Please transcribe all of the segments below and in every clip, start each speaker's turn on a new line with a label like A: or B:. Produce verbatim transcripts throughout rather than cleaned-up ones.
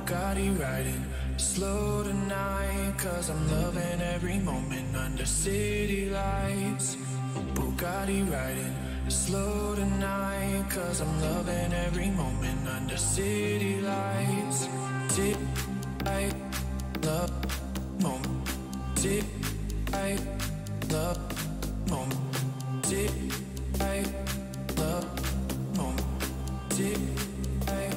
A: Bugatti riding slow tonight, cause I'm loving every moment under city lights. Bugatti riding slow tonight, cause I'm loving every moment under city lights. Tip, I love moment. Tip, I love moment. Tip, I love moment. Tip, I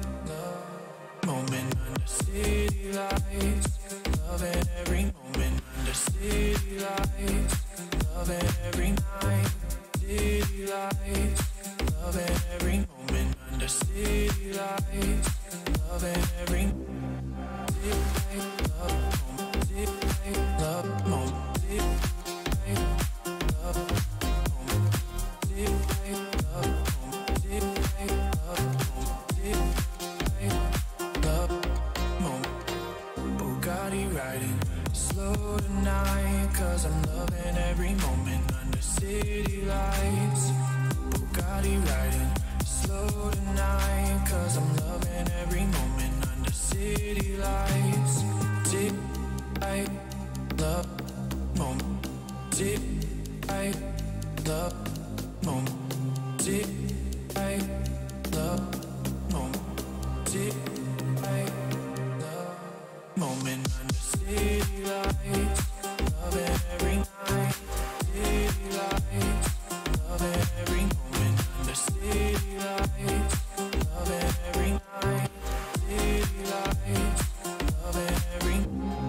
A: love moment under city lights. Loving every moment under city lights. Loving every night. City lights. Loving every moment under city lights. Loving every city light. Love moment. City light. Love moment. City light. Love moment. City light. Love moment. City light. Love moment. City light. Love moment. Bugatti riding slow tonight, cause I'm loving every moment under city lights. Bugatti riding slow tonight, cause I'm loving every moment under city lights. Tip, I love moment. Tip, I love moment. Tip, I love moment. Tip, I love moment under city lights. Loving every night. City lights. Loving every moment under city lights. Loving every night. City lights. Loving every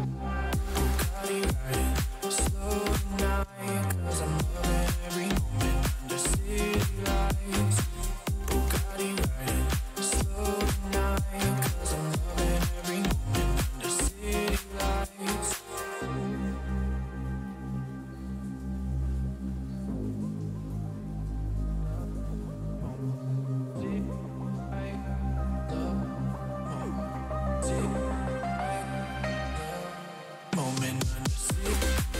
A: Bugatti riding slow tonight, cause I'm loving every moment under city lights. Bugatti riding slow tonight, cause I'm loving every moment under city lights. Moment under city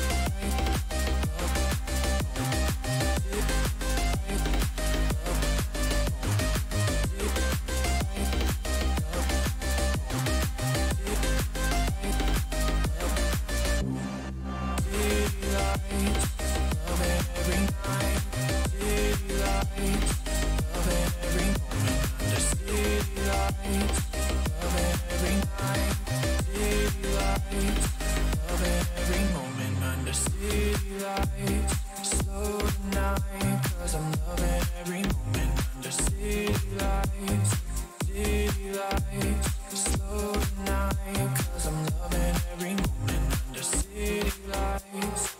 A: slow tonight, cause I'm loving every moment under city lights. City lights, slow tonight, cause I'm loving every moment under city lights.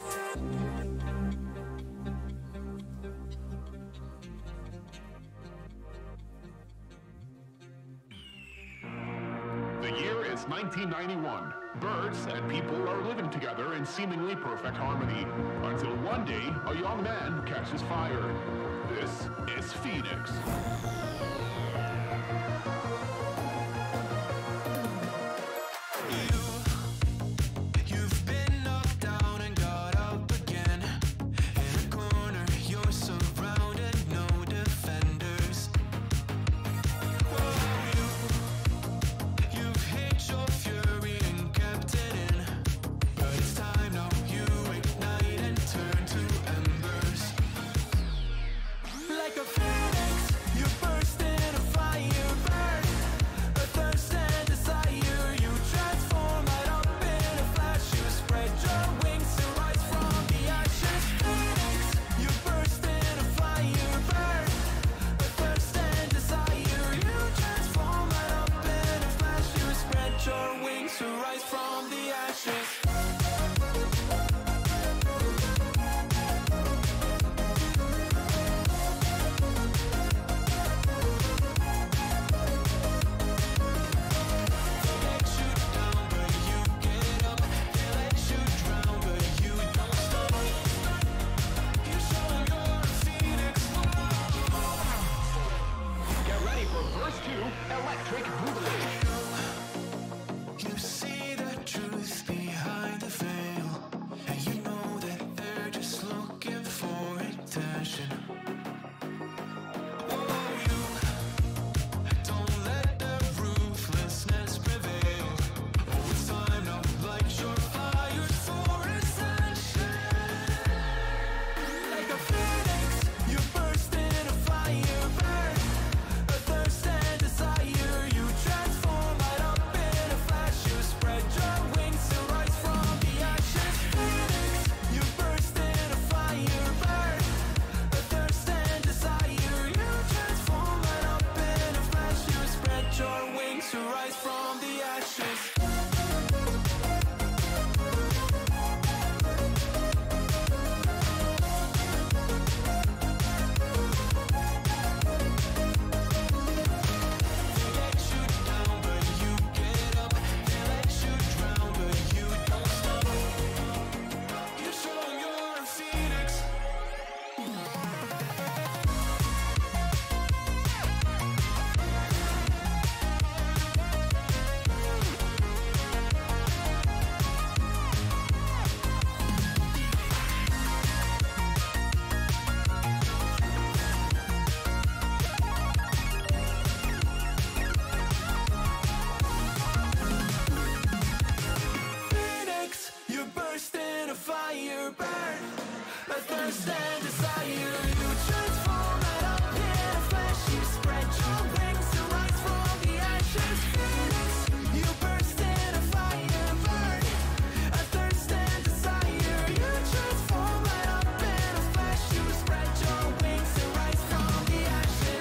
B: The year is nineteen ninety-one. Birds and people are living together in seemingly perfect harmony, until one day a young man catches fire. This is Phoenix.
C: You've been knocked down and got up again. In a corner, you're surrounded, no defenders. Whoa, you, you've hid your fury and kept it in. But it's time now, you ignite and turn to embers. Like a phoenix, you burst in a fire burn. A thirst and desire, you transform right up in a flash. You spread your wings to rise from the ashes. Phoenix, you burst in a fire burn. A thirst and desire, you transform right up in a flash. You spread your wings to rise from the ashes.
B: Get ready for verse two, Electric Boogaloo.
C: You see the truth behind the veil, and you know that they're just looking for attention. Oh, you don't let the ruthlessness prevail. thirst and desire. You transform right up in a flash. You spread your wings to rise from the ashes. Phoenix, you burst in a fire, burn. A thirst and desire. You transform right up in a flash. You spread your wings to rise from the ashes.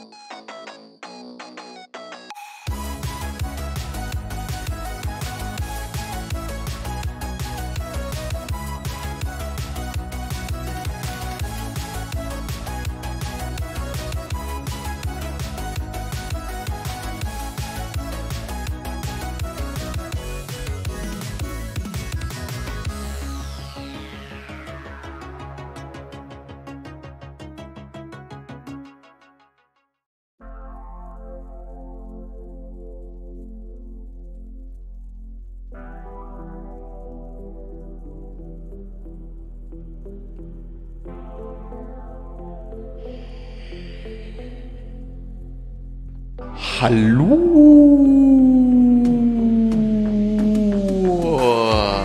D: Hallo.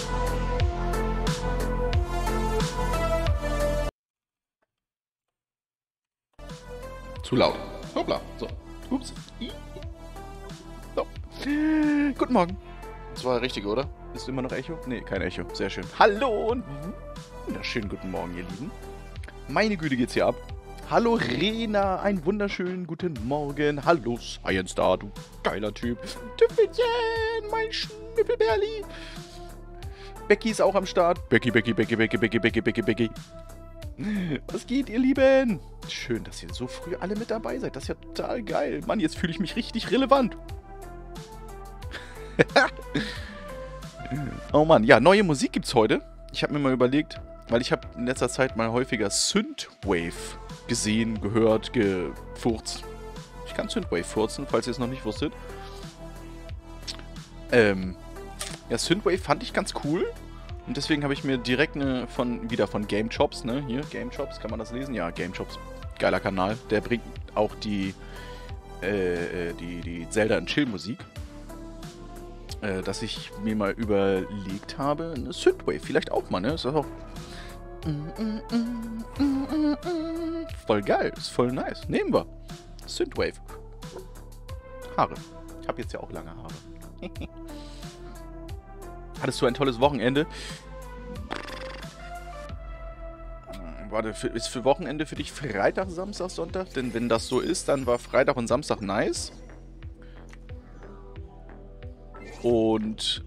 D: Zu laut. Hoppla. So. Ups. So. Guten Morgen. Das war richtig, oder? Ist immer noch Echo? Nee, kein Echo. Sehr schön. Hallo und wunderschönen guten Morgen, ihr Lieben. Meine Güte geht's hier ab. Hallo Rena, einen wunderschönen guten Morgen. Hallo Science Star, du geiler Typ. Tüffelchen, mein Schnüffelbärli. Becky ist auch am Start. Becky, Becky, Becky, Becky, Becky, Becky, Becky, Becky. Was geht, ihr Lieben? Schön, dass ihr so früh alle mit dabei seid. Das ist ja total geil. Mann, jetzt fühle ich mich richtig relevant. Oh Mann, ja, neue Musik gibt's heute. Ich habe mir mal überlegt, weil ich habe in letzter Zeit mal häufiger Synthwave gesehen, gehört, gefurzt. Ich kann Synthwave furzen, falls ihr es noch nicht wusstet. Ähm, ja, Synthwave fand ich ganz cool. Und deswegen habe ich mir direkt eine von, wieder von Game Chops, ne, hier, Game Chops, kann man das lesen? Ja, Game Chops, geiler Kanal. Der bringt auch die, äh, die, die Zelda und Chill Musik. Äh, dass ich mir mal überlegt habe, eine Synthwave vielleicht auch mal, ne, ist auch voll geil, ist voll nice. Nehmen wir. Synthwave. Haare. Ich habe jetzt ja auch lange Haare. Hattest du ein tolles Wochenende? Warte, für, ist für Wochenende für dich Freitag, Samstag, Sonntag? Denn wenn das so ist, dann war Freitag und Samstag nice. Und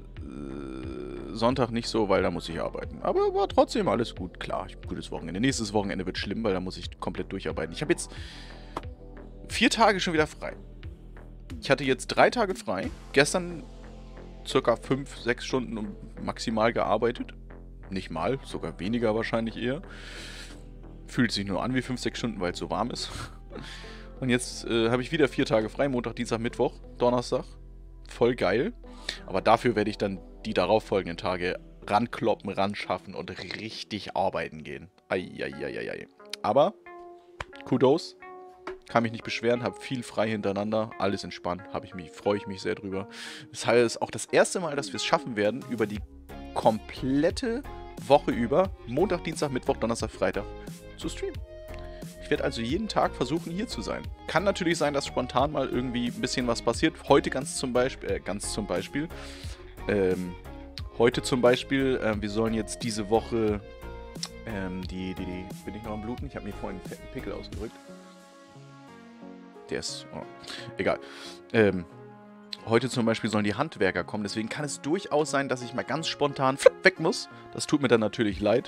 D: Sonntag nicht so, weil da muss ich arbeiten. Aber war trotzdem alles gut. Klar, ich, gutes Wochenende. Nächstes Wochenende wird schlimm, weil da muss ich komplett durcharbeiten. Ich habe jetzt vier Tage schon wieder frei. Ich hatte jetzt drei Tage frei. Gestern circa fünf, sechs Stunden maximal gearbeitet. Nicht mal, sogar weniger wahrscheinlich eher. Fühlt sich nur an wie fünf, sechs Stunden, weil es so warm ist. Und jetzt äh, habe ich wieder vier Tage frei. Montag, Dienstag, Mittwoch, Donnerstag. Voll geil. Aber dafür werde ich dann die darauffolgenden Tage rankloppen, ranschaffen und richtig arbeiten gehen. Eieieiei. Aber, Kudos, kann mich nicht beschweren, habe viel frei hintereinander, alles entspannt, habe ich mich, freue ich mich sehr drüber. Das heißt, auch das erste Mal, dass wir es schaffen werden, über die komplette Woche über, Montag, Dienstag, Mittwoch, Donnerstag, Freitag, zu streamen. Ich werde also jeden Tag versuchen, hier zu sein. Kann natürlich sein, dass spontan mal irgendwie ein bisschen was passiert. Heute ganz zum Beispiel, äh, ganz zum Beispiel, ähm, heute zum Beispiel, äh, wir sollen jetzt diese Woche, ähm, die, die, die, bin ich noch am Bluten? Ich habe mir vorhin einen fetten Pickel ausgedrückt. Der ist, oh, egal. Ähm, heute zum Beispiel sollen die Handwerker kommen, deswegen kann es durchaus sein, dass ich mal ganz spontan flipp, weg muss. Das tut mir dann natürlich leid,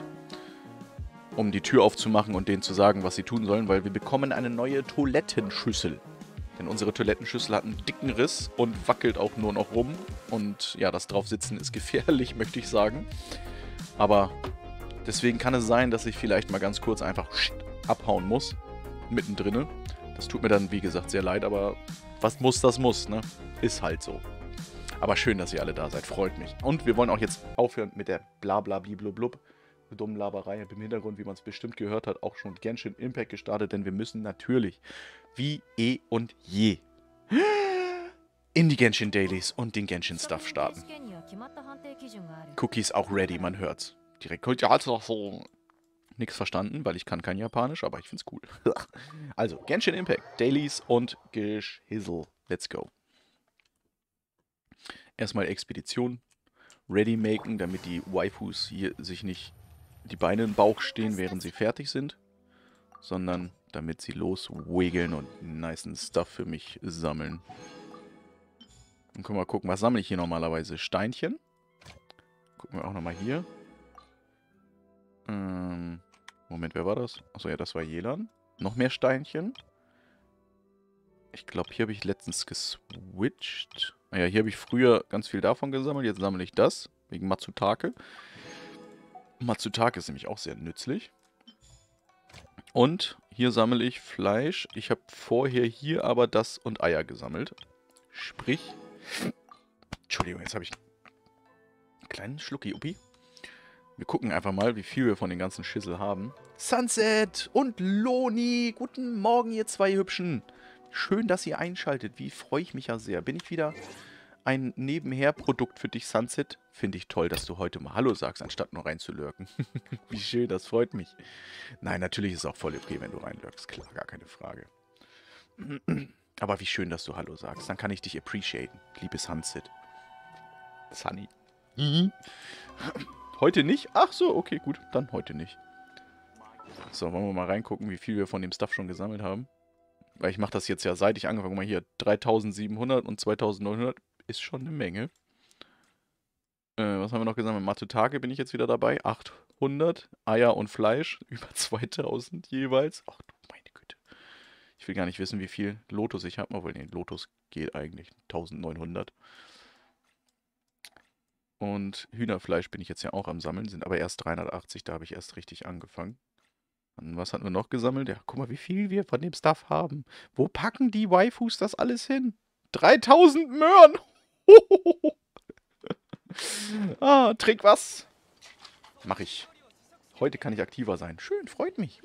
D: um die Tür aufzumachen und denen zu sagen, was sie tun sollen, weil wir bekommen eine neue Toilettenschüssel. Denn unsere Toilettenschüssel hat einen dicken Riss und wackelt auch nur noch rum. Und ja, das Draufsitzen ist gefährlich, möchte ich sagen. Aber deswegen kann es sein, dass ich vielleicht mal ganz kurz einfach abhauen muss. Mittendrin. Das tut mir dann, wie gesagt, sehr leid, aber was muss, das muss, ne? Ist halt so. Aber schön, dass ihr alle da seid. Freut mich. Und wir wollen auch jetzt aufhören mit der Blabla-Bliblublub. Dummen Laberei im Hintergrund, wie man es bestimmt gehört hat, auch schon Genshin Impact gestartet, denn wir müssen natürlich, wie eh und je, in die Genshin Dailies und den Genshin Stuff starten. Cookies auch ready, man hört's. Direkt, ja, so. Nix verstanden, weil ich kann kein Japanisch, aber ich find's cool. Also, Genshin Impact, Dailies und Geschissel. Let's go. Erstmal Expedition ready maken, damit die Waifus hier sich nicht die Beine im Bauch stehen, während sie fertig sind, sondern damit sie loswiggeln und nicen Stuff für mich sammeln. Dann können wir mal gucken, was sammle ich hier normalerweise? Steinchen. Gucken wir auch nochmal hier. Ähm, Moment, wer war das? Achso, ja, das war Yelan. Noch mehr Steinchen. Ich glaube, hier habe ich letztens geswitcht. Naja, hier habe ich früher ganz viel davon gesammelt. Jetzt sammle ich das. Wegen Matsutake. Matsutake ist nämlich auch sehr nützlich. Und hier sammle ich Fleisch. Ich habe vorher hier aber das und Eier gesammelt. Sprich... Entschuldigung, jetzt habe ich einen kleinen Schlucki, Uppi. Wir gucken einfach mal, wie viel wir von den ganzen Schissel haben. Sunset und Loni. Guten Morgen, ihr zwei Hübschen. Schön, dass ihr einschaltet. Wie freue ich mich ja sehr. Bin ich wieder ein Nebenher-Produkt für dich, Sunset? Finde ich toll, dass du heute mal Hallo sagst, anstatt nur reinzulurken. Wie schön, das freut mich. Nein, natürlich ist es auch voll okay, wenn du reinlurkst. Klar, gar keine Frage. Aber wie schön, dass du Hallo sagst. Dann kann ich dich appreciaten, liebe Sunset. Sunny. Mhm. Heute nicht? Ach so, okay, gut. Dann heute nicht. So, wollen wir mal reingucken, wie viel wir von dem Stuff schon gesammelt haben. Weil ich mache das jetzt ja, seit ich angefangen habe. Mal hier, dreitausendsiebenhundert und zweitausendneunhundert ist schon eine Menge. Äh, was haben wir noch gesammelt? Matsutake bin ich jetzt wieder dabei. achthundert. Eier und Fleisch. Über zweitausend jeweils. Ach du meine Güte. Ich will gar nicht wissen, wie viel Lotus ich habe. Obwohl, nee, Lotus geht eigentlich. eintausendneunhundert. Und Hühnerfleisch bin ich jetzt ja auch am Sammeln. Sind aber erst dreihundertachtzig. Da habe ich erst richtig angefangen. Und was hatten wir noch gesammelt? Ja, guck mal, wie viel wir von dem Stuff haben. Wo packen die Waifus das alles hin? dreitausend Möhren! Ah, trink was! Mach ich. Heute kann ich aktiver sein. Schön, freut mich.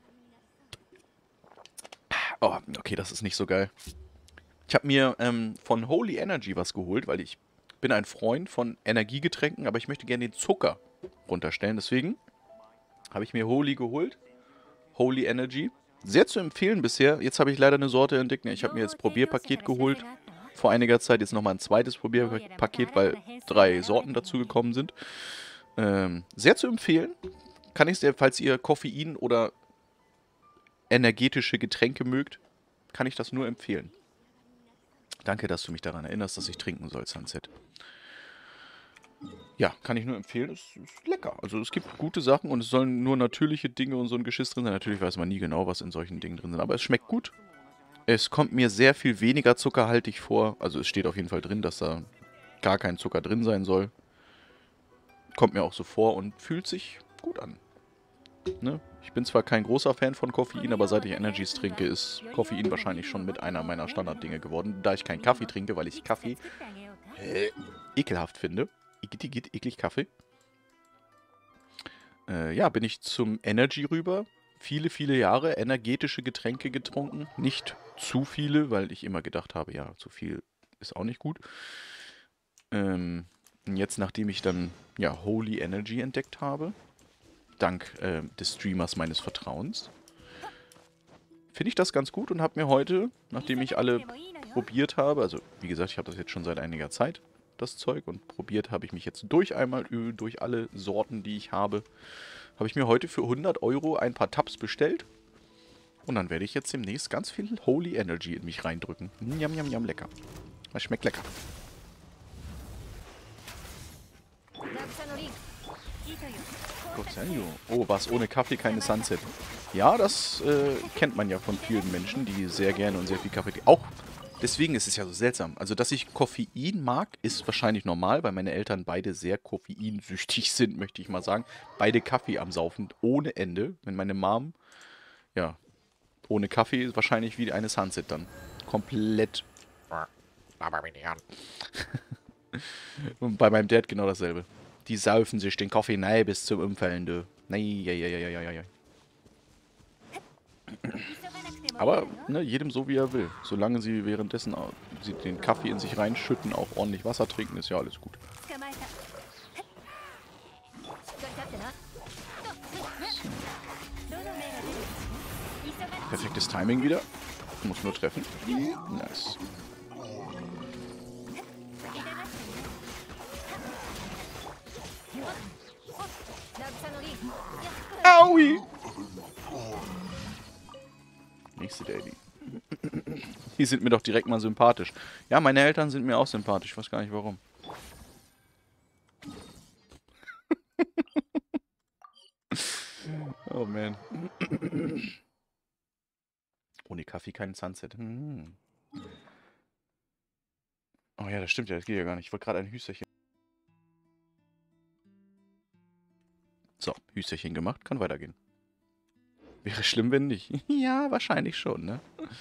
D: Oh, okay, das ist nicht so geil. Ich habe mir ähm, von Holy Energy was geholt, weil ich bin ein Freund von Energiegetränken, aber ich möchte gerne den Zucker runterstellen. Deswegen habe ich mir Holy geholt. Holy Energy. Sehr zu empfehlen bisher. Jetzt habe ich leider eine Sorte entdeckt. Ich habe mir jetzt Probierpaket geholt. Vor einiger Zeit jetzt nochmal ein zweites Probierpaket, weil drei Sorten dazu gekommen sind. Ähm, sehr zu empfehlen. Kann ich sehr, falls ihr Koffein oder energetische Getränke mögt, kann ich das nur empfehlen. Danke, dass du mich daran erinnerst, dass ich trinken soll, Sunset. Ja, kann ich nur empfehlen. Es ist lecker. Also es gibt gute Sachen und es sollen nur natürliche Dinge und so ein Geschiss drin sein. Natürlich weiß man nie genau, was in solchen Dingen drin sind. Aber es schmeckt gut. Es kommt mir sehr viel weniger zuckerhaltig vor. Also es steht auf jeden Fall drin, dass da gar kein Zucker drin sein soll. Kommt mir auch so vor und fühlt sich gut an. Ne? Ich bin zwar kein großer Fan von Koffein, aber seit ich Energies trinke, ist Koffein wahrscheinlich schon mit einer meiner Standarddinge geworden. Da ich keinen Kaffee trinke, weil ich Kaffee äh, ekelhaft finde. Igitt, eklig Kaffee. Äh, ja, bin ich zum Energy rüber. Viele, viele Jahre energetische Getränke getrunken. Nicht zu viele, weil ich immer gedacht habe, ja, zu viel ist auch nicht gut. Ähm, jetzt, nachdem ich dann, ja, Holy Energy entdeckt habe, dank äh, des Streamers meines Vertrauens, finde ich das ganz gut und habe mir heute, nachdem ich alle probiert habe, also wie gesagt, ich habe das jetzt schon seit einiger Zeit, das Zeug, und probiert habe ich mich jetzt durch einmal, durch alle Sorten, die ich habe, habe ich mir heute für hundert Euro ein paar Tabs bestellt. Und dann werde ich jetzt demnächst ganz viel Holy Energy in mich reindrücken. Njam, njam, njam, lecker. Das schmeckt lecker. Oh, was? Ohne Kaffee keine Sunset. Ja, das äh, kennt man ja von vielen Menschen, die sehr gerne und sehr viel Kaffee trinken. Auch deswegen ist es ja so seltsam. Also, dass ich Koffein mag, ist wahrscheinlich normal, weil meine Eltern beide sehr koffeinsüchtig sind, möchte ich mal sagen. Beide Kaffee am Saufen, ohne Ende. Wenn meine Mom, ja, ohne Kaffee ist wahrscheinlich wie eine Sunset dann. Komplett. Und bei meinem Dad genau dasselbe. Die saufen sich den Kaffee nein bis zum Umfallen, du. Nein, ja, ja, ja, ja, ja, ja. Aber ne, jedem so, wie er will. Solange sie währenddessen auch, sie den Kaffee in sich reinschütten, auch ordentlich Wasser trinken, ist ja alles gut. So. Perfektes Timing wieder. Muss nur treffen. Nice. Aui! Nächste Daily. Die sind mir doch direkt mal sympathisch. Ja, meine Eltern sind mir auch sympathisch. Ich weiß gar nicht warum. Oh man. Ohne Kaffee kein Sunset. Hm. Oh ja, das stimmt ja. Das geht ja gar nicht. Ich wollte gerade ein Hüsterchen. So, Hüsterchen gemacht. Kann weitergehen. Wäre schlimm, wenn nicht. Ja, wahrscheinlich schon, ne?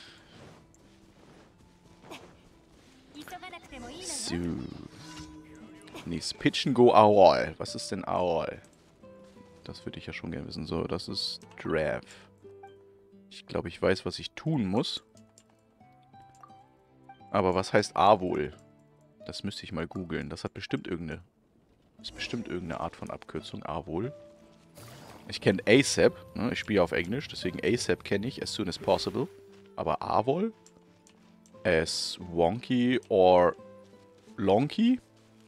D: So. Nächstes Pitch and Go A O L. Was ist denn A O L? Das würde ich ja schon gerne wissen. So, das ist Draft. Ich glaube, ich weiß, was ich tun muss. Aber was heißt A wohl? Das müsste ich mal googeln. Das hat bestimmt irgendeine... Das ist bestimmt irgendeine Art von Abkürzung. A wohl. Ich kenne ASAP. Ne? Ich spiele auf Englisch. Deswegen ASAP kenne ich. As soon as possible. Aber A wohl? As wonky or lonky?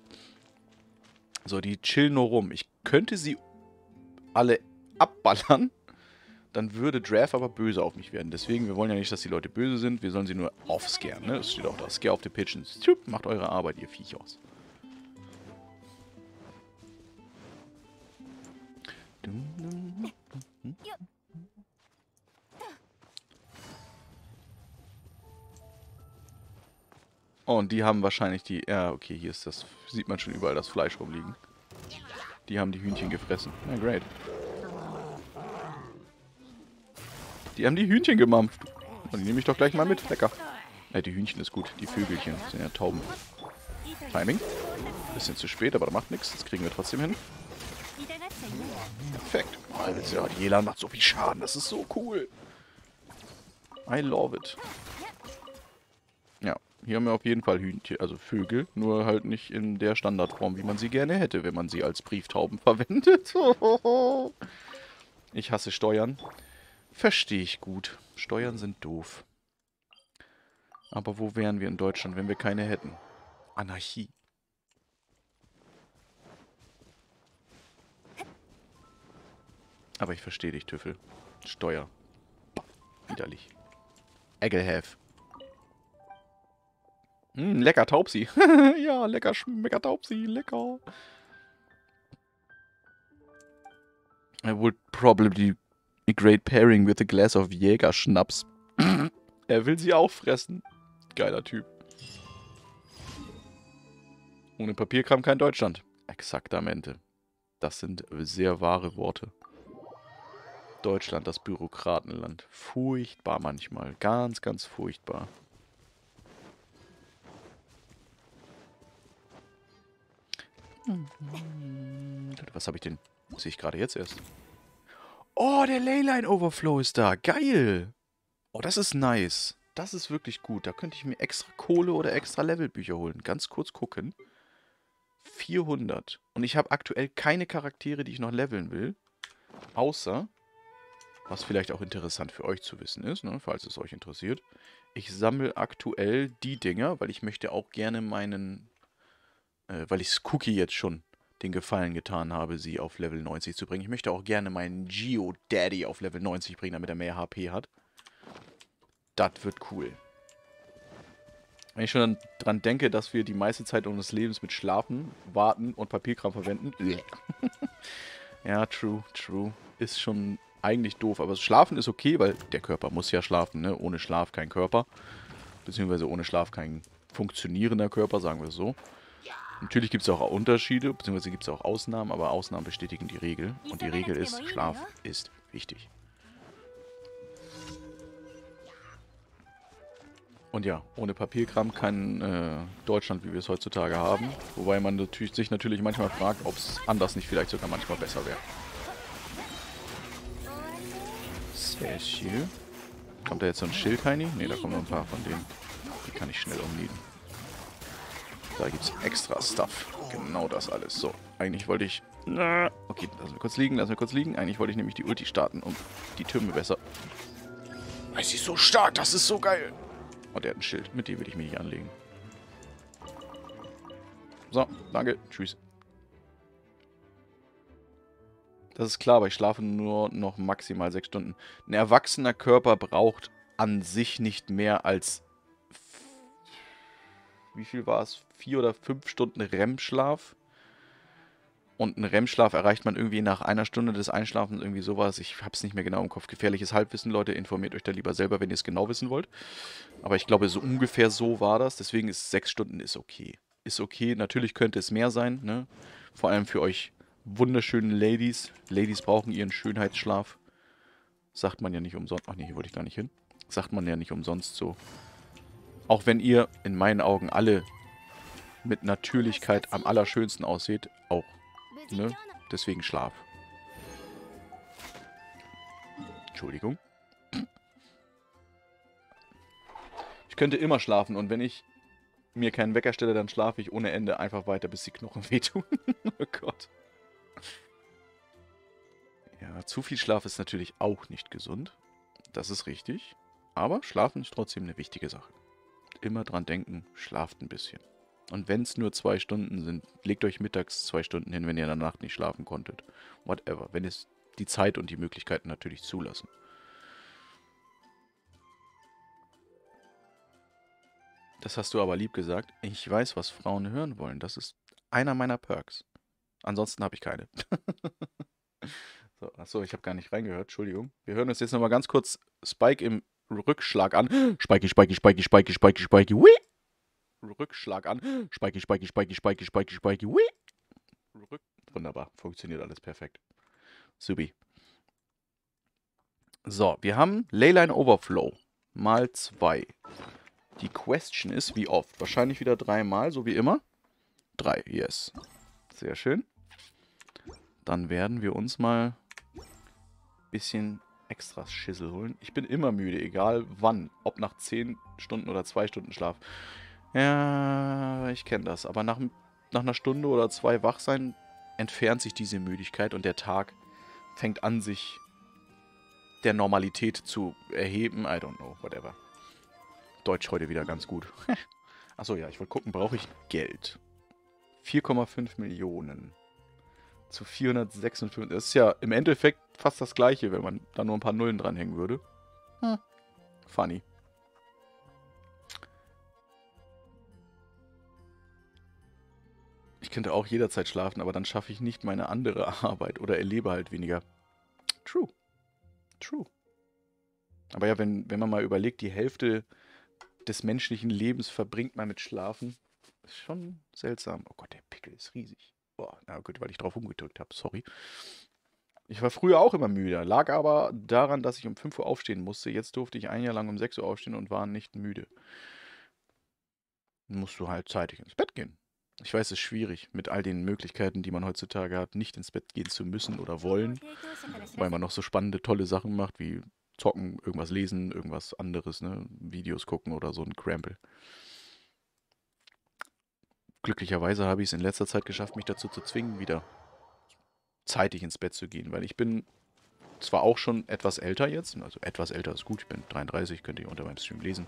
D: So, die chillen nur rum. Ich könnte sie alle abballern. Dann würde Draft aber böse auf mich werden. Deswegen, wir wollen ja nicht, dass die Leute böse sind. Wir sollen sie nur offscaren. Ne? Das steht auch da. Scare off the Pigeons. Macht eure Arbeit, ihr Viechers. Oh, und die haben wahrscheinlich die... Ja, okay, hier ist das... Sieht man schon überall das Fleisch rumliegen. Die haben die Hühnchen gefressen. Na, great. Die haben die Hühnchen gemampft. Und die nehme ich doch gleich mal mit. Lecker. Ja, die Hühnchen ist gut. Die Vögelchen sind ja Tauben. Timing. Bisschen zu spät, aber da macht nichts. Das kriegen wir trotzdem hin. Perfekt. Alter, Jelan macht so viel Schaden. Das ist so cool. I love it. Ja, hier haben wir auf jeden Fall Hühnchen, also Vögel. Nur halt nicht in der Standardform, wie man sie gerne hätte, wenn man sie als Brieftauben verwendet. Ich hasse Steuern. Verstehe ich gut. Steuern sind doof. Aber wo wären wir in Deutschland, wenn wir keine hätten? Anarchie. Aber ich verstehe dich, Tüffel. Steuer. Widerlich. Eggelhäf. Hm, lecker Taubsi. Ja, lecker schmecker Taubsi. Lecker. I would probably a great pairing with a glass of Jägerschnaps. Er will sie auch fressen. Geiler Typ. Ohne Papierkram kein Deutschland. Exaktamente. Das sind sehr wahre Worte. Deutschland, das Bürokratenland. Furchtbar manchmal. Ganz, ganz furchtbar. Was habe ich denn? Sehe ich gerade jetzt erst. Oh, der Leyline Overflow ist da. Geil. Oh, das ist nice. Das ist wirklich gut. Da könnte ich mir extra Kohle oder extra Levelbücher holen. Ganz kurz gucken. vierhundert. Und ich habe aktuell keine Charaktere, die ich noch leveln will. Außer, was vielleicht auch interessant für euch zu wissen ist, ne, falls es euch interessiert. Ich sammle aktuell die Dinger, weil ich möchte auch gerne meinen, äh, weil ich Cookie jetzt schon den Gefallen getan habe, sie auf Level neunzig zu bringen. Ich möchte auch gerne meinen Geo-Daddy auf Level neunzig bringen, damit er mehr H P hat. Das wird cool. Wenn ich schon dran denke, dass wir die meiste Zeit unseres Lebens mit Schlafen, Warten und Papierkram verwenden. Ja, true, true. Ist schon eigentlich doof. Aber Schlafen ist okay, weil der Körper muss ja schlafen, ne? Ohne Schlaf kein Körper. Beziehungsweise ohne Schlaf kein funktionierender Körper, sagen wir es so. Natürlich gibt es auch Unterschiede, beziehungsweise gibt es auch Ausnahmen, aber Ausnahmen bestätigen die Regel. Und die Regel ist, Schlaf ist wichtig. Und ja, ohne Papierkram kein äh, Deutschland, wie wir es heutzutage haben. Wobei man natürlich, sich natürlich manchmal fragt, ob es anders nicht vielleicht sogar manchmal besser wäre. Sehr schön. Kommt da jetzt so ein Schild-Heini? Ne, da kommen noch ein paar von denen. Die kann ich schnell umnieten. Da gibt es extra Stuff. Genau das alles. So, eigentlich wollte ich... Okay, lassen wir kurz liegen, lassen wir kurz liegen. Eigentlich wollte ich nämlich die Ulti starten, um die Türme besser sie ist so stark, das ist so geil. Oh, der hat ein Schild. Mit dem will ich mich nicht anlegen. So, danke. Tschüss. Das ist klar, aber ich schlafe nur noch maximal sechs Stunden. Ein erwachsener Körper braucht an sich nicht mehr als... Wie viel war es? Vier oder fünf Stunden R E M-Schlaf. Und einen R E M-Schlaf erreicht man irgendwie nach einer Stunde des Einschlafens, irgendwie sowas. Ich habe es nicht mehr genau im Kopf. Gefährliches Halbwissen, Leute. Informiert euch da lieber selber, wenn ihr es genau wissen wollt. Aber ich glaube, so ungefähr so war das. Deswegen ist sechs Stunden ist okay. Ist okay. Natürlich könnte es mehr sein, ne? Vor allem für euch wunderschönen Ladies. Ladies brauchen ihren Schönheitsschlaf. Sagt man ja nicht umsonst. Ach nee, hier wollte ich gar nicht hin. Sagt man ja nicht umsonst so. Auch wenn ihr in meinen Augen alle mit Natürlichkeit am allerschönsten aussieht, auch. Ne? Deswegen Schlaf. Entschuldigung. Ich könnte immer schlafen und wenn ich mir keinen Wecker stelle, dann schlafe ich ohne Ende einfach weiter, bis die Knochen wehtun. Oh Gott. Ja, zu viel Schlaf ist natürlich auch nicht gesund. Das ist richtig. Aber Schlafen ist trotzdem eine wichtige Sache. Immer dran denken, schlaft ein bisschen. Und wenn es nur zwei Stunden sind, legt euch mittags zwei Stunden hin, wenn ihr in der Nacht nicht schlafen konntet. Whatever. Wenn es die Zeit und die Möglichkeiten natürlich zulassen. Das hast du aber lieb gesagt. Ich weiß, was Frauen hören wollen. Das ist einer meiner Perks. Ansonsten habe ich keine. So, achso, ich habe gar nicht reingehört. Entschuldigung. Wir hören uns jetzt nochmal ganz kurz Spike im Rückschlag an. Spikey, Spikey, Spikey, Spikey, Spikey, Spikey, wii! Rückschlag an. Spikey, Spikey, Spikey, Spikey, Spikey, Spikey, wii! Rück. Wunderbar. Funktioniert alles perfekt. Subi. So, wir haben Leyline Overflow. Mal zwei. Die Question ist, wie oft? Wahrscheinlich wieder dreimal, so wie immer. Drei, yes. Sehr schön. Dann werden wir uns mal ein bisschen extra Schissel holen. Ich bin immer müde, egal wann. Ob nach zehn Stunden oder zwei Stunden Schlaf. Ja, ich kenne das. Aber nach, nach einer Stunde oder zwei wach sein, entfernt sich diese Müdigkeit und der Tag fängt an, sich der Normalität zu erheben. I don't know, whatever. Deutsch heute wieder ganz gut. Achso, ja, ich wollte gucken, brauche ich Geld? vier Komma fünf Millionen zu vierhundertsechsundfünfzig. Das ist ja im Endeffekt fast das gleiche, wenn man da nur ein paar Nullen dranhängen würde. Hm. Funny. Ich könnte auch jederzeit schlafen, aber dann schaffe ich nicht meine andere Arbeit oder erlebe halt weniger. True. True. Aber ja, wenn, wenn man mal überlegt, die Hälfte des menschlichen Lebens verbringt man mit Schlafen, ist schon seltsam. Oh Gott, der Pickel ist riesig. Boah, na gut, weil ich drauf umgedrückt habe, sorry. Ich war früher auch immer müde, lag aber daran, dass ich um fünf Uhr aufstehen musste. Jetzt durfte ich ein Jahr lang um sechs Uhr aufstehen und war nicht müde. Dann musst du halt zeitig ins Bett gehen. Ich weiß, es ist schwierig, mit all den Möglichkeiten, die man heutzutage hat, nicht ins Bett gehen zu müssen oder wollen, weil man noch so spannende, tolle Sachen macht, wie zocken, irgendwas lesen, irgendwas anderes, ne? Videos gucken oder so ein Crample. Glücklicherweise habe ich es in letzter Zeit geschafft, mich dazu zu zwingen, wieder zeitig ins Bett zu gehen, weil ich bin zwar auch schon etwas älter jetzt, also etwas älter ist gut, ich bin dreiunddreißig, könnt ihr unter meinem Stream lesen.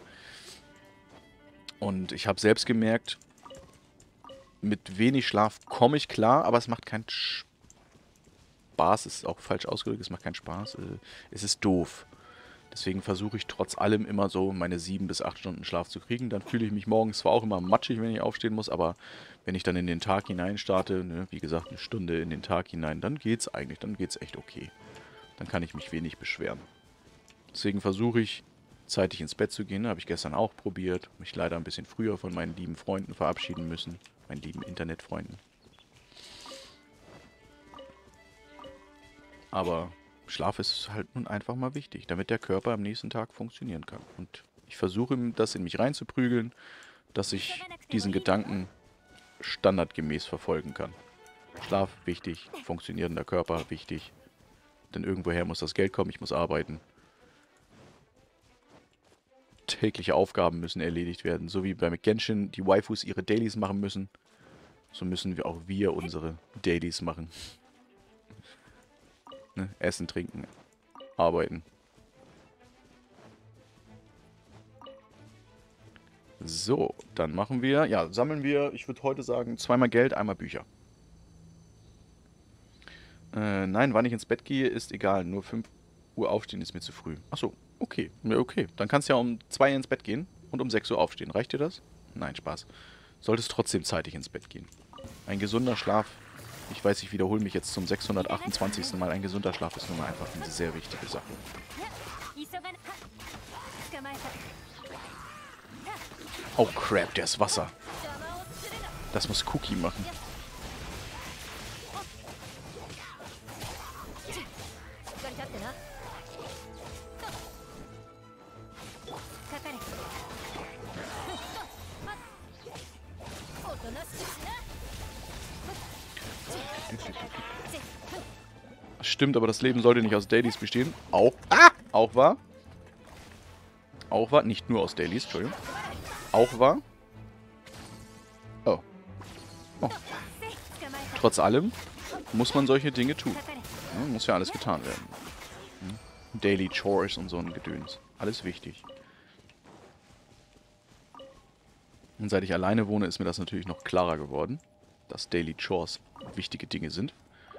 D: Und ich habe selbst gemerkt, mit wenig Schlaf komme ich klar, aber es macht keinen Spaß, ist auch falsch ausgedrückt, es macht keinen Spaß, es ist doof. Deswegen versuche ich trotz allem immer so meine sieben bis acht Stunden Schlaf zu kriegen. Dann fühle ich mich morgens zwar auch immer matschig, wenn ich aufstehen muss, aber wenn ich dann in den Tag hinein starte, ne, wie gesagt, eine Stunde in den Tag hinein, dann geht's eigentlich, dann geht's echt okay. Dann kann ich mich wenig beschweren. Deswegen versuche ich, zeitig ins Bett zu gehen. Habe ich gestern auch probiert. Mich leider ein bisschen früher von meinen lieben Freunden verabschieden müssen. Meinen lieben Internetfreunden. Aber Schlaf ist halt nun einfach mal wichtig, damit der Körper am nächsten Tag funktionieren kann. Und ich versuche, das in mich reinzuprügeln, dass ich diesen Gedanken standardgemäß verfolgen kann. Schlaf wichtig, funktionierender Körper wichtig. Denn irgendwoher muss das Geld kommen, ich muss arbeiten. Tägliche Aufgaben müssen erledigt werden. So wie bei Genshin die Waifus ihre Dailies machen müssen, so müssen wir auch wir unsere Dailies machen. Ne? Essen, trinken, arbeiten. So, dann machen wir, ja, sammeln wir, ich würde heute sagen, zweimal Geld, einmal Bücher. Äh, nein, wann ich ins Bett gehe, ist egal. Nur fünf Uhr aufstehen ist mir zu früh. Achso, okay. Ja, okay. Dann kannst du ja um zwei ins Bett gehen und um sechs Uhr aufstehen. Reicht dir das? Nein, Spaß. Solltest trotzdem zeitig ins Bett gehen. Ein gesunder Schlaf, ich weiß, ich wiederhole mich jetzt zum sechshundertachtundzwanzigsten Mal. Ein gesunder Schlaf ist nun mal einfach eine sehr wichtige Sache. Oh crap, der ist Wasser. Das muss Cookie machen. Stimmt, aber das Leben sollte nicht aus Dailies bestehen. Auch, ah, auch wahr. Auch wahr, nicht nur aus Dailies, Entschuldigung. Auch wahr. Oh. Oh. Trotz allem muss man solche Dinge tun. Ja, muss ja alles getan werden. Hm? Daily Chores und so ein Gedöns. Alles wichtig. Und seit ich alleine wohne, ist mir das natürlich noch klarer geworden, dass Daily Chores wichtige Dinge sind.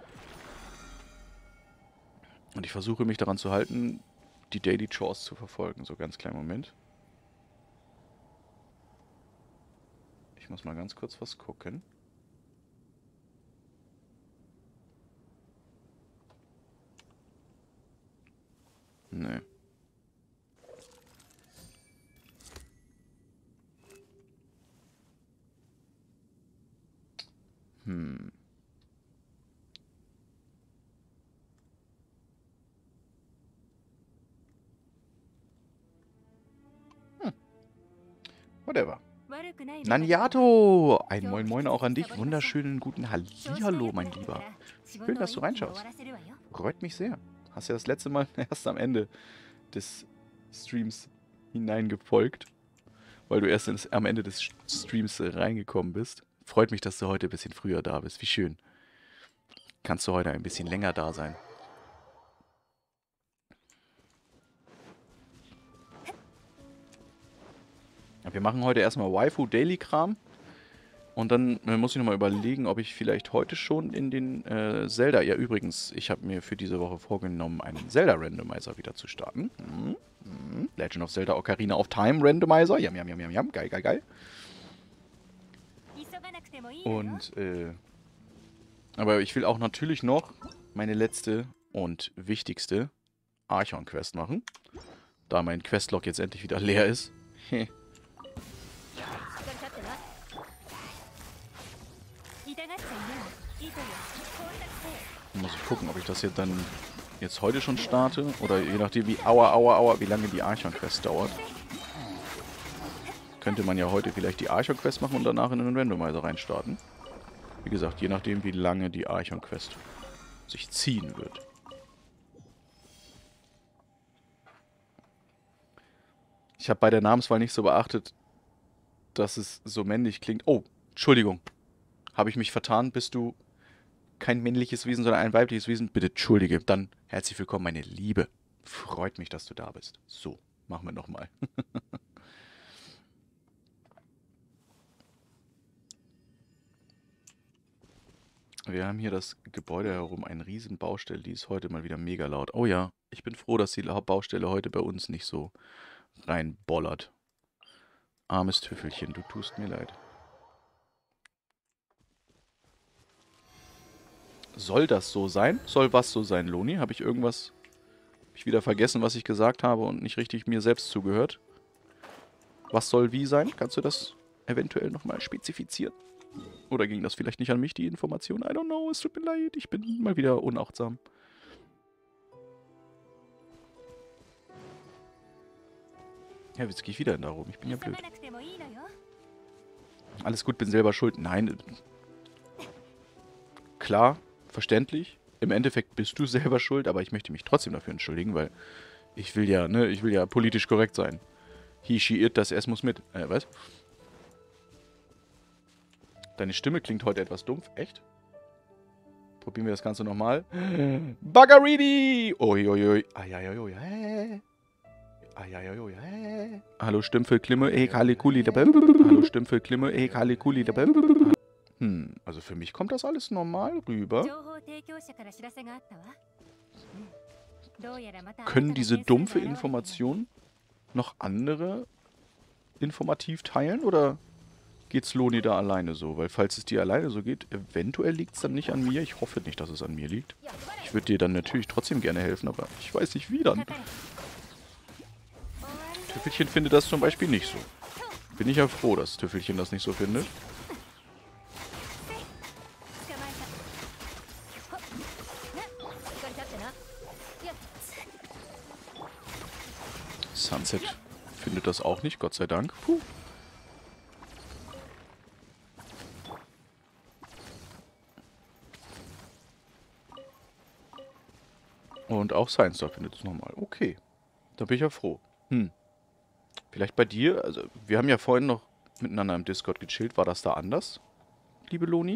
D: Und ich versuche mich daran zu halten, die Daily Chores zu verfolgen. So, ganz kleinen Moment. Ich muss mal ganz kurz was gucken. Nee. Hm. Hm. Whatever. Nanyato! Ein Moin Moin auch an dich. Wunderschönen guten Hallihallo, mein Lieber. Schön, dass du reinschaust. Freut mich sehr. Hast ja das letzte Mal erst am Ende des Streams hineingefolgt, weil du erst ins, am Ende des Streams reingekommen bist. Freut mich, dass du heute ein bisschen früher da bist. Wie schön. Kannst du heute ein bisschen länger da sein. Wir machen heute erstmal Waifu-Daily-Kram. Und dann äh, muss ich nochmal überlegen, ob ich vielleicht heute schon in den äh, Zelda... Ja, übrigens, ich habe mir für diese Woche vorgenommen, einen Zelda-Randomizer wieder zu starten. Mhm. Mhm. Legend of Zelda Ocarina of Time Randomizer. Jam, jam, jam, jam, jam. Geil, geil, geil. Und, äh... aber ich will auch natürlich noch meine letzte und wichtigste Archon-Quest machen. Da mein Questlog jetzt endlich wieder leer ist. Muss ich gucken, ob ich das jetzt dann jetzt heute schon starte. Oder je nachdem wie aua, aua, aua, wie lange die Archon-Quest dauert. Könnte man ja heute vielleicht die Archon-Quest machen und danach in den Randomizer reinstarten. Wie gesagt, je nachdem wie lange die Archon-Quest sich ziehen wird. Ich habe bei der Namenswahl nicht so beachtet, dass es so männlich klingt. Oh, Entschuldigung. Habe ich mich vertan? Bist du kein männliches Wesen, sondern ein weibliches Wesen? Bitte entschuldige. Dann herzlich willkommen, meine Liebe. Freut mich, dass du da bist. So, machen wir nochmal. Wir haben hier das Gebäude herum, eine riesen Baustelle, die ist heute mal wieder mega laut. Oh ja, ich bin froh, dass die Baustelle heute bei uns nicht so reinbollert. Armes Tüffelchen, du tust mir leid. Soll das so sein? Soll was so sein, Loni? Habe ich irgendwas... Habe ich wieder vergessen, was ich gesagt habe und nicht richtig mir selbst zugehört? Was soll wie sein? Kannst du das eventuell nochmal spezifizieren? Oder ging das vielleicht nicht an mich, die Information? I don't know, es tut mir leid, ich bin mal wieder unachtsam. Ja, jetzt gehe ich wieder in da rum, ich bin ja blöd. Alles gut, bin selber schuld. Nein. Klar, verständlich. Im Endeffekt bist du selber schuld, aber ich möchte mich trotzdem dafür entschuldigen, weil ich will ja, ne, ich will ja politisch korrekt sein. He, she, it, das S muss mit. Äh, was? Deine Stimme klingt heute etwas dumpf. Echt? Probieren wir das Ganze nochmal. Bagarini! Uiuiui. Eieiui. Ah, ja, ja, ja, ja. Hallo Stümpfel, Klimme, eh, Kali, Kuli, dabei. Hallo Stümpfel, Klimme, eh, Kali, Kuli, dabei. Hm, also für mich kommt das alles normal rüber. Können diese dumpfe Information noch andere informativ teilen oder geht's Loni da alleine so? Weil falls es dir alleine so geht, eventuell liegt es dann nicht an mir. Ich hoffe nicht, dass es an mir liegt. Ich würde dir dann natürlich trotzdem gerne helfen, aber ich weiß nicht wie dann. Tüffelchen findet das zum Beispiel nicht so. Bin ich ja froh, dass Tüffelchen das nicht so findet. Sunset findet das auch nicht, Gott sei Dank. Puh. Und auch Science Star findet es normal. Okay. Da bin ich ja froh. Hm. Vielleicht bei dir, also wir haben ja vorhin noch miteinander im Discord gechillt. War das da anders, liebe Loni?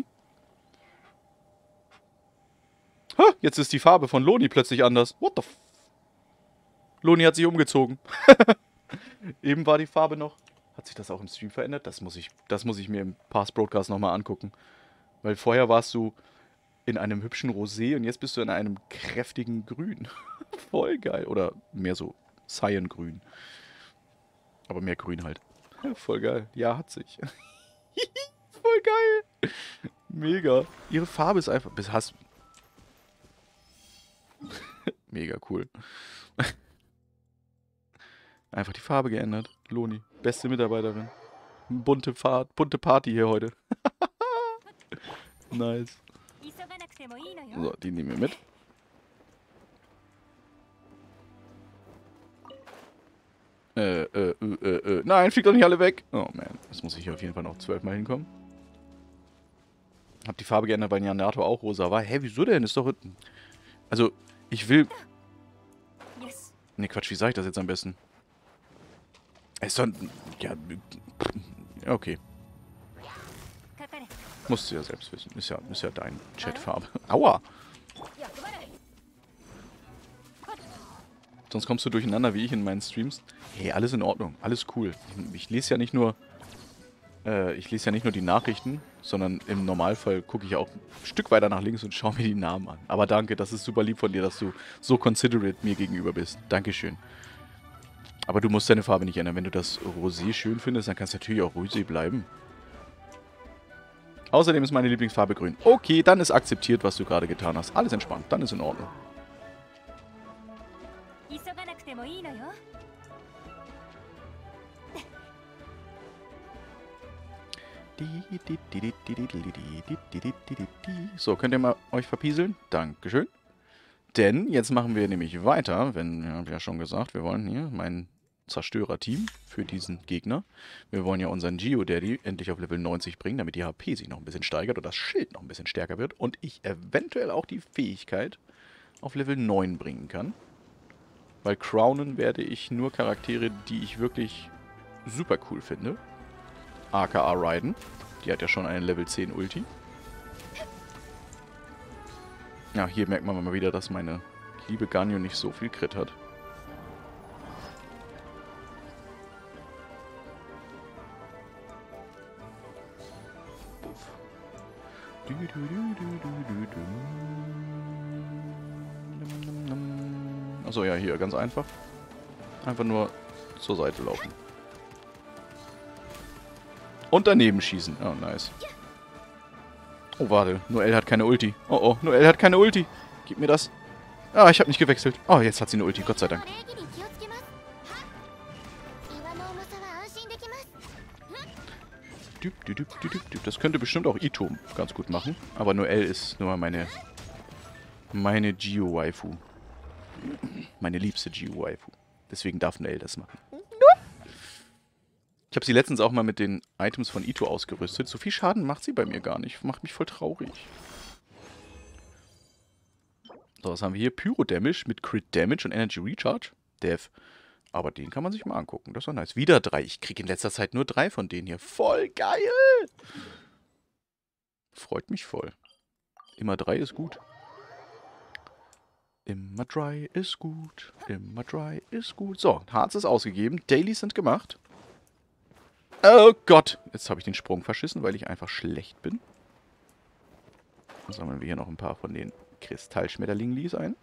D: Ha, jetzt ist die Farbe von Loni plötzlich anders. What the f... Loni hat sich umgezogen. Eben war die Farbe noch. Hat sich das auch im Stream verändert? Das muss ich, das muss ich mir im Past Broadcast nochmal angucken. Weil vorher warst du in einem hübschen Rosé und jetzt bist du in einem kräftigen Grün. Voll geil. Oder mehr so Cyan-Grün. Aber mehr Grün halt. Voll geil. Ja, hat sich. Voll geil. Mega. Ihre Farbe ist einfach... Bis hast... Mega cool. Einfach die Farbe geändert. Loni. Beste Mitarbeiterin. Bunte Fahrt. Bunte Party hier heute. Nice. So, die nehmen wir mit. Äh, äh, äh, äh, äh. Nein, fliegt doch nicht alle weg. Oh man, das muss ich hier auf jeden Fall noch zwölfmal hinkommen. Hab die Farbe geändert, weil Janato auch rosa war. Hä, wieso denn? Ist doch... Also, ich will... Ne, Quatsch, wie sag ich das jetzt am besten? Es ist doch... Ja, okay. Musst du ja selbst wissen. Ist ja, ist ja dein Chatfarbe. Aua! Sonst kommst du durcheinander wie ich in meinen Streams. Hey, alles in Ordnung. Alles cool. Ich, ich lese ja nicht nur... Äh, ich lese ja nicht nur die Nachrichten, sondern im Normalfall gucke ich auch ein Stück weiter nach links und schaue mir die Namen an. Aber danke, das ist super lieb von dir, dass du so considerate mir gegenüber bist. Dankeschön. Aber du musst deine Farbe nicht ändern. Wenn du das Rosé schön findest, dann kannst du natürlich auch Rosé bleiben. Außerdem ist meine Lieblingsfarbe grün. Okay, dann ist akzeptiert, was du gerade getan hast. Alles entspannt, dann ist in Ordnung. So, könnt ihr mal euch verpieseln? Dankeschön. Denn jetzt machen wir nämlich weiter, wenn, ja, hab ja schon gesagt, wir wollen hier mein Zerstörer-Team für diesen Gegner. Wir wollen ja unseren Geodaddy endlich auf Level neunzig bringen, damit die H P sich noch ein bisschen steigert und das Schild noch ein bisschen stärker wird und ich eventuell auch die Fähigkeit auf Level neun bringen kann. Weil crownen werde ich nur Charaktere, die ich wirklich super cool finde. A K A Raiden. Die hat ja schon eine Level zehn Ulti. Ja, hier merkt man mal wieder, dass meine liebe Ganyu nicht so viel Crit hat. Achso, ja, hier, ganz einfach. Einfach nur zur Seite laufen. Und daneben schießen. Oh, nice. Oh, warte. Noelle hat keine Ulti. Oh, oh. Noelle hat keine Ulti. Gib mir das. Ah, ich habe nicht gewechselt. Oh, jetzt hat sie eine Ulti. Gott sei Dank. Das könnte bestimmt auch Ito ganz gut machen. Aber Noelle ist nur meine... Meine Geo-Waifu. Meine liebste Geo-Waifu. Deswegen darf Noelle das machen. Ich habe sie letztens auch mal mit den Items von Ito ausgerüstet. So viel Schaden macht sie bei mir gar nicht. Macht mich voll traurig. So, was haben wir hier? Pyro Damage mit Crit Damage und Energy Recharge. Dev. Aber den kann man sich mal angucken. Das ist doch nice. Wieder drei. Ich kriege in letzter Zeit nur drei von denen hier. Voll geil! Freut mich voll. Immer drei ist gut. Immer dry ist gut. Immer dry ist gut. So, Harz ist ausgegeben. Dailies sind gemacht. Oh Gott. Jetzt habe ich den Sprung verschissen, weil ich einfach schlecht bin. Dann sammeln wir hier noch ein paar von den Kristallschmetterlinglis ein.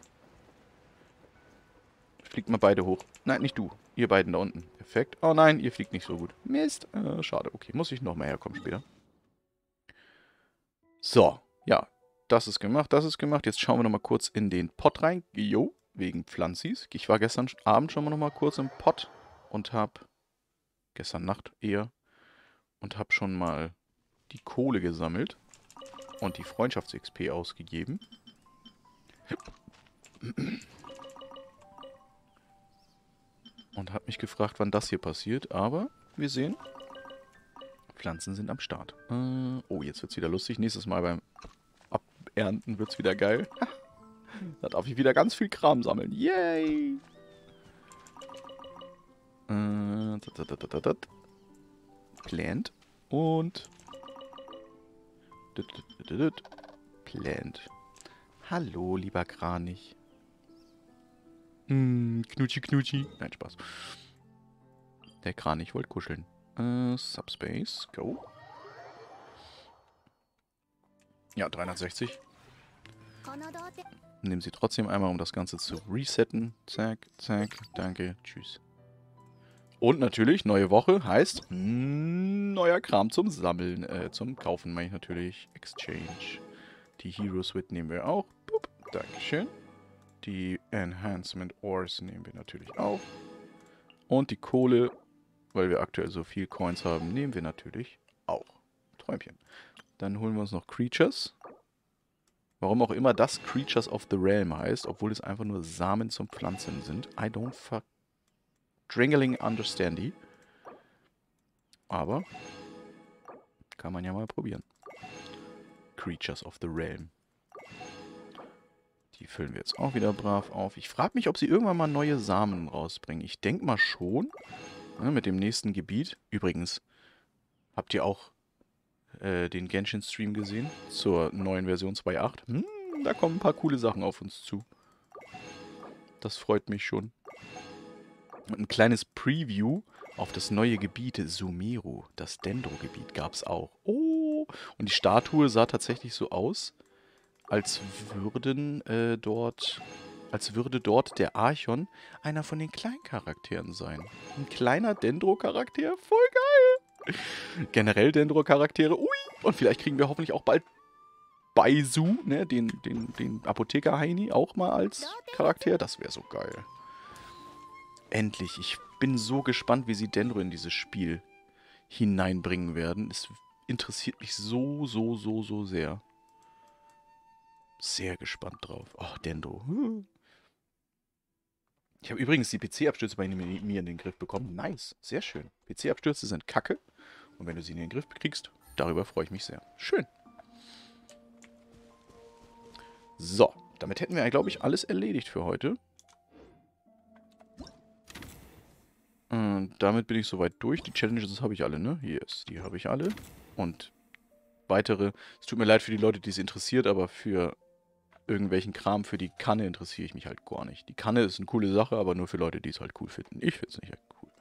D: Fliegt mal beide hoch. Nein, nicht du. Ihr beiden da unten. Perfekt. Oh nein, ihr fliegt nicht so gut. Mist. Äh, schade. Okay, muss ich nochmal herkommen später. So. Ja. Das ist gemacht, das ist gemacht. Jetzt schauen wir nochmal kurz in den Pott rein. Jo, wegen Pflanzis. Ich war gestern Abend schon mal nochmal kurz im Pott und habe, gestern Nacht eher, und habe schon mal die Kohle gesammelt und die Freundschafts-X P ausgegeben. Und habe mich gefragt, wann das hier passiert. Aber wir sehen, Pflanzen sind am Start. Äh, oh, jetzt wird es wieder lustig. Nächstes Mal beim Ernten wird's wieder geil. Da darf ich wieder ganz viel Kram sammeln. Yay! Äh, dat, dat, dat, dat, dat. Plant. Und... Dat, dat, dat, dat. Plant. Hallo, lieber Kranich. Mm, knutschi, knutschi. Nein, Spaß. Der Kranich wollte kuscheln. Äh, Subspace. Go. Ja, dreihundertsechzig. Nehmen Sie trotzdem einmal, um das Ganze zu resetten. Zack, zack, danke, tschüss. Und natürlich, neue Woche heißt mm, neuer Kram zum Sammeln, äh, zum Kaufen meine ich natürlich. Exchange. Die Hero Suite nehmen wir auch. Boop, Dankeschön. Die Enhancement Ores nehmen wir natürlich auch. Und die Kohle, weil wir aktuell so viel Coins haben, nehmen wir natürlich auch. Träumchen. Dann holen wir uns noch Creatures. Warum auch immer das Creatures of the Realm heißt, obwohl es einfach nur Samen zum Pflanzen sind. I don't fuck... Strangling understandy. Aber kann man ja mal probieren. Creatures of the Realm. Die füllen wir jetzt auch wieder brav auf. Ich frage mich, ob sie irgendwann mal neue Samen rausbringen. Ich denke mal schon. Ja, mit dem nächsten Gebiet. Übrigens, habt ihr auch den Genshin-Stream gesehen zur neuen Version zwei Punkt acht. Hm, da kommen ein paar coole Sachen auf uns zu. Das freut mich schon. Und ein kleines Preview auf das neue Gebiet Sumeru. Das Dendro-Gebiet gab es auch. Oh, und die Statue sah tatsächlich so aus, als würden äh, dort, als würde dort der Archon einer von den kleinen Charakteren sein. Ein kleiner Dendro-Charakter, voll geil! Generell Dendro-Charaktere, ui! Und vielleicht kriegen wir hoffentlich auch bald Baizu, ne, den, den, den Apotheker-Heini auch mal als Charakter. Das wäre so geil. Endlich. Ich bin so gespannt, wie sie Dendro in dieses Spiel hineinbringen werden. Es interessiert mich so, so, so, so sehr. Sehr gespannt drauf. Oh, Dendro. Ich habe übrigens die P C-Abstürze bei mir in den Griff bekommen. Nice. Sehr schön. P C-Abstürze sind kacke. Und wenn du sie in den Griff kriegst, darüber freue ich mich sehr. Schön. So, damit hätten wir, glaube ich, alles erledigt für heute. Und damit bin ich soweit durch. Die Challenges habe ich alle, ne? Yes, die habe ich alle. Und weitere. Es tut mir leid für die Leute, die es interessiert, aber für irgendwelchen Kram, für die Kanne interessiere ich mich halt gar nicht. Die Kanne ist eine coole Sache, aber nur für Leute, die es halt cool finden. Ich finde es nicht halt cool.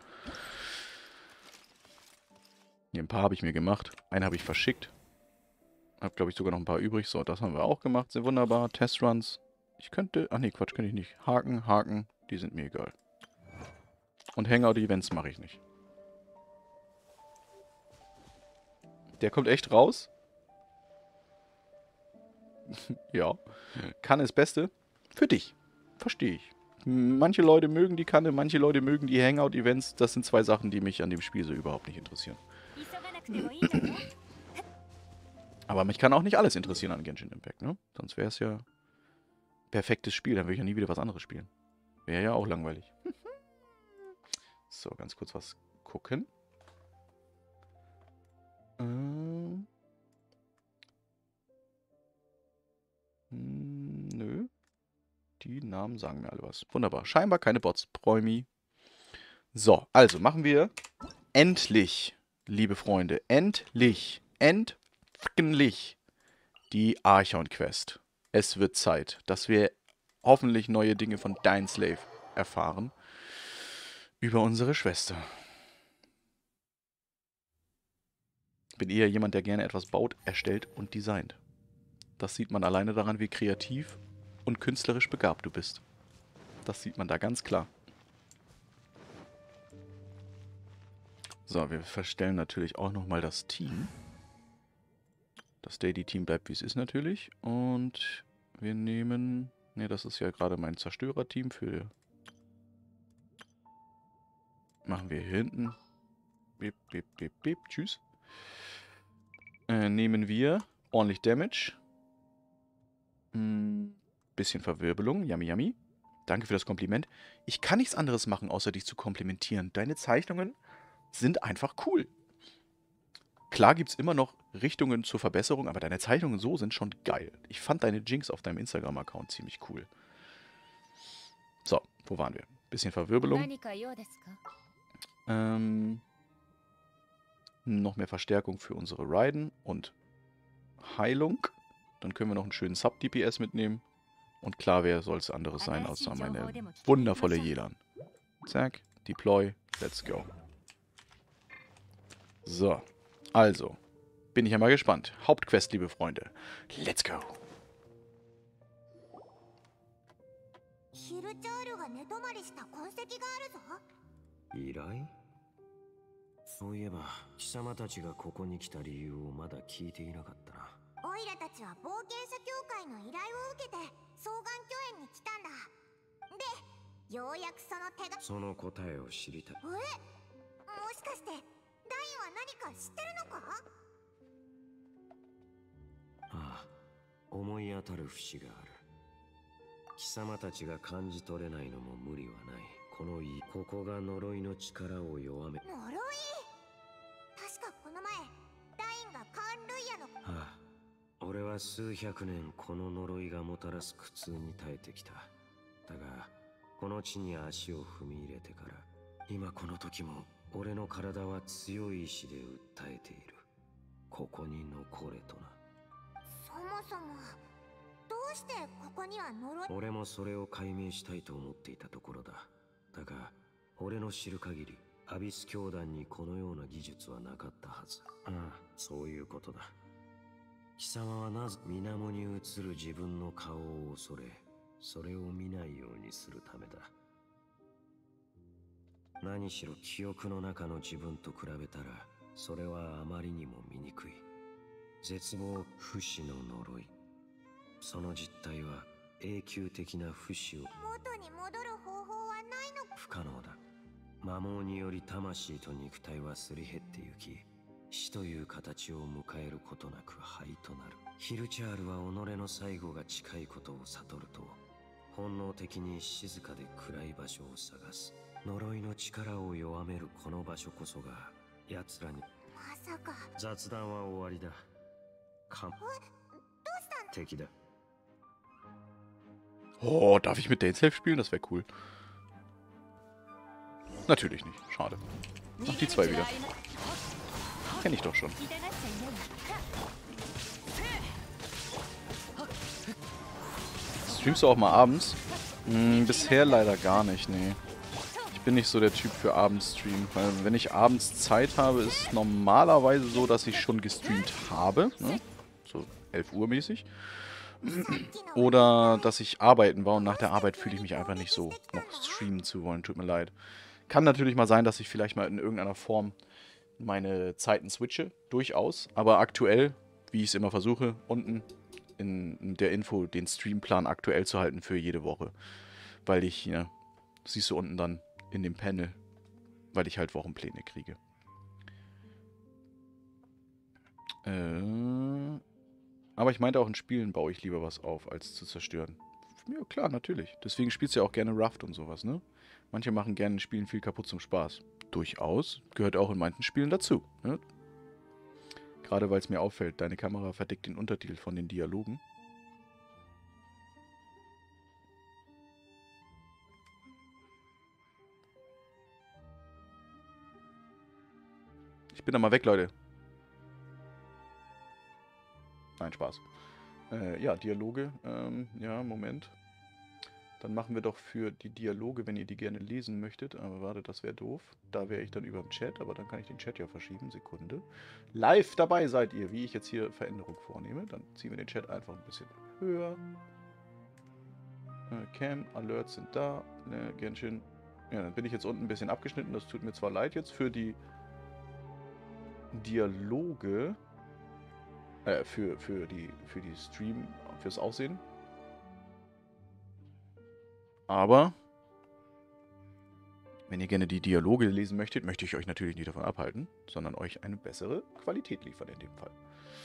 D: Hier, ein paar habe ich mir gemacht. Einen habe ich verschickt. Habe, glaube ich, sogar noch ein paar übrig. So, das haben wir auch gemacht. Sind wunderbar. Testruns. Ich könnte... Ach nee, Quatsch, könnte ich nicht. Haken, Haken. Die sind mir egal. Und Hangout-Events mache ich nicht. Der kommt echt raus. Ja. Kanne ist Beste. Für dich. Verstehe ich. Manche Leute mögen die Kanne, manche Leute mögen die Hangout-Events. Das sind zwei Sachen, die mich an dem Spiel so überhaupt nicht interessieren. Aber mich kann auch nicht alles interessieren an Genshin Impact, ne? Sonst wäre es ja perfektes Spiel. Dann würde ich ja nie wieder was anderes spielen. Wäre ja auch langweilig. So, ganz kurz was gucken. Ähm. Hm, nö. Die Namen sagen mir alle was. Wunderbar. Scheinbar keine Bots. Präumi. So, also machen wir endlich, liebe Freunde, endlich, endlich die Archon-Quest. Es wird Zeit, dass wir hoffentlich neue Dinge von Dainsleif erfahren. Über unsere Schwester. Bin eher jemand, der gerne etwas baut, erstellt und designt. Das sieht man alleine daran, wie kreativ und künstlerisch begabt du bist. Das sieht man da ganz klar. So, wir verstellen natürlich auch nochmal das Team. Das Daily-Team bleibt, wie es ist natürlich. Und wir nehmen... Ne, das ist ja gerade mein Zerstörer-Team für... Machen wir hier hinten. Bip, bip, bip, bip. Tschüss. Äh, nehmen wir ordentlich Damage. Hm, bisschen Verwirbelung. Yummy, yummy. Danke für das Kompliment. Ich kann nichts anderes machen, außer dich zu komplimentieren. Deine Zeichnungen sind einfach cool. Klar gibt es immer noch Richtungen zur Verbesserung, aber deine Zeichnungen so sind schon geil. Ich fand deine Jinx auf deinem Instagram-Account ziemlich cool. So, wo waren wir? Bisschen Verwirbelung. Ähm, noch mehr Verstärkung für unsere Raiden und Heilung. Dann können wir noch einen schönen Sub-D P S mitnehmen. Und klar, wer soll es anderes sein, außer meine wundervolle Yelan. Zack, Deploy, let's go. So, also, bin ich ja mal gespannt. Hauptquest, liebe Freunde. Let's go.
E: ヒルチャールが寝泊まりした痕跡があるぞ。
F: 依頼？そういえば貴様たちがここに来た理由をまだ聞いていなかったな。
E: オイラたちは冒険者協会の依頼を受けて双眼鏡園に来たんだ。で、ようやくその手が。
F: その答えを知りたい。
E: え？もしかしてダインは何か知ってるのか？
F: ああ、思い当たる節がある。貴様たちが感じ取れないのも無理はない。このいここが呪いの力を弱め。
E: 呪い？確かこの前ダインがカーン・ルイヤの。
F: ああ、俺は数百年この呪いがもたらす苦痛に耐えてきた。だがこの地に足を踏み入れてから今この時も俺の体は強い意志で訴えている。ここに残れとな。
E: そもそもどうしてここには呪い。
F: 俺もそれを解明したいと思っていたところだ。だが俺の知る限りアビス教団にこのような技術はなかったはず。ああ、そういうことだ。貴様はなぜ水面に映る自分の顔を恐れ、それを見ないようにするためだ。何しろ記憶の中の自分と比べたらそれはあまりにも醜い。絶望不死の呪い。その実態は永久的な不死を。
E: 元に戻る方法はないのか？
F: 不可能だ。魔網により魂と肉体はすり減ってゆき、死という形を迎えることなく灰となる。ヒルチャールは己の最後が近いことを悟ると、本能的に静かで暗い場所を探す。呪いの力を弱めるこの場所こそが奴らに。
E: まさか。
F: 雑談は終わりだ。かん。
E: え、どうしたん？
F: 敵だ。
D: Oh, darf ich mit Dainsleif spielen? Das wäre cool. Natürlich nicht. Schade. Ach, die zwei wieder. Kenn ich doch schon. Streamst du auch mal abends? Hm, bisher leider gar nicht, nee. Ich bin nicht so der Typ für Abendstream, weil wenn ich abends Zeit habe, ist es normalerweise so, dass ich schon gestreamt habe, ne? So elf Uhr mäßig. Oder dass ich arbeiten war und nach der Arbeit fühle ich mich einfach nicht so, noch streamen zu wollen. Tut mir leid. Kann natürlich mal sein, dass ich vielleicht mal in irgendeiner Form meine Zeiten switche. Durchaus. Aber aktuell, wie ich es immer versuche, unten in der Info den Streamplan aktuell zu halten für jede Woche. Weil ich, ja, siehst du unten dann in dem Panel, weil ich halt Wochenpläne kriege. Äh... Aber ich meinte auch, in Spielen baue ich lieber was auf, als zu zerstören. Ja, klar, natürlich. Deswegen spielst du ja auch gerne Raft und sowas, ne? Manche machen gerne in Spielen viel kaputt zum Spaß. Durchaus. Gehört auch in manchen Spielen dazu, ne? Gerade weil es mir auffällt, deine Kamera verdeckt den Untertitel von den Dialogen. Ich bin da mal weg, Leute. Nein, Spaß. Äh, ja, Dialoge. Ähm, ja, Moment. Dann machen wir doch für die Dialoge, wenn ihr die gerne lesen möchtet. Aber warte, das wäre doof. Da wäre ich dann über dem Chat, aber dann kann ich den Chat ja verschieben. Sekunde. Live dabei seid ihr, wie ich jetzt hier Veränderung vornehme. Dann ziehen wir den Chat einfach ein bisschen höher. Äh, Cam, Alerts sind da. Äh, Genshin. Ja, dann bin ich jetzt unten ein bisschen abgeschnitten. Das tut mir zwar leid jetzt für die Dialoge. Äh, für, für die, für die Stream, fürs Aussehen. Aber wenn ihr gerne die Dialoge lesen möchtet, möchte ich euch natürlich nicht davon abhalten, sondern euch eine bessere Qualität liefern in dem Fall.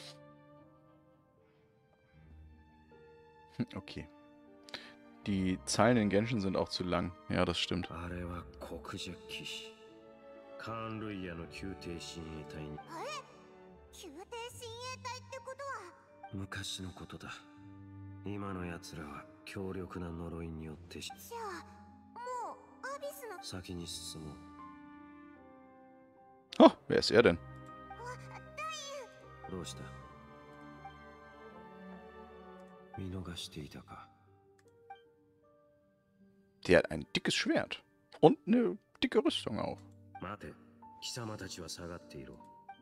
D: Okay. Die Zeilen in Genshin sind auch zu lang. Ja, das stimmt.
F: あれは黒雀騎士カーン・ルイヤの宮廷親衛隊に
E: 宮廷親衛隊ってことは
F: 昔のことだ。今の奴らは強力な呪いによってし
E: じゃあもうアビスの
F: 先に進もう。
D: Oh, wer ist er denn?
F: どうした？見逃していたか。
D: Der hat ein dickes Schwert. Und eine dicke Rüstung auch.
F: 待て、貴様たちは下がっていろ。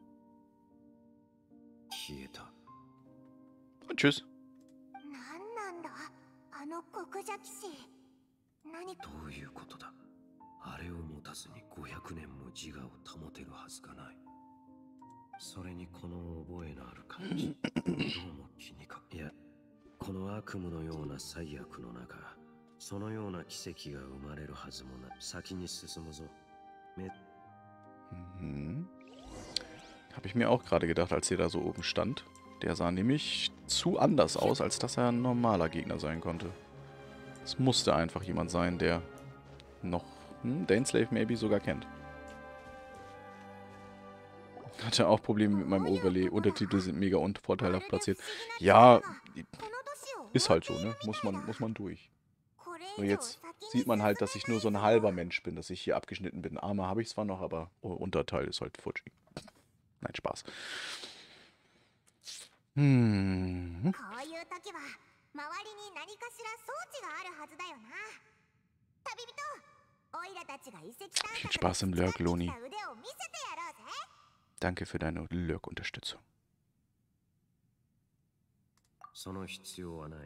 F: 消えた。
D: Und tschüss.
E: なんなんだあの黒雀騎士何か
F: どういうことだ。あれを持たずにごひゃくねんも自我を保てるはずがない。それにこの覚えのある感じ。どうも気にか。いや、この悪夢のような最悪の中、そのような奇跡が生まれるはずもない。先に進むぞ。め
D: Mhm. Habe ich mir auch gerade gedacht, als der da so oben stand. Der sah nämlich zu anders aus, als dass er ein normaler Gegner sein konnte. Es musste einfach jemand sein, der noch hm, Dainsleif maybe sogar kennt. Hatte auch Probleme mit meinem Overlay. Untertitel sind mega unvorteilhaft platziert. Ja, ist halt so, ne? Muss man, muss man durch. Nur jetzt sieht man halt, dass ich nur so ein halber Mensch bin, dass ich hier abgeschnitten bin. Arme habe ich zwar noch, aber Unterteil ist halt Fuji. Nein, Spaß. Hm.
E: こういう時は周りに何かしら装置があるはずだよな旅人オイラたちが遺跡探
D: Viel
E: 索
D: Spaß im Lurk, Loni.
E: で腕を見せてやろうぜ
D: Danke für deine Lurk-Unterstützung.
F: その必要はない。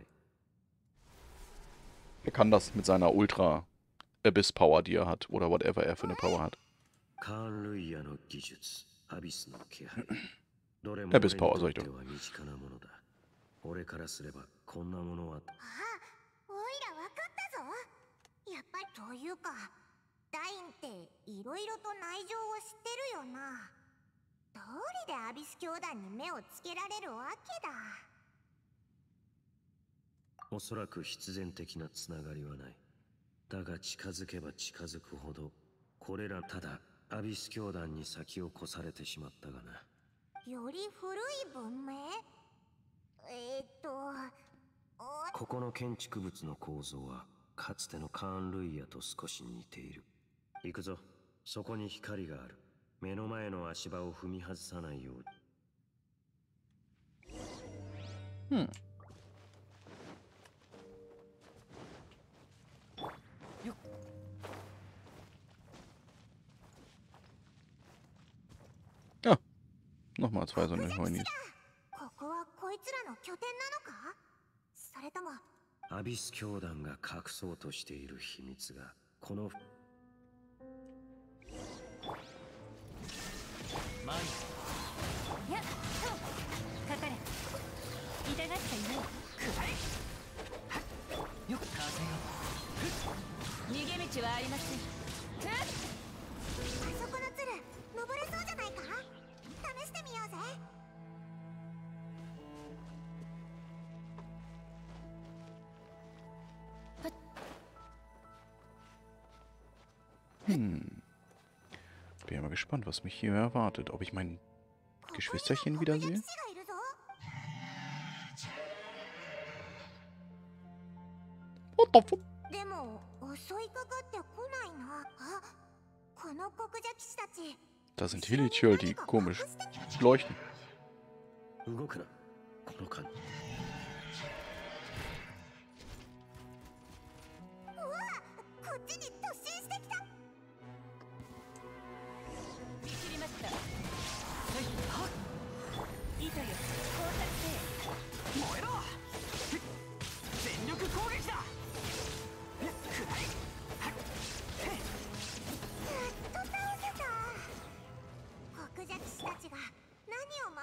D: Er kann das mit seiner Ultra-Abyss-Power, die er hat. Oder whatever er für eine Power hat.
F: カーン・ルイヤの技術、アビスの気配。どれも
D: Abyss Power, sag ich
F: 俺
D: doch.
F: にとっては身近なものだ。俺からすればこんなものは。
E: ああオイラわかったぞやっぱりというかダインっていろいろと内情を知ってるよなどうりでアビス教団に目をつけられるわけだ
F: おそらく必然的なつながりはない。だが近づけば近づくほど、これらただアビス教団に先を越されてしまったがな。
E: より古い文明えー、っとお
F: ここの建築物の構造は、かつてのカーン・ルイヤと少し似ている。行くぞ。そこに光がある。目の前の足場を踏み外さないように。
D: Hm. Ja, nochmal zwei so eine Heunis.
E: ここはこいつらの拠点なのかそれとも
F: アビス教団が隠そうとしている秘密が、この
G: マンやっとかかれ痛がっちゃいないくらえよく風を逃げ道はありません
E: あそこの鶴登れそうじゃないか試してみようぜ
D: Hm. Bin ja mal gespannt, was mich hier erwartet. Ob ich mein Geschwisterchen wiedersehe? What the fuck?
E: でも襲いかかってこないなあこの黒雀騎士たち
D: Da sind Hilichurl, die komisch leuchten.
F: 動くな。この間。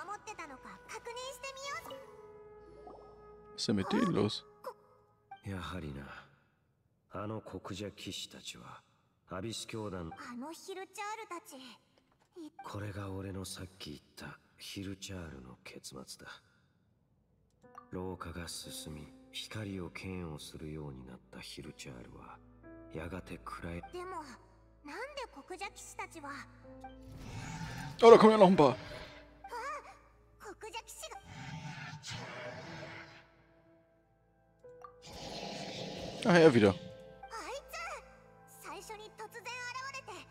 E: 守ってたのか確認してみよう。
D: Was ist denn mit denen los?
F: やはりな。あの国者騎士たちはアビス教団。
E: あのヒルチャールたち、い
F: これが俺のさっき言ったヒルチャールの結末だ。廊下が進み、光を嫌悪するようになったヒルチャールはやがて暗い。
E: でもなんで国者騎士たちは
D: Oh, da kommen ja noch ein paar.
E: 国者騎士が
D: Ach, er wieder.
E: あいつ最初に突然現れて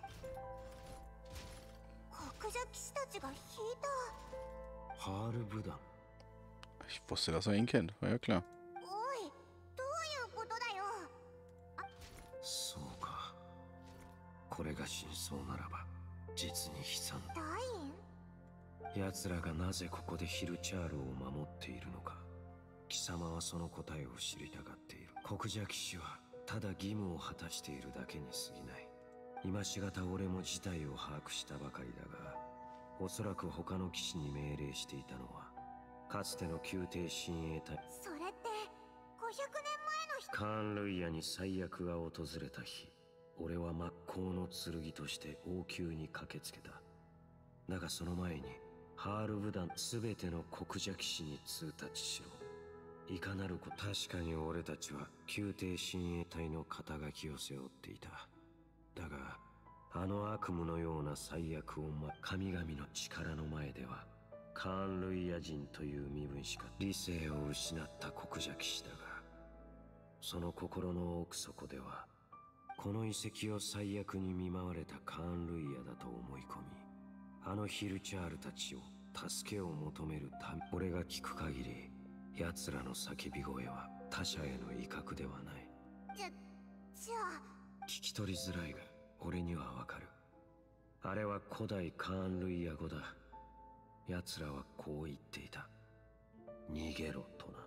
E: 国者騎士たちが引いた。
F: ハールブダン。
D: Ich wusste, dass er ihn kennt. War ja klar.
E: おい、どういうことだよ。
F: そうか。これが真相ならば実に悲惨。
E: ダイン、
F: 奴らがなぜここでヒルチャールを守っているのか、貴様はその答えを知りたがっている。国者騎士はただ義務を果たしているだけに過ぎない。今しがた俺も事態を把握したばかりだが、おそらく他の騎士に命令していたのはかつての宮廷親衛隊。
E: それってごひゃくねんまえの人。
F: カーン・ルイヤに最悪が訪れた日、俺は真っ向の剣として王宮に駆けつけた。だがその前にハールブダン全ての国者騎士に通達しろ。いかなること。確かに俺たちは宮廷親衛隊の肩書きを背負っていた。だがあの悪夢のような最悪を、ま、神々の力の前ではカーン・ルイヤ人という身分しか。理性を失った国者騎士だが、その心の奥底ではこの遺跡を最悪に見舞われたカーン・ルイヤだと思い込み、あのヒルチャールたちを助けを求めるため。俺が聞く限り奴らの叫び声は他者への威嚇ではない。
E: じゃ、じゃあ
F: 聞き取りづらいが俺にはわかる。あれは古代カーン・ルイヤ語だ。奴らはこう言っていた。逃げろとな。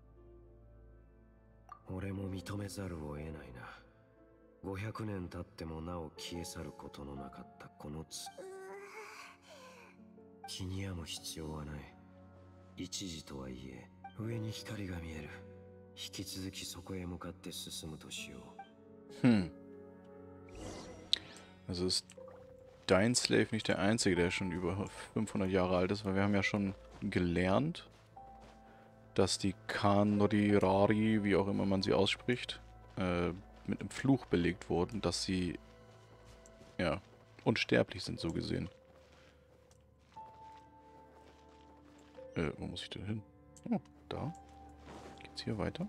F: 俺も認めざるを得ないな。ごひゃくねん経ってもなお消え去ることのなかったこのつ。気に病む必要はない。一時とはいえ上に光が見える。引き続きそこへ向かって進むとしよう。
D: Hm. Also ist dein Slave nicht der einzige, der schon über fünfhundert Jahre alt ist, weil wir haben ja schon gelernt, dass die Khan-Nori-Rari, wie auch immer man sie ausspricht, äh, mit einem Fluch belegt wurden, dass sie, ja, unsterblich sind, so gesehen. Äh, wo muss ich denn hin? Oh, da. Geht's hier weiter?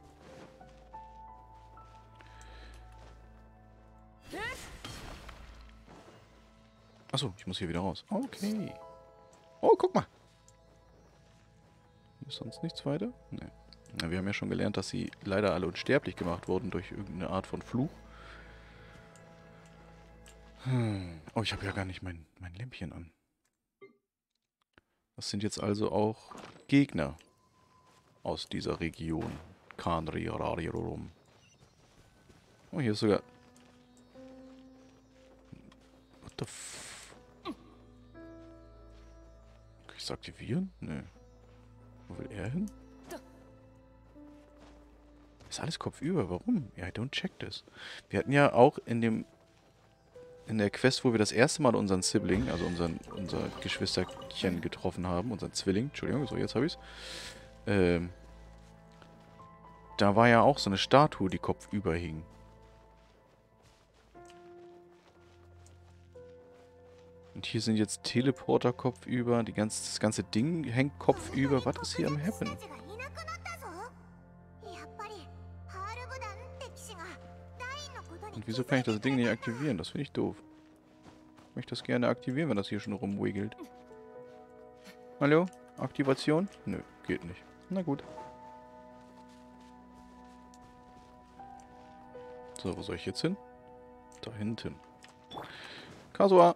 D: Achso, ich muss hier wieder raus. Okay. Oh, guck mal. Hier ist sonst nichts weiter? Nee. Na, wir haben ja schon gelernt, dass sie leider alle unsterblich gemacht wurden durch irgendeine Art von Fluch. Hm. Oh, ich habe ja gar nicht mein, mein Lämpchen an. Das sind jetzt also auch Gegner aus dieser Region. Khan-Rari-Rum. Oh, hier ist sogar... What the f... Kann ich das aktivieren? Nö. Wo will er hin? Ist alles kopfüber. Warum? Ja, I don't check this. Wir hatten ja auch in dem... In der Quest, wo wir das erste Mal unseren Sibling, also unseren, unser Geschwisterchen getroffen haben, unseren Zwilling, Entschuldigung, so jetzt habe ich es. Ähm, da war ja auch so eine Statue, die kopfüber hing. Und hier sind jetzt Teleporter kopfüber, die ganze, das ganze Ding hängt kopfüber. Was ist hier am Happen? Und wieso kann ich das Ding nicht aktivieren? Das finde ich doof. Ich möchte das gerne aktivieren, wenn das hier schon rumwiggelt. Hallo? Aktivation? Nö, geht nicht. Na gut. So, wo soll ich jetzt hin? Da hinten. Kazuha!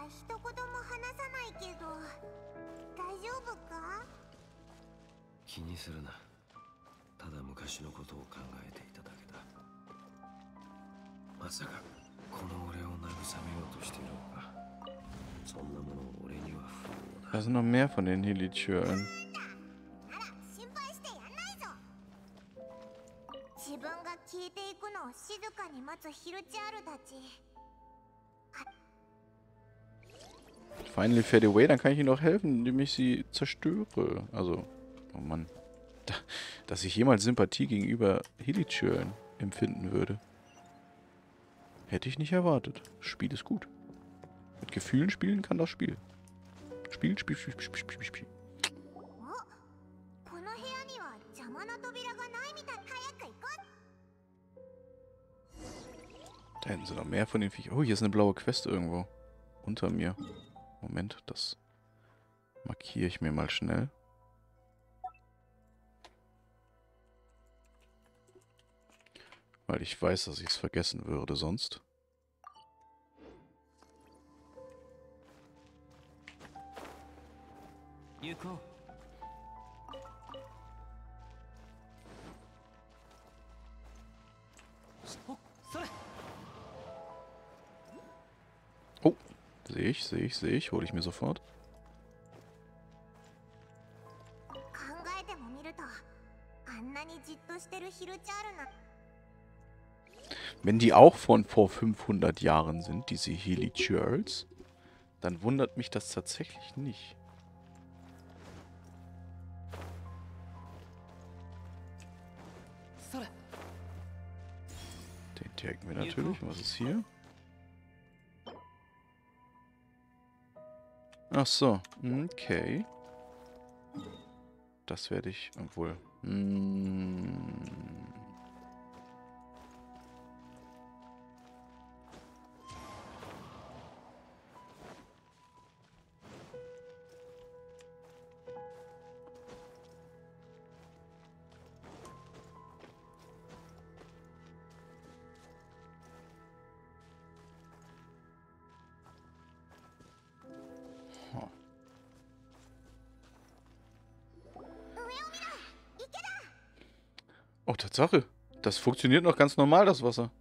E: 一言も話さないけど大丈夫か？
F: 気にするな。ただ昔のことを考えていただけだ。まさかこの俺を慰めようとしているのか。そんなもの俺には不要だ。
D: Da sind noch mehr von den Helichurlen.
E: なら心配してやんないぞ。自分が消えていくのを静かに待つヒルチャールたち。
D: Finally fade away, dann kann ich ihnen auch helfen, indem ich sie zerstöre. Also, oh Mann. Da, dass ich jemals Sympathie gegenüber Helichurlen empfinden würde. Hätte ich nicht erwartet. Das Spiel ist gut. Mit Gefühlen spielen kann das Spiel. Spiel, Spiel, Spiel, Spiel, Spiel, Spiel, Spiel. Da hinten sind noch mehr von den Viechern. Oh, hier ist eine blaue Quest irgendwo. Unter mir. Moment, das markiere ich mir mal schnell. Weil ich weiß, dass ich es vergessen würde sonst. Oh, sehe ich, sehe ich, sehe ich. Hole ich mir sofort. Wenn die auch von vor fünfhundert Jahren sind, diese Helichurls, dann wundert mich das tatsächlich nicht. Den taggen wir natürlich. Was ist hier? Ach so, okay. Das werde ich, obwohl... Mm, Oh, Tatsache. Das funktioniert noch ganz normal, das Wasser.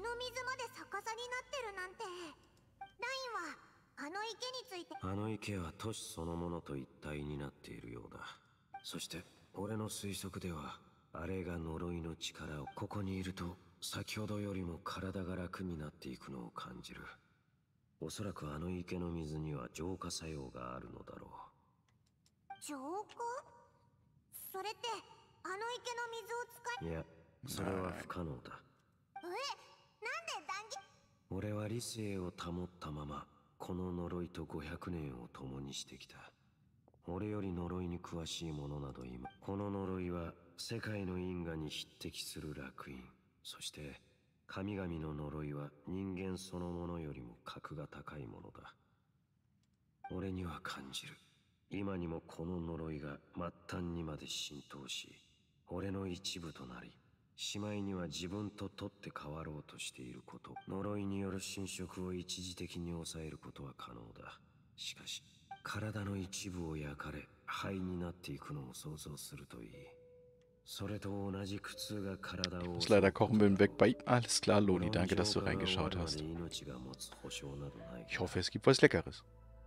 F: あの池は都市そのものと一体になっているようだ。そして俺の推測ではあれが呪いの力をここにいると先ほどよりも体が楽になっていくのを感じる。おそらくあの池の水には浄化作用があるのだろう。浄化？それってあの池の水を使い…いや、それは不可能だ。え、なんで断言…俺は理性を保ったままこの呪いとごひゃくねんを共にしてきた。俺より呪いに詳しい者など今、この呪いは世界の因果に匹敵する烙印。そして神々の呪いは人間そのものよりも格が高いものだ。俺には感じる。今にもこの呪いが末端にまで浸透し、俺の一部となり、しまいには自分と取って変わろうとしていること。呪いによる侵食を一時的に抑えることは可能だ。しかし、体の一部を焼かれ、灰になっていくのを想像するといい。それと同じ苦痛が体を…
D: Ist leider Kochenwillen weg bei ihm. Alles klar, Loni, danke, dass du reingeschaut hast. Ich hoffe, es gibt was Leckeres.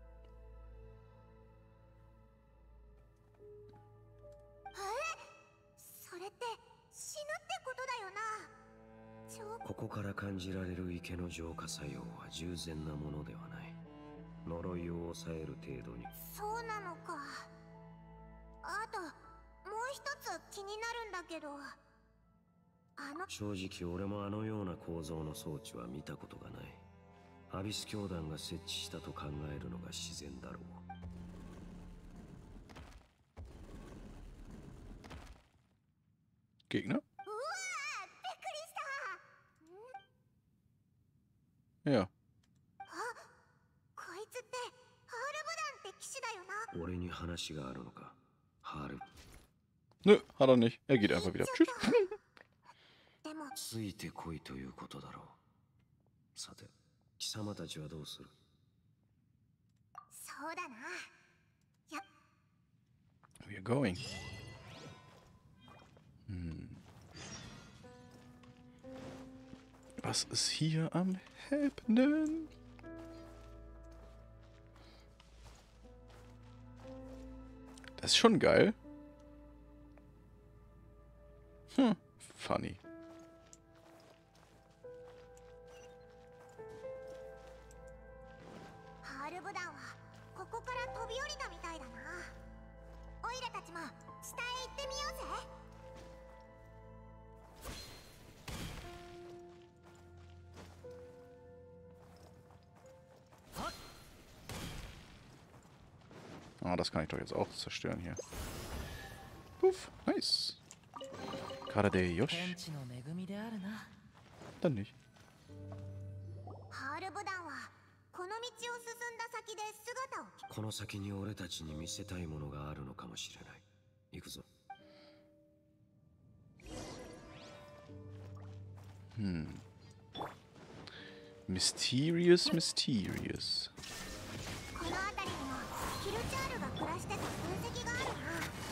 F: Hier ここから感じられる池の浄化作用は従前なものではない。呪いを抑える程度に。
E: そうなのか。あともう一つ気になるんだけど、あの…
F: 正直俺もあのような構造の装置は見たことがない。アビス教団が設置したと考えるのが自然だろう。
D: Gegner? Ja.
E: こいつってハールブダンって騎士だよな。
F: 俺に話があるのか、ハール。
D: Nö, hat er nicht. Er geht einfach wieder. Tschüss.
E: でも
F: ついてこいということだろう。さて、貴様たちはどうする？
E: そうだな。や
D: We're going. Hm. Was ist hier am Happening? Das ist schon geil. Hm, funny. Ah, das kann ich doch jetzt auch zerstören hier. Puff, nice. Gerade der Yosh.
G: 天地の恵みであるな。
D: Dann nicht.
E: ハールブダンはこの道を進んだ先で姿を
F: この先に俺たちに見せたいものがあるのかもしれない。行くぞ。
D: Hm. Mysterious, mysterious.
E: この辺りにもヒルチャールが暮らしてた痕跡があるな。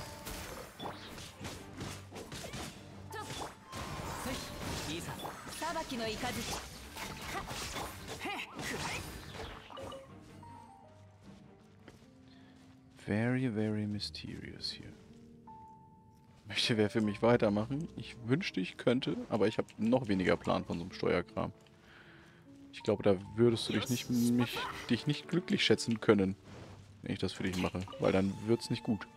G: いいさ、裁きの雷。はっ、へっ、くらい。
D: Very, very mysterious hier. Möchte wer für mich weitermachen? Ich wünschte, ich könnte, aber ich habe noch weniger Plan von so einem Steuerkram. Ich glaube, da würdest du dich nicht, mich, dich nicht glücklich schätzen können, wenn ich das für dich mache, weil dann wird's nicht gut.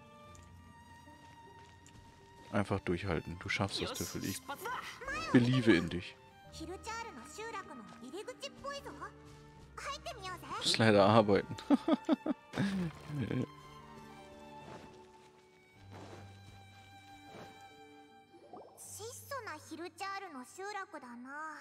D: Einfach durchhalten. Du schaffst das, Tiffel. Ich believe in dich.
E: ヒルチャールの集落の入り口っぽいぞ。入ってみようぜ。
D: Du musst leider arbeiten. Nee.
E: 質素なヒルチャールの集落だな。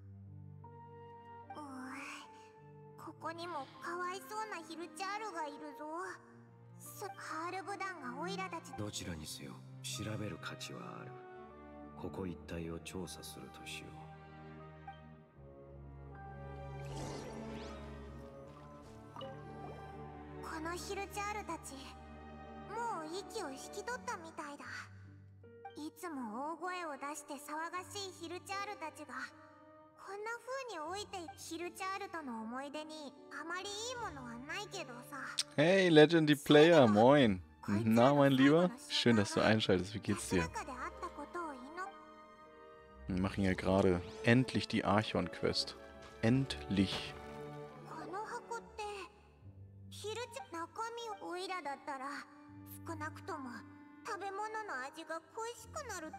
E: おい、ここにもかわいそうなヒルチャールがいるぞ。すハールブダンがオイラたち。
F: どちらにせよ調べる価値はある。ここ一帯を調査するとしよう。
E: このヒルチャールたち、もう息を引き取ったみたいだ。いつも大声を出して騒がしいヒルチャールたちがこんな風に老いていくヒルチャールとの思い出にあまりいいものはないけどさ。
D: Hey, Legendary Player, moin. Na, mein Lieber? Schön, dass du einschaltest. Wie geht's dir? Wir machen ja gerade endlich die Archon-Quest. Endlich.
E: この箱ってヒルチ中身をオイラだったら少なくとも食べ物の味が恋しくなる。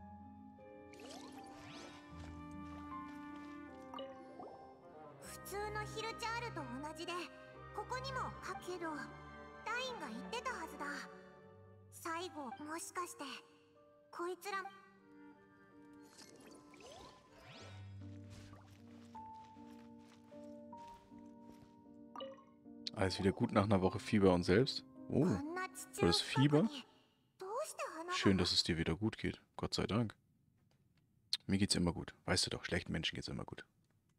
E: 普通のヒルチャールと同じでここにもかけどダインが言ってたはずだ。最後もしかしてこいつら。
D: Alles wieder gut nach einer Woche Fieber und selbst. Oh, für das Fieber? Schön, dass es dir wieder gut geht. Gott sei Dank. Mir geht's immer gut. Weißt du doch, schlechten Menschen geht's immer gut.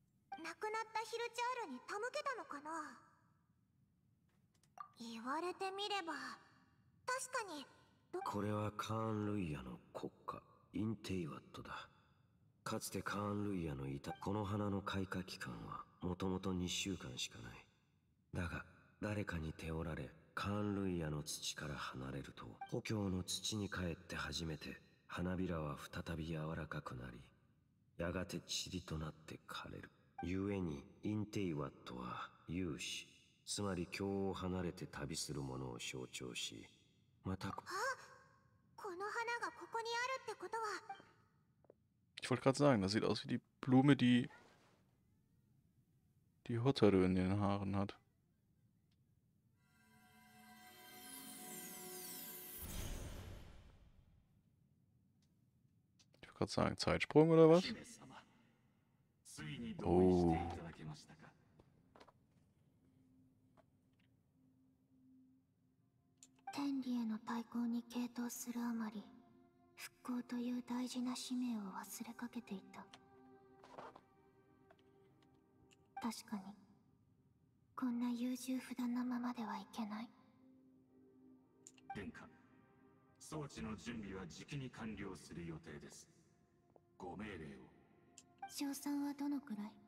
E: 言われてみれば確かに。
F: これはカーン・ルイヤの国家インテイワットだ。かつてカーン・ルイヤのいたこの花の開花期間はもともとにしゅうかんしかない。だが誰かに手折られカーン・ルイヤの土から離れると故郷の土に帰って初めて花びらは再び柔らかくなりやがて塵となって枯れる。故にインテイワットは勇士、つまり郷を離れて旅する者を象徴し、またこ
E: の花がここにあるってことは。
D: Ich wollte gerade sagen, das sieht aus wie die Blume, die die Hotaru in den Haaren hat. Ich wollte gerade sagen, Zeitsprung oder was? Oh.
E: 天理への対抗に傾倒するあまり復興という大事な使命を忘れかけていた。確かにこんな優柔不断なままではいけない。
H: 殿下、装置の準備はじきに完了する予定です。ご命令を。
E: 賞賛はどのくらい？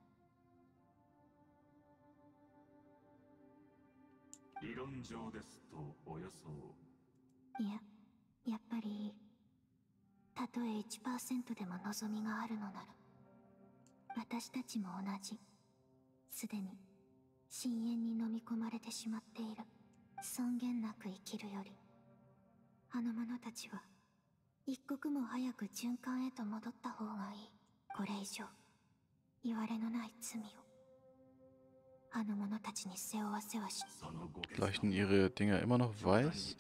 H: 理論上ですとおよそ。
E: いや、やっぱりいい。たとえ いちパーセント でも望みがあるのなら。私たちも同じ。すでに深淵に飲み込まれてしまっている。尊厳なく生きるより、あの者たちは一刻も早く循環へと戻った方がいい。これ以上言われのない罪をあの者たちに背負わせはし。
D: Leuchten ihre Dinger immer noch weiß?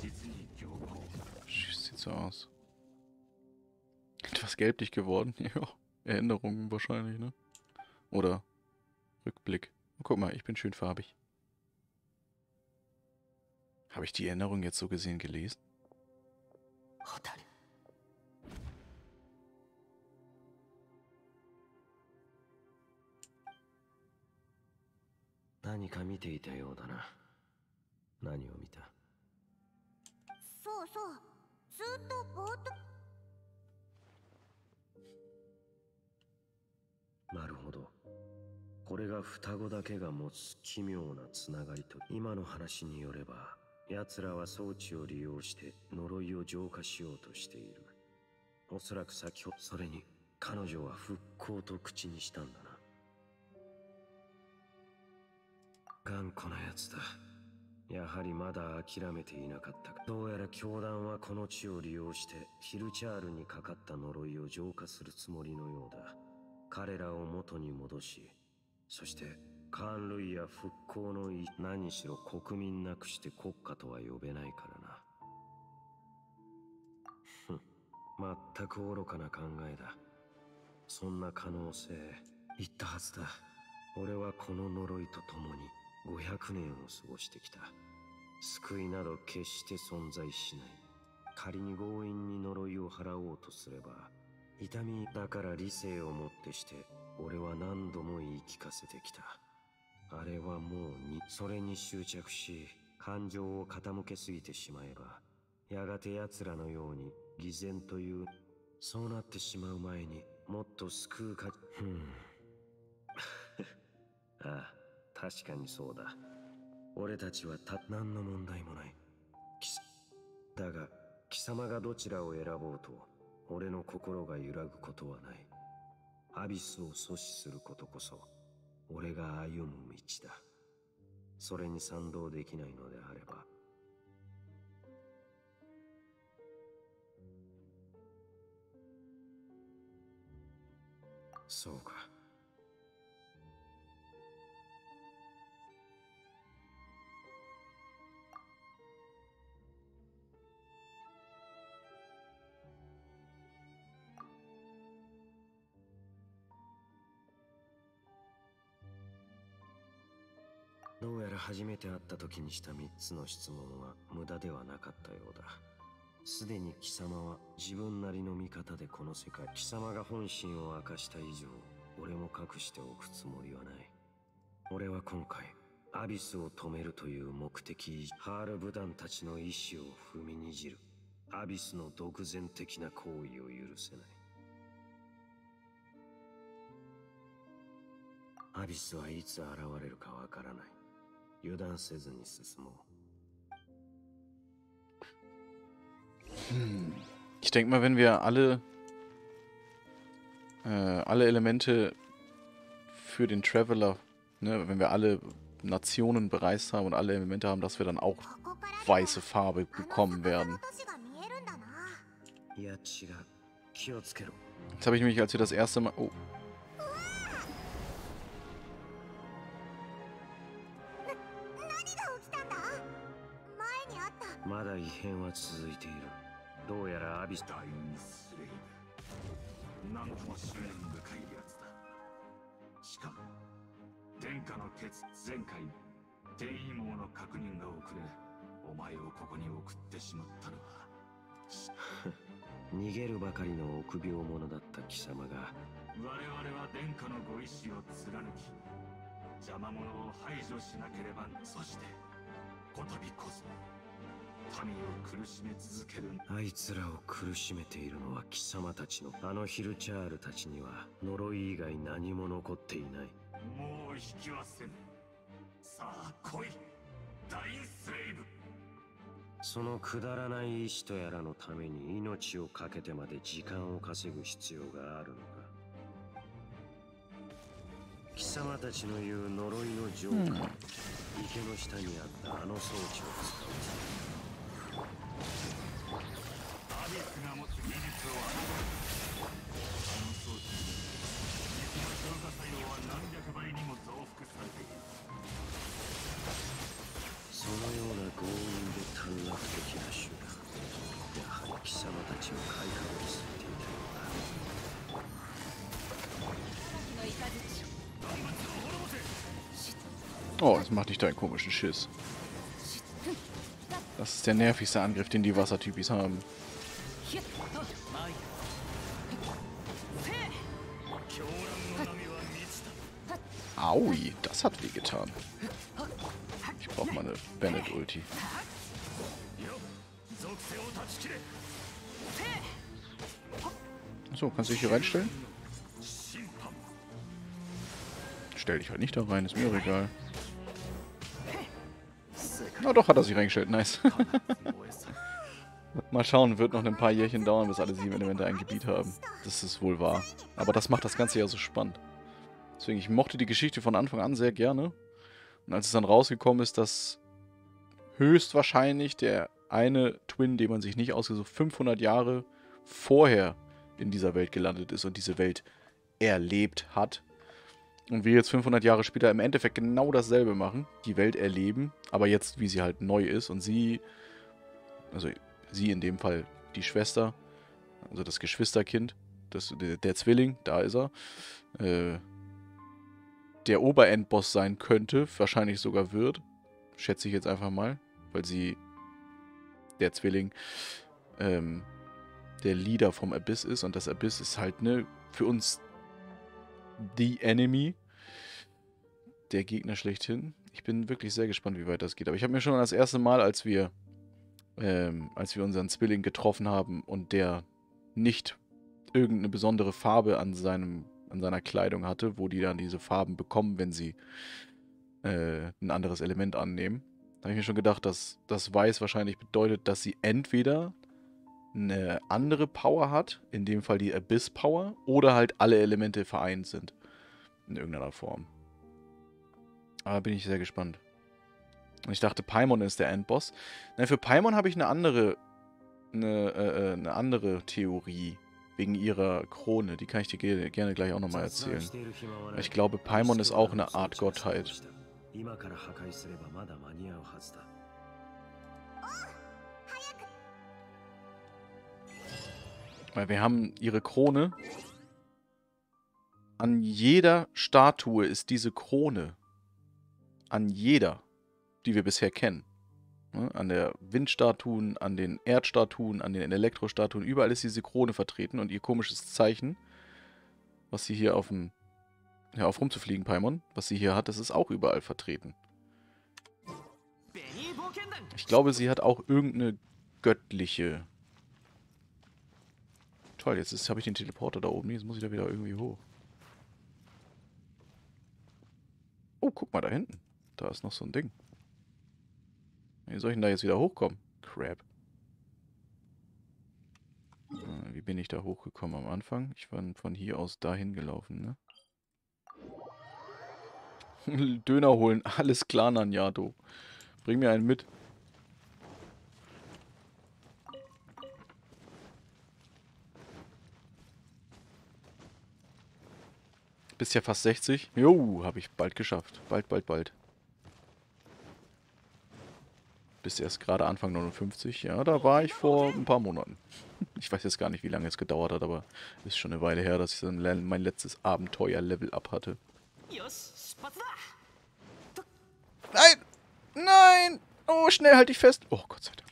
D: Sieht so aus. Etwas gelblich geworden? Ja. Erinnerungen wahrscheinlich, ne? Oder Rückblick. Guck mal, ich bin schön farbig. Habe ich die Erinnerung jetzt so gesehen gelesen?
F: Hotaru. 何か見ていたようだな。何を見た？
E: そうそう、ずっとぼーっと。
F: なるほど。これが双子だけが持つ奇妙なつながりと。今の話によれば、奴らは装置を利用して呪いを浄化しようとしている。おそらく先ほど、それに彼女は復興と口にしたんだな。頑固なやつだ。やはりまだ諦めていなかったか。どうやら教団はこの地を利用してヒルチャールにかかった呪いを浄化するつもりのようだ。彼らを元に戻し、そしてカーン・ルイや復興の意、何しろ国民なくして国家とは呼べないからな。ふん、全く愚かな考えだ。そんな可能性言ったはずだ。俺はこの呪いと共にごひゃくねんを過ごしてきた。救いなど決して存在しない。仮に強引に呪いを払おうとすれば、痛みだから理性をもってして俺は何度も言い聞かせてきた。あれはもうにそれに執着し感情を傾けすぎてしまえば、やがて奴らのように偽善という、そうなってしまう前にもっと救うか。ふんああ、確かにそうだ。俺たちはた何の問題もない。だが貴様がどちらを選ぼうと俺の心が揺らぐことはない。アビスを阻止することこそ俺が歩む道だ。それに賛同できないのであれば、そうか。どうやら初めて会った時にしたみっつの質問は無駄ではなかったようだ。すでに貴様は自分なりの見方でこの世界、貴様が本心を明かした以上、俺も隠しておくつもりはない。俺は今回アビスを止めるという目的、ハールブダンたちの意志を踏みにじるアビスの独善的な行為を許せない。アビスはいつ現れるかわからない。油断せずに進もう。
D: Hm. Ich denke mal, wenn wir alle äh, alle Elemente für den Traveler, ne, wenn wir alle Nationen bereist haben und alle Elemente haben, dass wir dann auch weiße Farbe bekommen werden. Jetzt habe ich nämlich, als wir das erste Mal... Oh.
H: 「どうやらアビス大スレイブ」「なんとも執念深いやつだ。しかも殿下の決前回転移網の確認が遅れ、お前をここに送ってしまったのは
F: 逃げるばかりの臆病者だった貴様が、
H: 我々は殿下のご意志を貫き邪魔者を排除しなければ。そしてこたびこそ民を苦しめ続ける。
F: あいつらを苦しめているのは貴様たちの。あのヒルチャールたちには呪い以外何も残っていない。
H: もう引きはせぬ。さあ来い、ダインスレイブ。
F: そのくだらない意志とやらのために命を懸けてまで時間を稼ぐ必要があるのか。貴様たちの言う呪いの浄化、うん、池の下にあったあの装置を使う。
H: アビスが持つ技術をあの装置に水の浄化作用は何百倍にも増幅されている。
F: そのような強引で短絡的な手段、やはり貴様たちを買いかぶりすぎていたようだ。
D: Oh, jetzt mach nicht deinen komischen Schiss. Das ist der nervigste Angriff, den die Wassertypis haben. Aui, das hat wehgetan. Ich brauche mal eine Bennett-Ulti. So, kannst du dich hier reinstellen? Stell dich halt nicht da rein, ist mir auch egal. Na doch, hat er sich reingestellt, nice. Mal schauen, wird noch ein paar Jährchen dauern, bis alle sieben Elemente ein Gebiet haben. Das ist wohl wahr. Aber das macht das Ganze ja so spannend. Deswegen, ich mochte die Geschichte von Anfang an sehr gerne. Und als es dann rausgekommen ist, dass höchstwahrscheinlich der eine Twin, den man sich nicht ausgesucht, fünfhundert Jahre vorher in dieser Welt gelandet ist und diese Welt erlebt hat. Und wir jetzt fünfhundert Jahre später im Endeffekt genau dasselbe machen, die Welt erleben, aber jetzt, wie sie halt neu ist und sie, also sie in dem Fall die Schwester, also das Geschwisterkind, das, der, der Zwilling, da ist er, äh, der Oberendboss sein könnte, wahrscheinlich sogar wird, schätze ich jetzt einfach mal, weil sie, der Zwilling, ähm, der Leader vom Abyss ist und das Abyss ist halt, ne, für uns The Enemy, der Gegner schlechthin. Ich bin wirklich sehr gespannt, wie weit das geht. Aber ich habe mir schon das erste Mal, als wir ähm, als wir unseren Zwilling getroffen haben und der nicht irgendeine besondere Farbe an seinem an seiner Kleidung hatte, wo die dann diese Farben bekommen, wenn sie äh, ein anderes Element annehmen. Da habe ich mir schon gedacht, dass das Weiß wahrscheinlich bedeutet, dass sie entweder eine andere Power hat, in dem Fall die Abyss Power, oder halt alle Elemente vereint sind. In irgendeiner Form. Aber bin ich sehr gespannt. Und ich dachte, Paimon ist der Endboss. Nein, für Paimon habe ich eine andere, eine, äh, eine andere Theorie. Wegen ihrer Krone. Die kann ich dir ge gerne gleich auch nochmal erzählen. Ich glaube, Paimon ist auch eine Art Gottheit. Weil wir haben ihre Krone. An jeder Statue ist diese Krone. An jeder, die wir bisher kennen. Ne? An der Windstatuen, an den Erdstatuen, an den Elektrostatuen. Überall ist diese Krone vertreten. Und ihr komisches Zeichen, was sie hier auf dem... Ja, auf rumzufliegen, Paimon, was sie hier hat, das ist auch überall vertreten. Ich glaube, sie hat auch irgendeine göttliche... Toll, jetzt habe ich den Teleporter da oben. Jetzt muss ich da wieder irgendwie hoch. Oh, guck mal da hinten. Da ist noch so ein Ding. Wie soll ich denn da jetzt wieder hochkommen? Crap. Wie bin ich da hochgekommen am Anfang? Ich war von hier aus dahin gelaufen, ne? Döner holen. Alles klar, Nanyato. Bring mir einen mit. Bist ja fast sechzig. Jo, habe ich bald geschafft. Bald, bald, bald. Bist erst gerade Anfang neunundfünfzig. Ja, da war ich vor ein paar Monaten. Ich weiß jetzt gar nicht, wie lange es gedauert hat, aber ist schon eine Weile her, dass ich dann mein letztes Abenteuer-Level-Up hatte. Nein! Nein! Oh, schnell, halt dich fest! Oh, Gott sei Dank.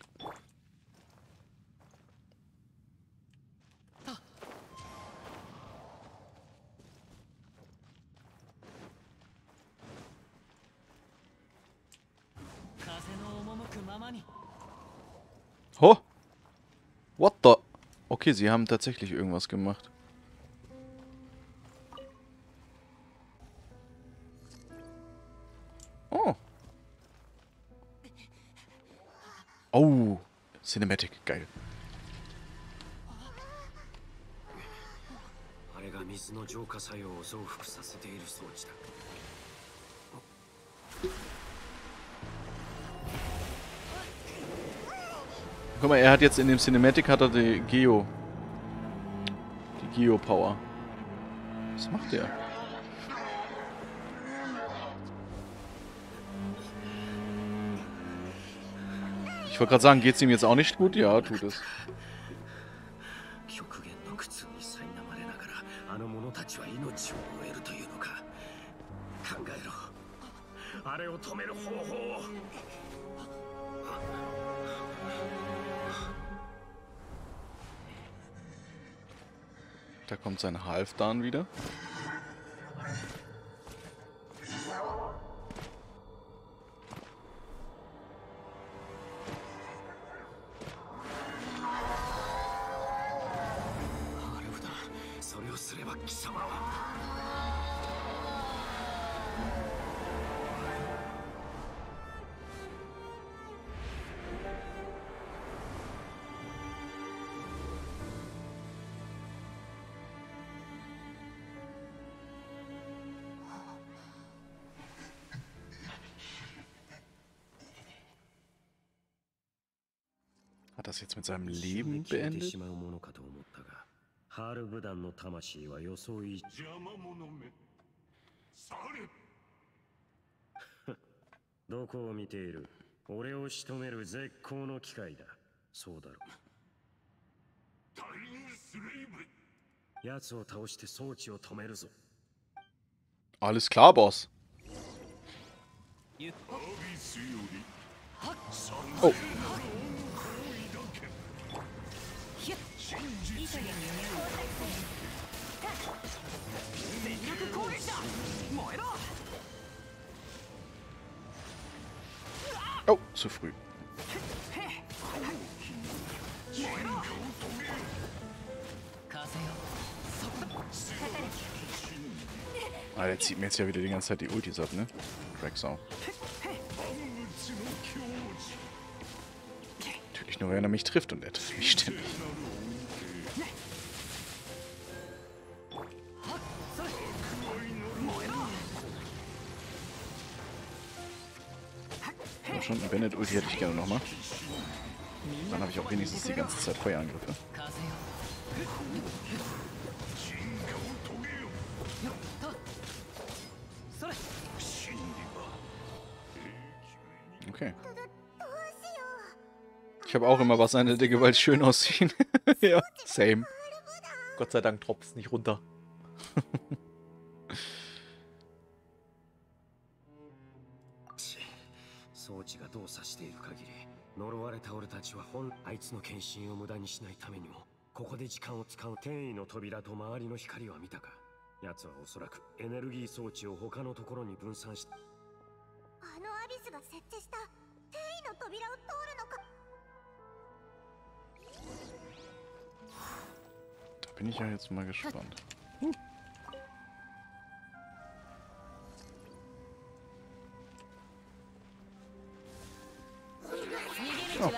D: Ho! What the? Okay, sie haben tatsächlich irgendwas gemacht. Oh. Oh. Cinematic, geil.
F: あれが水の浄化作用を増幅させている装置だ。
D: Guck mal, er hat jetzt in dem Cinematic hat er die Geo. Die Geo-Power. Was macht der? Ich wollte gerade sagen, geht's ihm jetzt auch nicht gut? Ja, tut es.
F: 極限の苦痛に苛まれながらあの者たちは命を終えるというのか。考えろ。あれを止める方法を。
D: Da kommt sein Halfdan wieder. Hat das jetzt mit seinem Leben beendet?
F: ハールブダンの魂は装い
H: 邪魔者め去れ
F: どこを見ている俺を仕留める絶好の機会だそうだろう
H: タイムスレイブ
F: 奴を倒して装置を止めるぞ
D: Alles klar, Boss. Oh. Oh, zu früh. Ah, der zieht mir jetzt ja wieder die ganze Zeit die Ultis ab, ne? Drecksau. Natürlich nur, wenn er mich trifft und er trifft mich ständig. Aber schon ein Bennett-Ulti hätte ich gerne nochmal. Dann habe ich auch wenigstens die ganze Zeit Feuerangriffe. Okay. Ich habe auch immer was an der Decke, weil es schön aussieht. Ja, same. Gott sei Dank tropft es nicht runter.
F: 装置が動作している限り呪われた俺たちは本あいつの献身を無駄にしないためにもここで時間を使う転移の扉と周りの光は見たか奴はおそらくエネルギー装置を他のところに分散し
E: あのアビスが設置した転移の扉を通るのか
D: Da bin ich ja jetzt mal gespannt. Huh. Oh.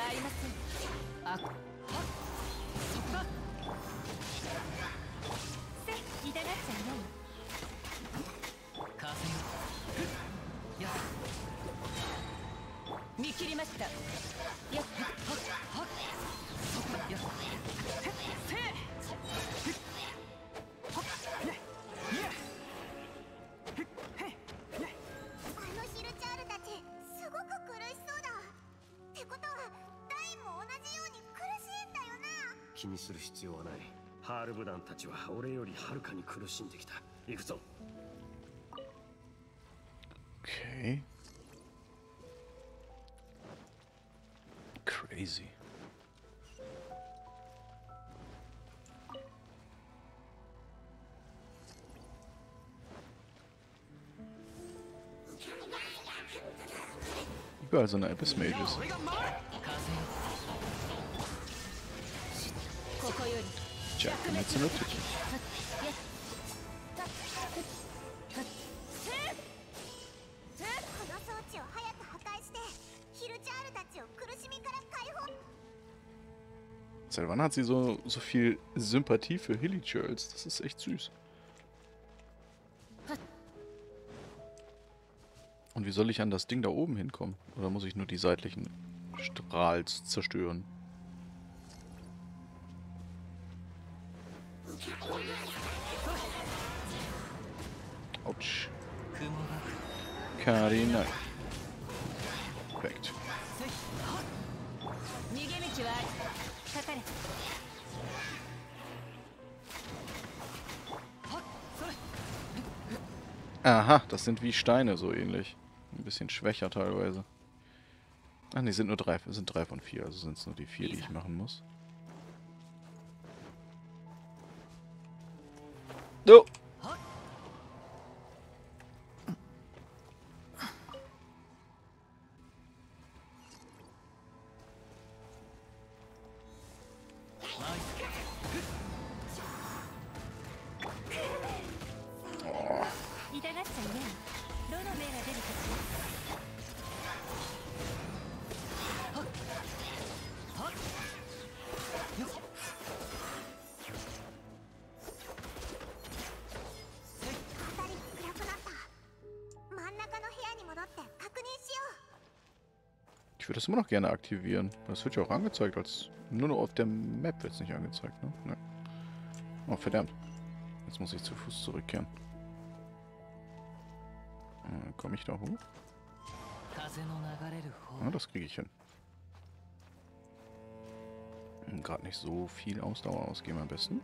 E: ってことはダインも同じように苦しいんだよな。
F: 気にする必要はない。ハールブダンたちは俺よりはるかに苦しんできた。行くぞ。
D: Okay. Crazy. Überall so eine Abyss Mages. 弱滅の敵。
E: この装置を早く破壊してヒルチャールたちを苦しみから解放。
D: Seit wann hat sie so, so viel Sympathie für Hilichurls? Das ist echt süß. Und wie soll ich an das Ding da oben hinkommen? Oder muss ich nur die seitlichen Strahls zerstören? Autsch. Karina. Perfekt. Aha, das sind wie Steine, so ähnlich. Ein bisschen schwächer teilweise. Ach ne, sind nur drei, sind drei von vier, also sind es nur die vier, die ich machen muss. No! Ich würde das immer noch gerne aktivieren. Das wird ja auch angezeigt, als nur noch auf der Map wird es nicht angezeigt, ne? Ne. Oh, verdammt. Jetzt muss ich zu Fuß zurückkehren. Äh, komme ich da hoch? Ja, das kriege ich hin. Gerade nicht so viel Ausdauer ausgeben am besten.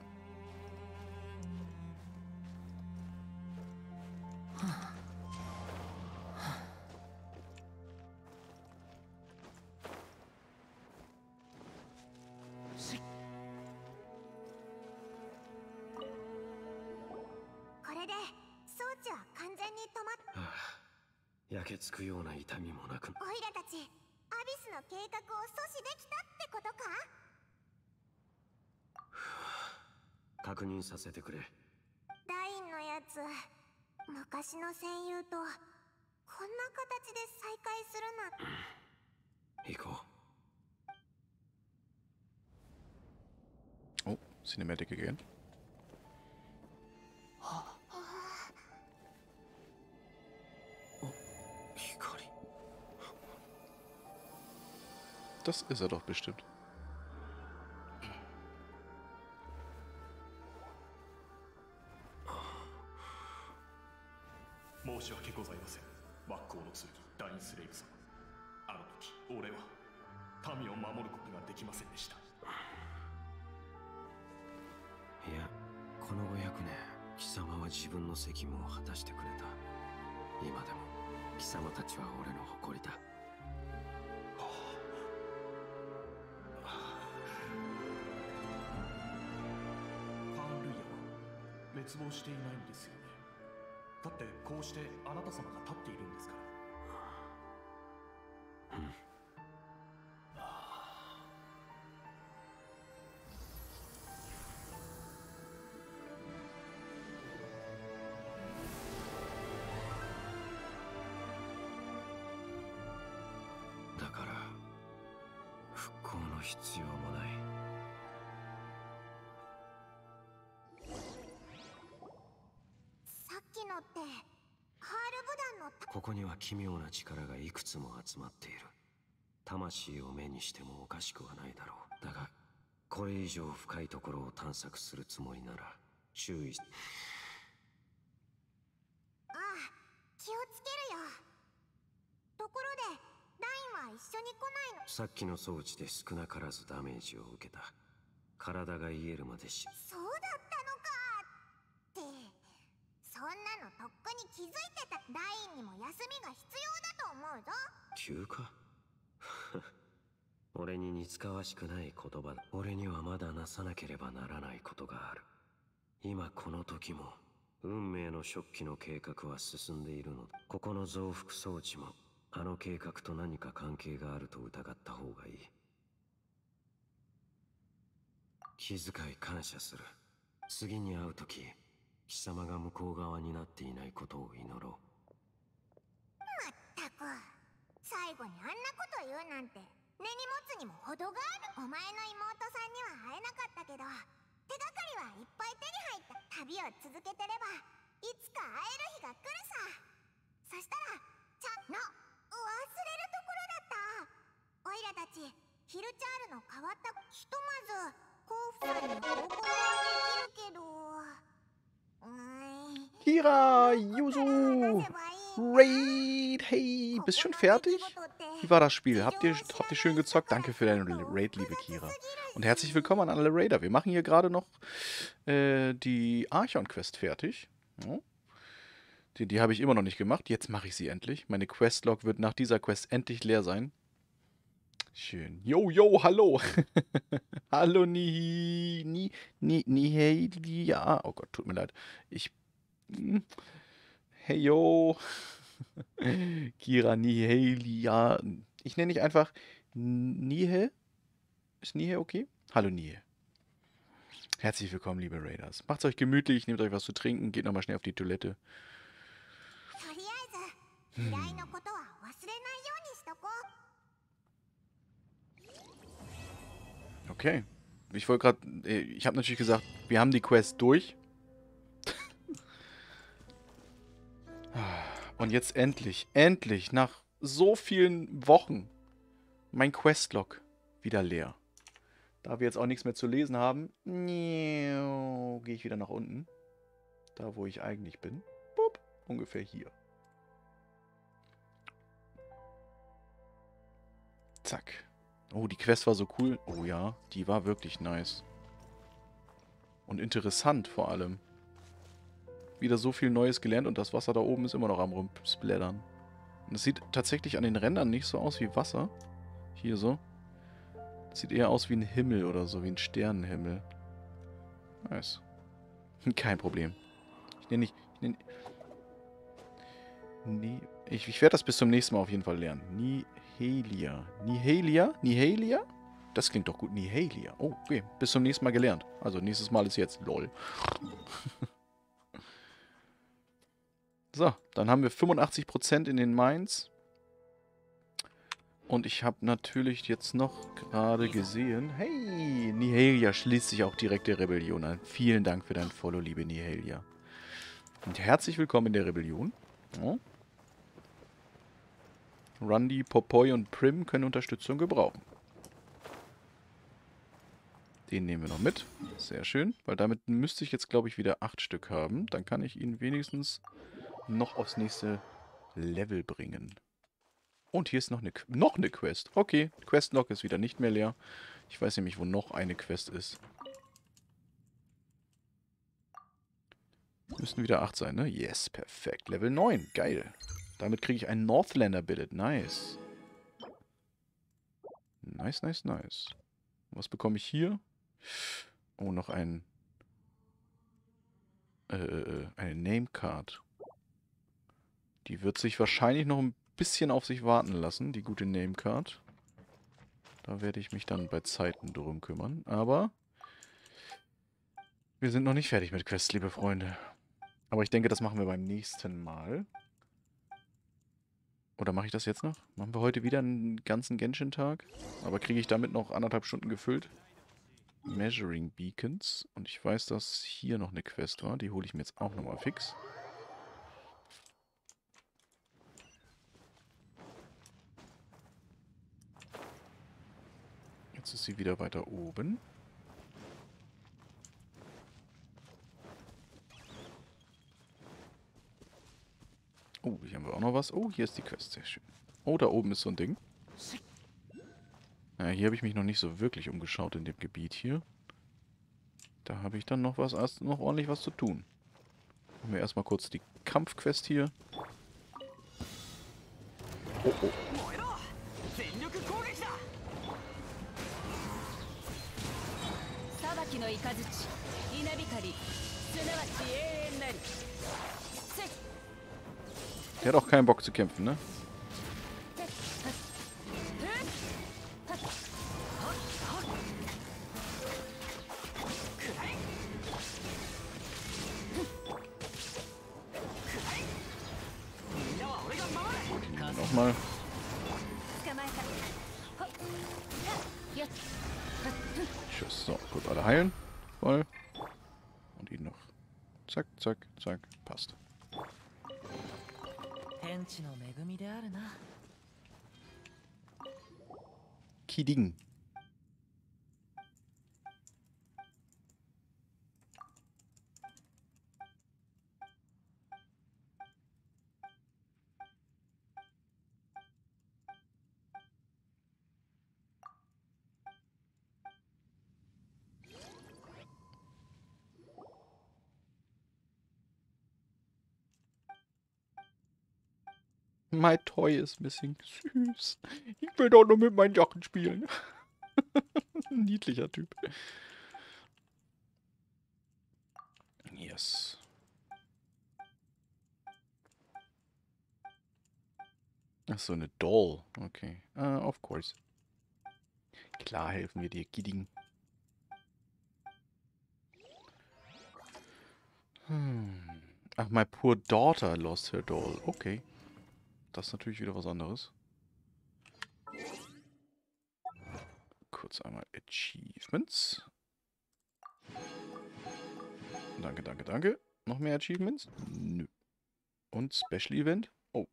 F: つくような痛みもなく、
E: オイラたちアビスの計画を阻止できたってことか？
F: 確認させてくれ。
E: ダインのやつ、昔の戦友とこんな形で再会するなんて。
F: 行こ
D: う。お、Cinematic again. Das ist er doch bestimmt.
F: Ja, このごひゃくねん、貴様は自分の責務を果たしてくれた。今でも貴様たちは俺の誇りだ。
I: 滅亡していないんですよね。だってこうしてあなた様が立っているんですから。うん。
F: だから復興の必要もない。ここには奇妙な力がいくつも集まっている。魂を目にしてもおかしくはないだろう。だがこれ以上深いところを探索するつもりなら注意。
E: ああ、気をつけるよ。ところでダインは一緒に来ないの？
F: さっきの装置で少なからずダメージを受けた。体が癒えるまでし。
E: そうだったのかって。そんなのとっくに気づいてた。ダインにも休みが必要だと思うぞ。
F: 休暇？俺に似つかわしくない言葉だ。俺にはまだなさなければならないことがある。今この時も運命の初期の計画は進んでいるのだ。ここの増幅装置もあの計画と何か関係があると疑った方がいい。 気遣い感謝する。次に会うとき、貴様が向こう側になっていないことを祈ろう。
E: まったく、最後にあんなこと言うなんて根に持つにも程がある。お前の妹さんには会えなかったけど、手がかりはいっぱい手に入った。旅を続けてればいつか会える日が来るさ。そしたらちゃんの忘れるところだった。オイラたちヒルチャールの変わったひとまずコウフさんに報告はできるけど、うーん
D: Kira, Yuzu, Raid, hey, bist schon fertig? Wie war das Spiel? Habt ihr, habt ihr schön gezockt? Danke für deine Raid, liebe Kira. Und herzlich willkommen an alle Raider. Wir machen hier gerade noch äh, die Archon-Quest fertig. Ja. Die, die habe ich immer noch nicht gemacht. Jetzt mache ich sie endlich. Meine Questlog wird nach dieser Quest endlich leer sein. Schön. Yo, yo, hallo. Hallo, Ni... Ni... Ni... Nihelia. Oh Gott, tut mir leid. Ich... Hey, yo. Kira Nihelia. Ich nenne dich einfach Nihe. Ist Nihe okay? Hallo, Nihe. Herzlich willkommen, liebe Raiders. Macht's euch gemütlich, nehmt euch was zu trinken, geht nochmal schnell auf die Toilette. Hm. Okay. Ich wollte gerade... Ich habe natürlich gesagt, wir haben die Quest durch. Und jetzt endlich, endlich, nach so vielen Wochen, mein Questlog wieder leer. Da wir jetzt auch nichts mehr zu lesen haben, gehe ich wieder nach unten. Da, wo ich eigentlich bin. Bup, ungefähr hier. Zack. Oh, die Quest war so cool. Oh ja, die war wirklich nice. Und interessant vor allem. Wieder so viel Neues gelernt und das Wasser da oben ist immer noch am rumsplattern. Und es sieht tatsächlich an den Rändern nicht so aus wie Wasser. Hier so. Das sieht eher aus wie ein Himmel oder so, wie ein Sternenhimmel. Nice. Kein Problem. Ich nenne nicht... Ich, nenn, nee, ich, ich werde das bis zum nächsten Mal auf jeden Fall lernen. Nihelia. Nihelia? Nihelia? Das klingt doch gut. Nihelia. Oh, okay. Bis zum nächsten Mal gelernt. Also nächstes Mal ist jetzt. Lol. So, dann haben wir fünfundachtzig Prozent in den Mines. Und ich habe natürlich jetzt noch gerade gesehen... Hey, Nihelia schließt sich auch direkt der Rebellion an. Vielen Dank für dein Follow, liebe Nihelia. Und herzlich willkommen in der Rebellion. Ja. Rundy, Popoy und Prim können Unterstützung gebrauchen. Den nehmen wir noch mit. Sehr schön, weil damit müsste ich jetzt, glaube ich, wieder acht Stück haben. Dann kann ich ihn wenigstens noch aufs nächste Level bringen. Und hier ist noch eine, noch eine Quest. Okay, Questlog ist wieder nicht mehr leer. Ich weiß nämlich, wo noch eine Quest ist. Müssen wieder acht sein, ne? Yes, perfekt. Level neun, geil. Damit kriege ich einen Northlander-Billet. Nice. Nice, nice, nice. Was bekomme ich hier? Oh, noch ein... Äh, eine Namecard. Die wird sich wahrscheinlich noch ein bisschen auf sich warten lassen, die gute Namecard. Da werde ich mich dann bei Zeiten drum kümmern. Aber wir sind noch nicht fertig mit Quests, liebe Freunde. Aber ich denke, das machen wir beim nächsten Mal. Oder mache ich das jetzt noch? Machen wir heute wieder einen ganzen Genshin-Tag? Aber kriege ich damit noch anderthalb Stunden gefüllt? Measuring Beacons. Und ich weiß, dass hier noch eine Quest war. Die hole ich mir jetzt auch nochmal fix. Jetzt ist sie wieder weiter oben. Oh, hier haben wir auch noch was. Oh, hier ist die Quest. Sehr schön. Oh, da oben ist so ein Ding. Ja, hier habe ich mich noch nicht so wirklich umgeschaut in dem Gebiet hier. Da habe ich dann noch was, noch ordentlich was zu tun. Machen wir erstmal kurz die Kampfquest hier. Oh, oh. Der hat auch keinen Bock zu kämpfen, ne? erstmal. Tschüss. So, gut, alle heilen. Voll. Und ihn noch. Zack, zack, zack. Passt. Kidding. My toy is missing. Süß. Ich will doch nur mit meinen Jacken spielen. Niedlicher Typ. Yes. Ach so, eine Doll. Okay. Uh, of course. Klar helfen wir dir, Gidding. Hm. Ach, my poor daughter lost her doll. Okay. Das ist natürlich wieder was anderes. Kurz einmal Achievements. Danke, danke, danke. Noch mehr Achievements? Nö. Und Special Event? Oh.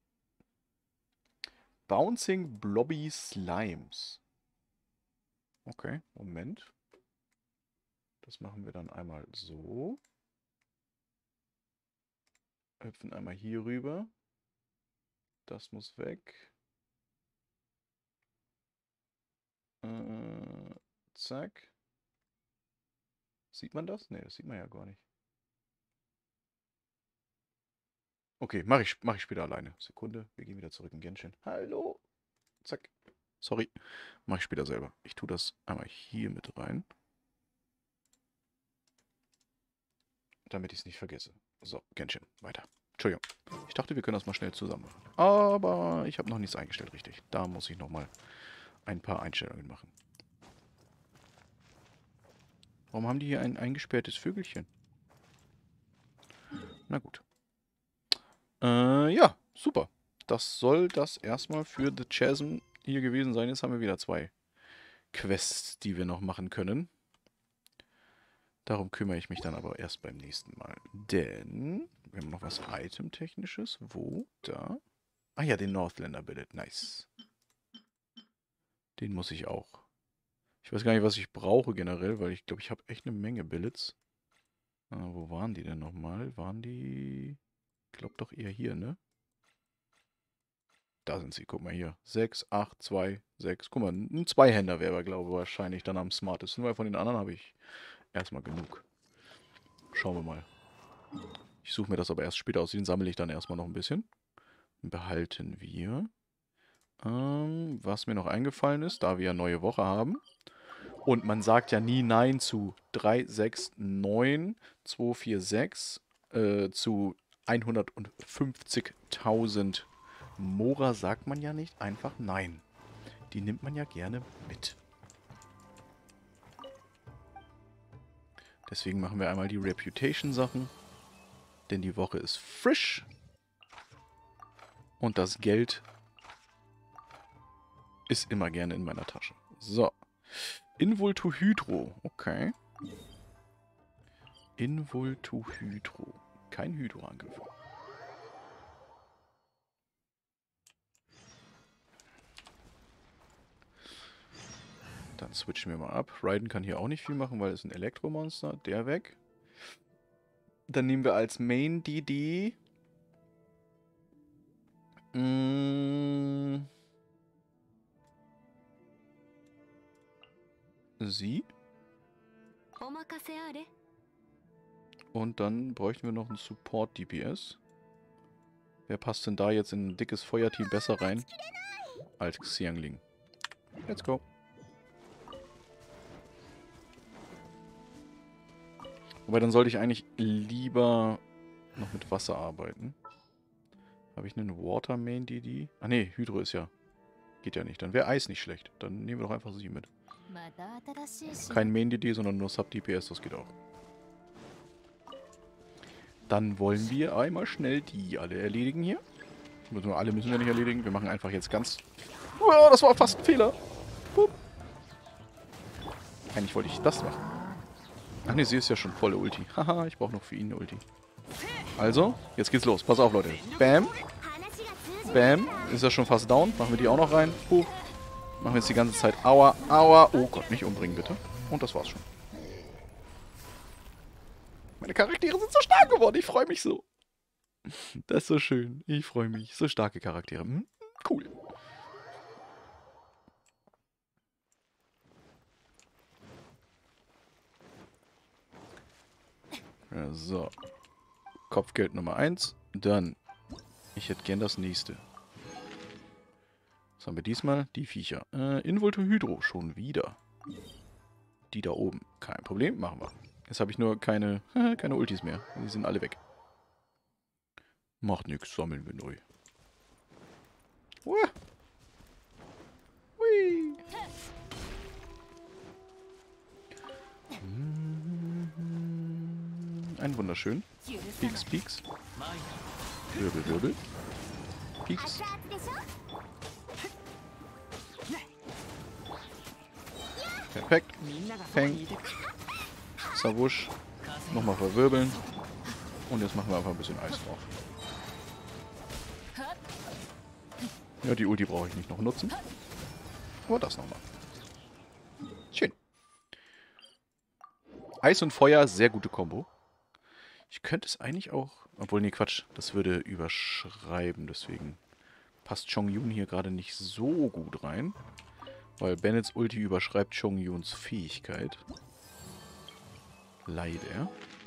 D: Bouncing Blobby Slimes. Okay, Moment. Das machen wir dann einmal so. Hüpfen einmal hier rüber. Das muss weg. Äh, zack. Sieht man das? Ne, das sieht man ja gar nicht. Okay, mache ich, mach ich später alleine. Sekunde, wir gehen wieder zurück in Genshin. Hallo. Zack. Sorry. Mache ich später selber. Ich tue das einmal hier mit rein. Damit ich es nicht vergesse. So, Genshin, weiter. Entschuldigung. Ich dachte, wir können das mal schnell zusammen machen. Aber ich habe noch nichts eingestellt, richtig. Da muss ich nochmal ein paar Einstellungen machen. Warum haben die hier ein eingesperrtes Vögelchen? Na gut. Äh, ja, super. Das soll das erstmal für The Chasm hier gewesen sein. Jetzt haben wir wieder zwei Quests, die wir noch machen können. Darum kümmere ich mich dann aber erst beim nächsten Mal. Denn wir haben noch was Item-Technisches. Wo? Da. Ah ja, den Northlander Billet. Nice. Den muss ich auch. Ich weiß gar nicht, was ich brauche generell, weil ich glaube, ich habe echt eine Menge Billets. Ah, wo waren die denn nochmal? Waren die... Ich glaube doch eher hier, ne? Da sind sie. Guck mal hier. sechs, acht, zwei, sechs. Guck mal, ein Zweihänder wäre, glaube ich, wahrscheinlich dann am smartesten, weil von den anderen habe ich erstmal genug. Schauen wir mal. Ich suche mir das aber erst später aus. Den sammle ich dann erstmal noch ein bisschen. Behalten wir. Ähm, was mir noch eingefallen ist, da wir ja neue Woche haben. Und man sagt ja nie Nein zu drei sechs neun zwei vier sechs äh, zu hundertfünfzigtausend Mora sagt man ja nicht einfach Nein. Die nimmt man ja gerne mit. Deswegen machen wir einmal die Reputation-Sachen. Denn die Woche ist frisch. Und das Geld ist immer gerne in meiner Tasche. So. Invultuhydro. Okay. Invultuhydro. Kein Hydroangriff. Dann switchen wir mal ab. Raiden kann hier auch nicht viel machen, weil es ein Elektromonster. Der weg. Dann nehmen wir als Main D D. Mm. Sie. Und dann bräuchten wir noch einen Support D P S. Wer passt denn da jetzt in ein dickes Feuerteam besser rein als Xiangling? Let's go. Wobei, dann sollte ich eigentlich lieber noch mit Wasser arbeiten. Habe ich einen Water Main D D? Ah ne, Hydro ist ja... Geht ja nicht. Dann wäre Eis nicht schlecht. Dann nehmen wir doch einfach sie mit. Kein Main D D, sondern nur Sub D P S, das geht auch. Dann wollen wir einmal schnell die alle erledigen hier. Müssen wir alle müssen wir nicht erledigen. Wir machen einfach jetzt ganz... Oh, das war fast ein Fehler. Pup. Eigentlich wollte ich das machen. Ach ne, sie ist ja schon volle Ulti. Haha, ich brauche noch für ihn eine Ulti. Also, jetzt geht's los. Pass auf, Leute. Bam. Bam. Ist ja schon fast down. Machen wir die auch noch rein. Puh. Machen wir jetzt die ganze Zeit. Aua, aua. Oh Gott, nicht umbringen, bitte. Und das war's schon. Meine Charaktere sind so stark geworden. Ich freue mich so. Das ist so schön. Ich freue mich. So starke Charaktere. Hm? Cool. Ja, so. Kopfgeld Nummer eins. Dann. Ich hätte gern das nächste. Was haben wir diesmal? Die Viecher. Äh, Involtohydro. Schon wieder. Die da oben. Kein Problem. Machen wir. Jetzt habe ich nur keine, keine Ultis mehr. Die sind alle weg. Macht nix. Sammeln wir neu. Uah. Hui. Ein wunderschön. Pieks, Pieks. Wirbel, Wirbel. Pieks. Perfekt. Peng. Savouche. Nochmal verwirbeln. Und jetzt machen wir einfach ein bisschen Eis drauf. Ja, die Ulti brauche ich nicht noch nutzen. Aber das nochmal. Schön. Eis und Feuer, sehr gute Kombo. Ich könnte es eigentlich auch... Obwohl, nee, Quatsch. Das würde überschreiben. Deswegen passt Chongyun hier gerade nicht so gut rein. Weil Bennets Ulti überschreibt Chongyuns Fähigkeit. Leider.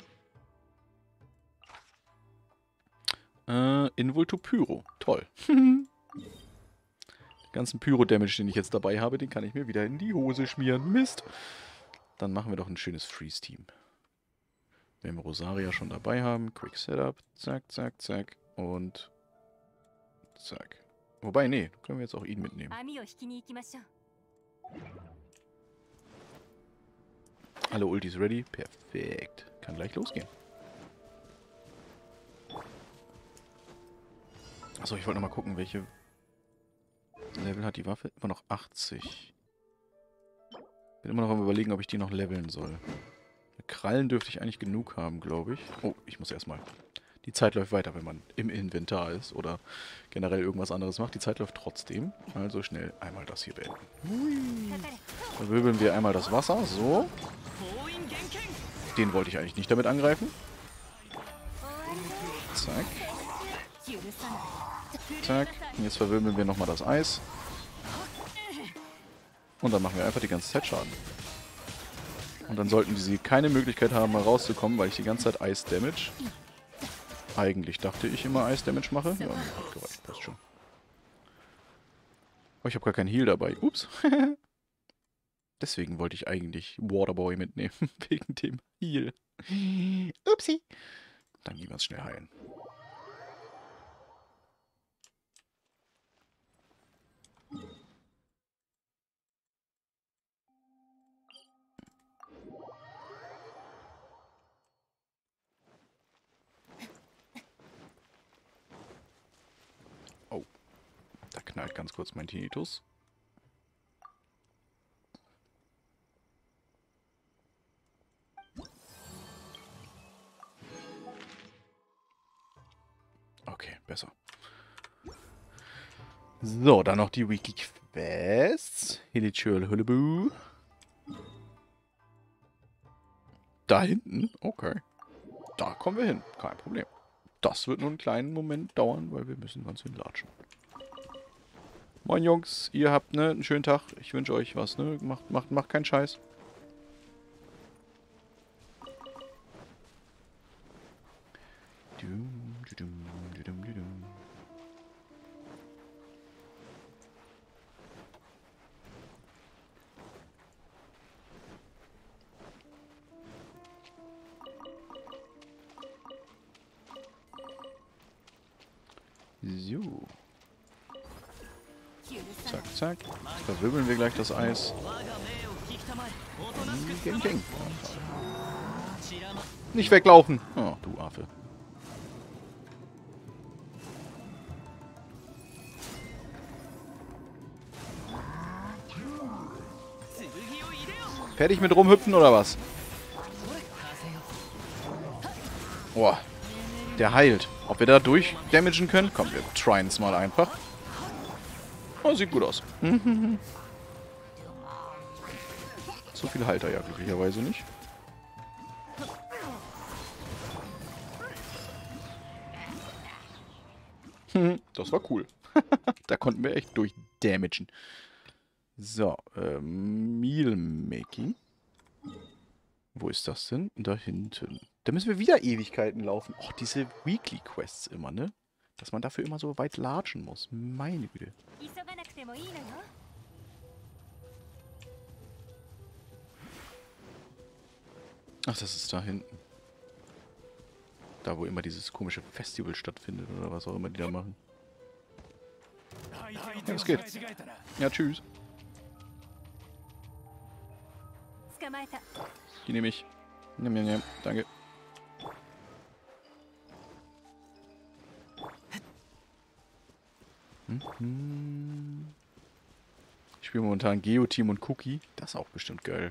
D: Äh, Involto Pyro. Toll. Den ganzen Pyro-Damage, den ich jetzt dabei habe, den kann ich mir wieder in die Hose schmieren. Mist. Dann machen wir doch ein schönes Freeze-Team. Wenn wir Rosaria schon dabei haben. Quick Setup. Zack, zack, zack. Und zack. Wobei, nee, können wir jetzt auch ihn mitnehmen. Alle Ultis ready. Perfekt. Kann gleich losgehen. Achso, ich wollte noch mal gucken, welche Level hat die Waffe. Immer noch achtzig. Bin immer noch am Überlegen, ob ich die noch leveln soll. Krallen dürfte ich eigentlich genug haben, glaube ich. Oh, ich muss erstmal... Die Zeit läuft weiter, wenn man im Inventar ist oder generell irgendwas anderes macht. Die Zeit läuft trotzdem. Also schnell einmal das hier beenden. Dann wirbeln wir einmal das Wasser. So. Den wollte ich eigentlich nicht damit angreifen. Zack. Zack. Und jetzt verwirbeln wir nochmal das Eis. Und dann machen wir einfach die ganze Zeit Schaden. Und dann sollten sie keine Möglichkeit haben, mal rauszukommen, weil ich die ganze Zeit Eis-Damage... Eigentlich dachte ich immer Eis-Damage mache. Ja, hat gereicht, passt schon. Oh, ich habe gar keinen Heal dabei. Ups. Deswegen wollte ich eigentlich Waterboy mitnehmen. Wegen dem Heal. Upsi. Dann gehen wir es schnell heilen. Da knallt ganz kurz mein Tinnitus. Okay, besser. So, dann noch die Weekly Quests. Hilichurl Hullabu. Da hinten? Okay. Da kommen wir hin. Kein Problem. Das wird nur einen kleinen Moment dauern, weil wir müssen ganz hinlatschen. Moin Jungs, ihr habt ne, einen schönen Tag. Ich wünsche euch was, ne? Macht, macht, macht keinen Scheiß. Dum, dum, dum, dum, dum. So. Zack, zack. Verwirbeln wir gleich das Eis. Ging, ging. Nicht weglaufen. Oh, du Affe. Fertig mit rumhüpfen oder was? Boah. Der heilt. Ob wir da durchdamagen können? Komm, wir tryen es mal einfach. Oh, sieht gut aus. So viel heilt er ja glücklicherweise nicht. Das war cool. Da konnten wir echt durchdamagen. So, ähm, Meal Making. Wo ist das denn? Da hinten. Da müssen wir wieder Ewigkeiten laufen. Och, diese Weekly Quests immer, ne? Dass man dafür immer so weit latschen muss. Meine Güte. Ach, das ist da hinten. Da, wo immer dieses komische Festival stattfindet oder was auch immer die da machen. Ja, das geht. Ja, tschüss. Die nehme ich. Nimm, nimm, nimm. Danke. Mhm. Ich spiele momentan Geo-Team und Cookie. Das ist auch bestimmt geil.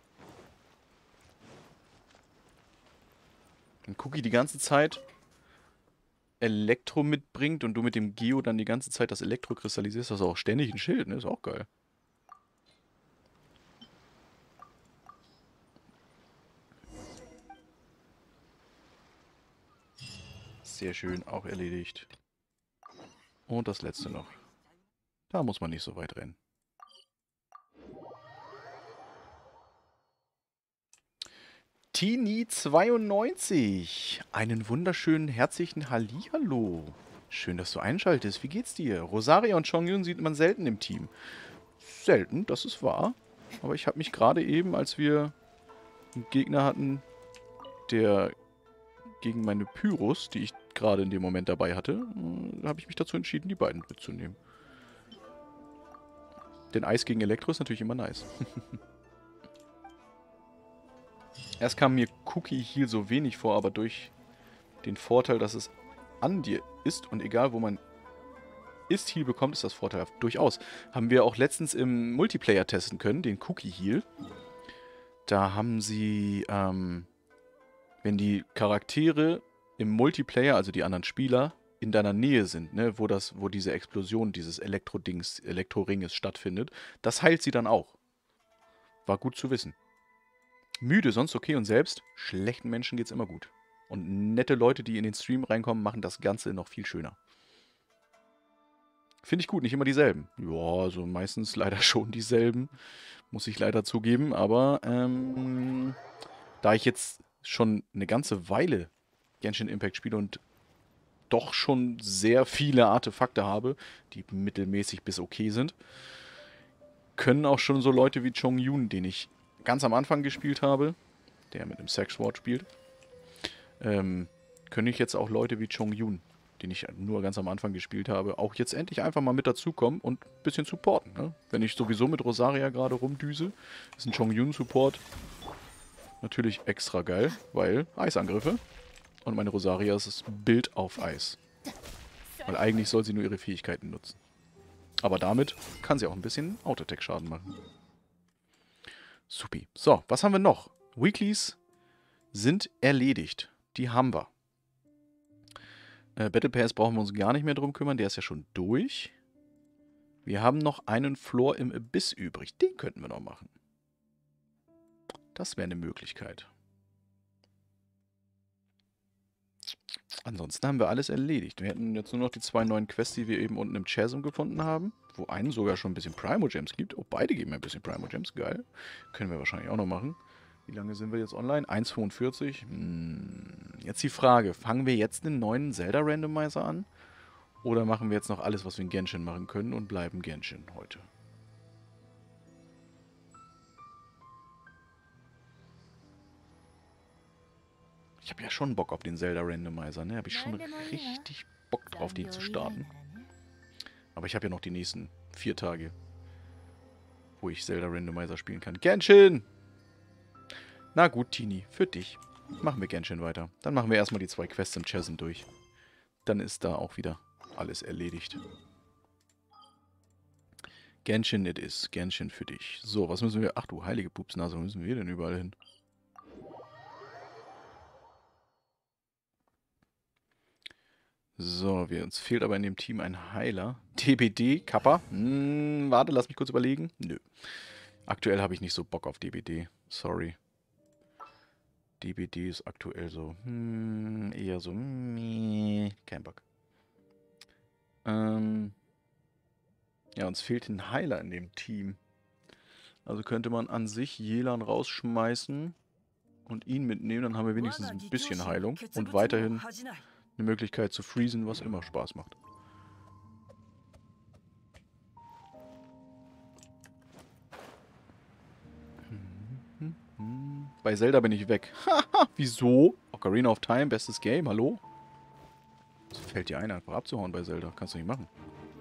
D: Wenn Cookie die ganze Zeit Elektro mitbringt und du mit dem Geo dann die ganze Zeit das Elektro kristallisierst, das ist auch ständig ein Schild, ne? Ist auch geil. Sehr schön, auch erledigt. Und das letzte noch. Da muss man nicht so weit rennen. Tini zweiundneunzig. Einen wunderschönen, herzlichen Hallihallo. Schön, dass du einschaltest. Wie geht's dir? Rosaria und Chongyun sieht man selten im Team. Selten, das ist wahr. Aber ich habe mich gerade eben, als wir einen Gegner hatten, der gegen meine Pyrus, die ich gerade in dem Moment dabei hatte, äh, habe ich mich dazu entschieden, die beiden mitzunehmen. Denn Eis gegen Elektro ist natürlich immer nice. Erst kam mir Cookie Heal so wenig vor, aber durch den Vorteil, dass es an dir ist und egal wo man ist Heal bekommt, ist das vorteilhaft. Durchaus. Haben wir auch letztens im Multiplayer testen können, den Cookie Heal. Da haben sie, ähm, wenn die Charaktere im Multiplayer, also die anderen Spieler, in deiner Nähe sind, ne, wo das, wo diese Explosion dieses Elektro-Dings, Elektro-Ringes stattfindet, das heilt sie dann auch. War gut zu wissen. Müde, sonst okay und selbst? Schlechten Menschen geht's immer gut. Und nette Leute, die in den Stream reinkommen, machen das Ganze noch viel schöner. Finde ich gut, nicht immer dieselben. Ja, also meistens leider schon dieselben. Muss ich leider zugeben. Aber ähm, da ich jetzt schon eine ganze Weile Genshin Impact spiele und doch schon sehr viele Artefakte habe, die mittelmäßig bis okay sind, können auch schon so Leute wie Chongyun, den ich ganz am Anfang gespielt habe, der mit einem Sexward spielt, ähm, können ich jetzt auch Leute wie Chongyun, den ich nur ganz am Anfang gespielt habe, auch jetzt endlich einfach mal mit dazukommen und ein bisschen supporten. Ne? Wenn ich sowieso mit Rosaria gerade rumdüse, ist ein Chongyun-Support natürlich extra geil, weil Eisangriffe und meine Rosaria ist das Bild auf Eis. Weil eigentlich soll sie nur ihre Fähigkeiten nutzen. Aber damit kann sie auch ein bisschen Autotech-Schaden machen. Supi. So, was haben wir noch? Weeklies sind erledigt. Die haben wir. Äh, Battle Pass brauchen wir uns gar nicht mehr drum kümmern. Der ist ja schon durch. Wir haben noch einen Floor im Abyss übrig. Den könnten wir noch machen. Das wäre eine Möglichkeit. Ansonsten haben wir alles erledigt. Wir hätten jetzt nur noch die zwei neuen Quests, die wir eben unten im Chasm gefunden haben. Wo einen sogar schon ein bisschen Primogems gibt. Oh, beide geben mir ein bisschen Primogems. Geil. Können wir wahrscheinlich auch noch machen. Wie lange sind wir jetzt online? eins Komma fünfundvierzig. Hm. Jetzt die Frage. Fangen wir jetzt einen neuen Zelda-Randomizer an? Oder machen wir jetzt noch alles, was wir in Genshin machen können und bleiben Genshin heute? Ich habe ja schon Bock auf den Zelda-Randomizer, ne? Habe ich schon richtig Bock drauf, den zu starten. Aber ich habe ja noch die nächsten vier Tage, wo ich Zelda-Randomizer spielen kann. Genshin! Na gut, Tini, für dich. Machen wir Genshin weiter. Dann machen wir erstmal die zwei Quests im Chasm durch. Dann ist da auch wieder alles erledigt. Genshin it is. Genshin für dich. So, was müssen wir... Ach du heilige Pupsnase, wo müssen wir denn überall hin? So, wir, uns fehlt aber in dem Team ein Heiler. T B D, Kappa. Hm, warte, lass mich kurz überlegen. Nö. Aktuell habe ich nicht so Bock auf D B D. Sorry. D B D ist aktuell so... Hm, eher so... Meh, kein Bock. Ähm... Ja, uns fehlt ein Heiler in dem Team. Also könnte man an sich Yelan rausschmeißen und ihn mitnehmen. Dann haben wir wenigstens ein bisschen Heilung. Und weiterhin eine Möglichkeit zu freezen, was immer Spaß macht. Bei Zelda bin ich weg. Haha, wieso? Ocarina of Time, bestes Game, hallo? Das fällt dir ein, einfach abzuhauen bei Zelda. Kannst du nicht machen.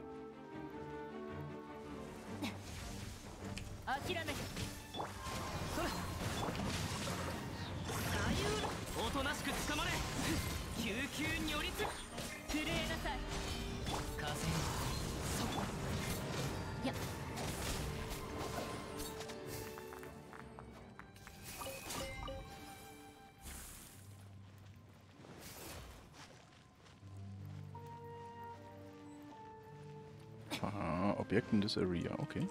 D: Aha, Objekten des Area, okay.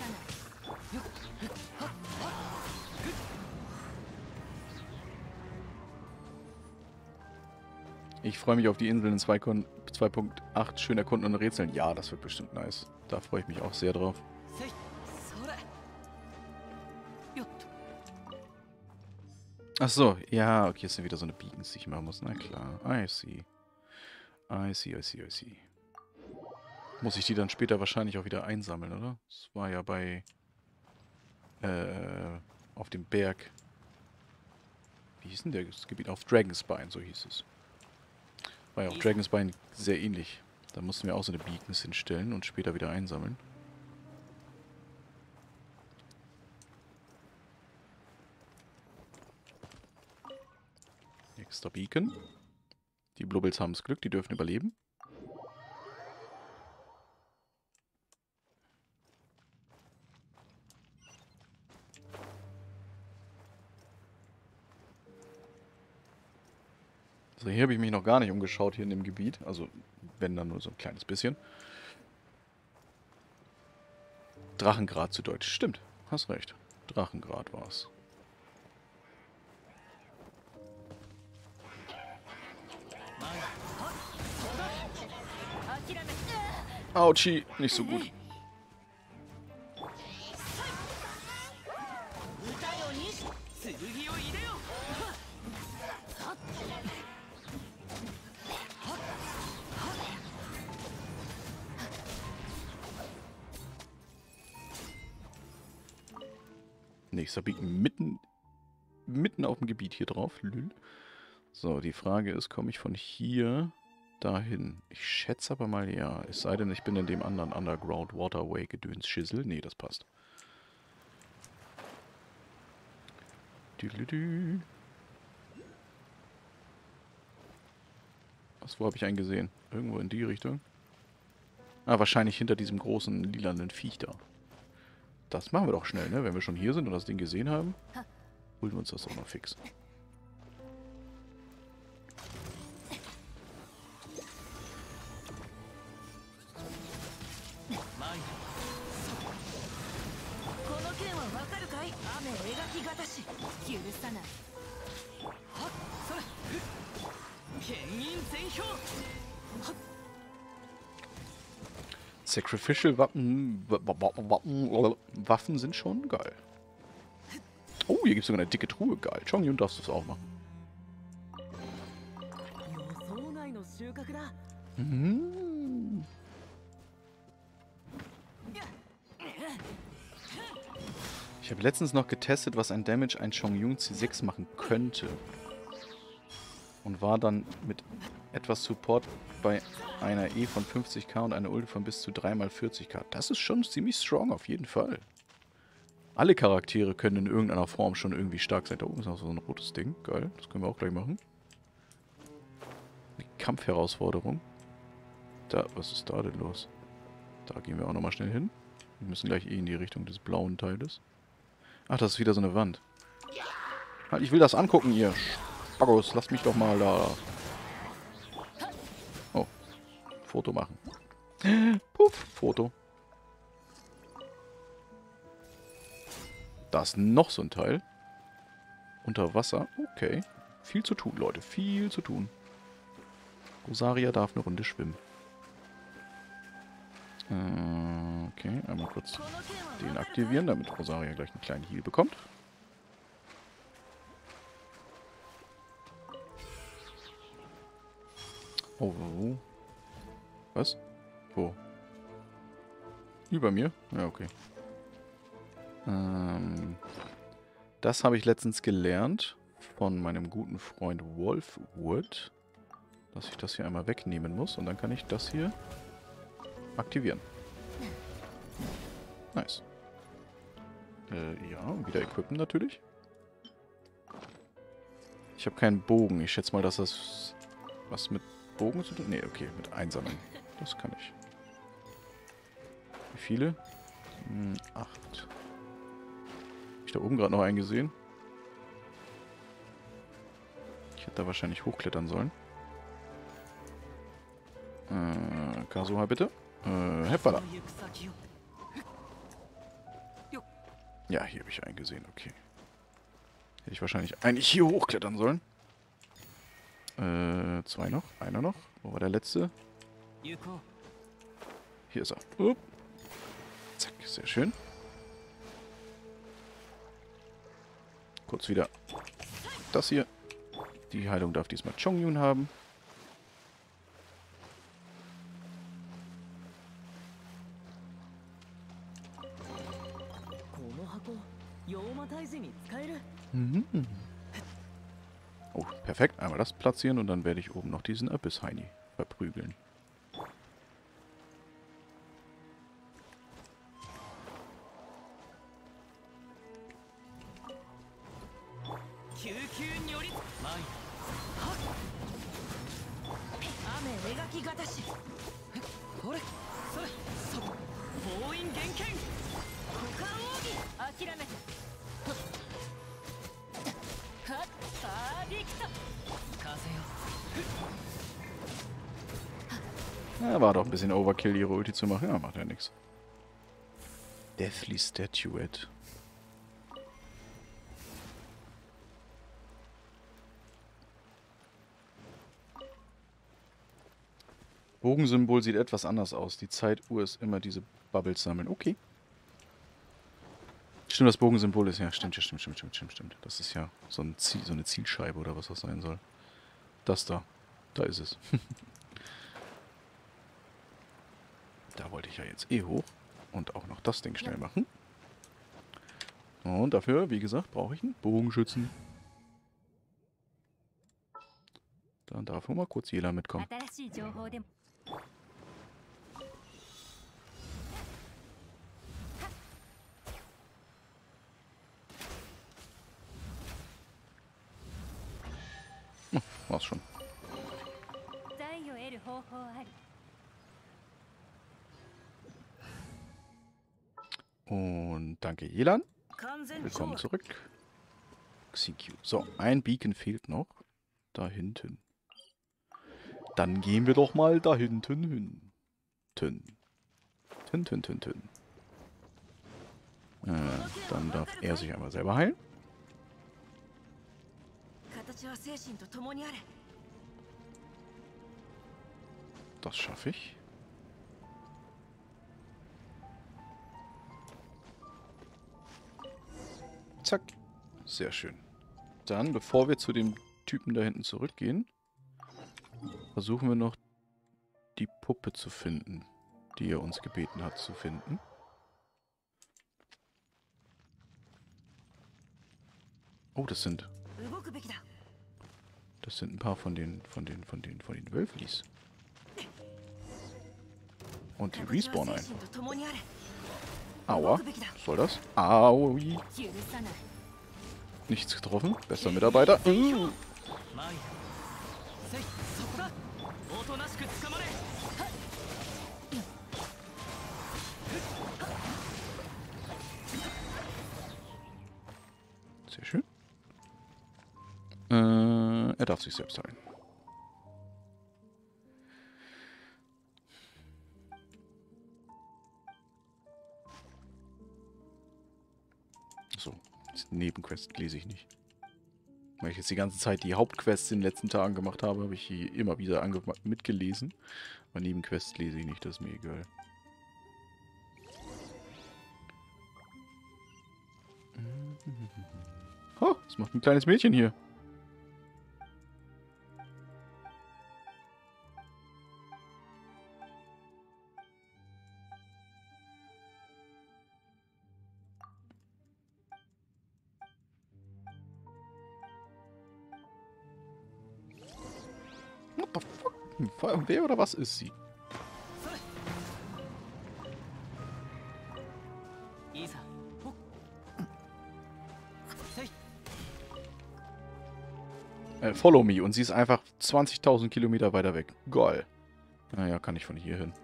D: Ich freue mich auf die Inseln in zwei Punkt acht schön erkunden und rätseln. Ja, das wird bestimmt nice. Da freue ich mich auch sehr drauf. Ach so, ja, okay, jetzt sind wieder so eine Beacons, die ich machen muss. Na klar, I see. I see, I see, I see. Muss ich die dann später wahrscheinlich auch wieder einsammeln, oder? Das war ja bei... Äh, auf dem Berg. Wie hieß denn der, das Gebiet? Auf Dragonspine, so hieß es. War ja auf Dragonspine sehr ähnlich. Da mussten wir auch so eine Beacons hinstellen und später wieder einsammeln. Nächster Beacon. Die Blubbels haben das Glück, die dürfen überleben. Also hier habe ich mich noch gar nicht umgeschaut hier in dem Gebiet. Also wenn dann nur so ein kleines bisschen. Drachengrad zu Deutsch. Stimmt, hast recht. Drachengrad war es. Autschi, nicht so gut. Nächster Beacon mitten, mitten auf dem Gebiet hier drauf. Lül. So, die Frage ist, komme ich von hier dahin? Ich schätze aber mal ja. Es sei denn, ich bin in dem anderen Underground Waterway Gedöns Schissel. Nee, das passt. Dü-dü-dü. Was, wo habe ich einen gesehen? Irgendwo in die Richtung? Ah, wahrscheinlich hinter diesem großen lilanen Viech da. Das machen wir doch schnell, ne? Wenn wir schon hier sind und das Ding gesehen haben, holen wir uns das auch noch fix. Sacrificial Wappen, Wappen, Waffen sind schon geil. Oh, hier gibt es sogar eine dicke Truhe. Geil. Chongyun, darfst du es auch machen. Mhm. Ich habe letztens noch getestet, was ein Damage ein Chongyun C sechs machen könnte. Und war dann mit etwas Support bei einer E von fünfzig K und einer Ulti von bis zu drei mal vierzig K. Das ist schon ziemlich strong, auf jeden Fall. Alle Charaktere können in irgendeiner Form schon irgendwie stark sein. Da oben ist noch so ein rotes Ding. Geil, das können wir auch gleich machen. Eine Kampfherausforderung. Da, was ist da denn los? Da gehen wir auch nochmal schnell hin. Wir müssen gleich eh in die Richtung des blauen Teiles. Ach, das ist wieder so eine Wand. Halt, ich will das angucken, ihr Spaggos. Lasst mich doch mal da. Oh. Foto machen. Puff, Foto. Da ist noch so ein Teil. Unter Wasser. Okay. Viel zu tun, Leute. Viel zu tun. Rosaria darf eine Runde schwimmen. Äh, okay, einmal kurz den aktivieren, damit Rosaria gleich einen kleinen Heal bekommt. Oh, wo? Was? Wo? Über mir? Ja, okay. Ähm, das habe ich letztens gelernt von meinem guten Freund Wolfwood, dass ich das hier einmal wegnehmen muss und dann kann ich das hier aktivieren. Nice. Äh, ja, wieder equippen natürlich. Ich habe keinen Bogen. Ich schätze mal, dass das was mit Bogen zu tun? Ne, okay, mit Einsammeln. Das kann ich. Wie viele? Hm, acht. Hab ich da oben gerade noch einen gesehen? Ich hätte da wahrscheinlich hochklettern sollen. Äh, Kazuha bitte. Äh, Hepala. Ja, hier habe ich einen gesehen, okay. Hätte ich wahrscheinlich eigentlich hier hochklettern sollen. Äh, zwei noch, einer noch. Wo war der letzte? Hier ist er. Upp. Zack, sehr schön. Kurz wieder das hier. Die Heilung darf diesmal Chongyun haben. Mhm. Oh, perfekt. Einmal das platzieren und dann werde ich oben noch diesen Abyss-Heini verprügeln. Ja, war doch ein bisschen Overkill, ihre Ulti zu machen. Ja, macht ja nichts. Deathly Statuette. Bogensymbol sieht etwas anders aus. Die Zeituhr ist immer diese Bubbles sammeln. Okay. Stimmt, das Bogensymbol ist ja. Stimmt, ja, stimmt, stimmt, stimmt, stimmt, stimmt. Das ist ja so, ein Ziel, so eine Zielscheibe oder was das sein soll. Das da. Da ist es. Da wollte ich ja jetzt eh hoch. Und auch noch das Ding schnell machen. Und dafür, wie gesagt, brauche ich einen Bogenschützen. Dann darf auch mal kurz Jela mitkommen. Hm, war's schon. Und danke, Jelan. Willkommen zurück. Xikyu. So, ein Beacon fehlt noch. Da hinten. Dann gehen wir doch mal da hinten hin. Tün. Tün, tün, tün, tün. Äh, dann darf er sich einmal selber heilen. Das schaffe ich. Zack. Sehr schön. Dann, bevor wir zu dem Typen da hinten zurückgehen, versuchen wir noch die Puppe zu finden, die er uns gebeten hat zu finden. Oh, das sind... Das sind ein paar von den, von den, von den, von den Wölflis. Und die respawnen ein. Aua. Was soll das? Aui. Nichts getroffen. Bester Mitarbeiter. Uh. darf sich selbst heilen. So, Nebenquest lese ich nicht. Weil ich jetzt die ganze Zeit die Hauptquests in den letzten Tagen gemacht habe, habe ich hier immer wieder mitgelesen. Aber Nebenquests lese ich nicht, das ist mir egal. Oh, was macht ein kleines Mädchen hier? What the fuck? Wer oder was ist sie? Äh, follow me. Und sie ist einfach zwanzigtausend Kilometer weiter weg. Geil. Naja, kann ich von hier hin.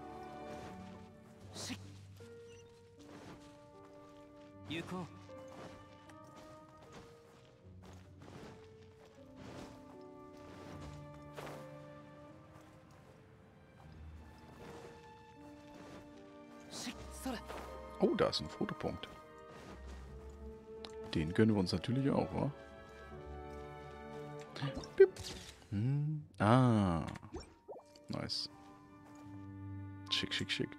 D: Oh, da ist ein Fotopunkt. Den gönnen wir uns natürlich auch, wa? Hm. Ah. Nice. Schick, schick, schick.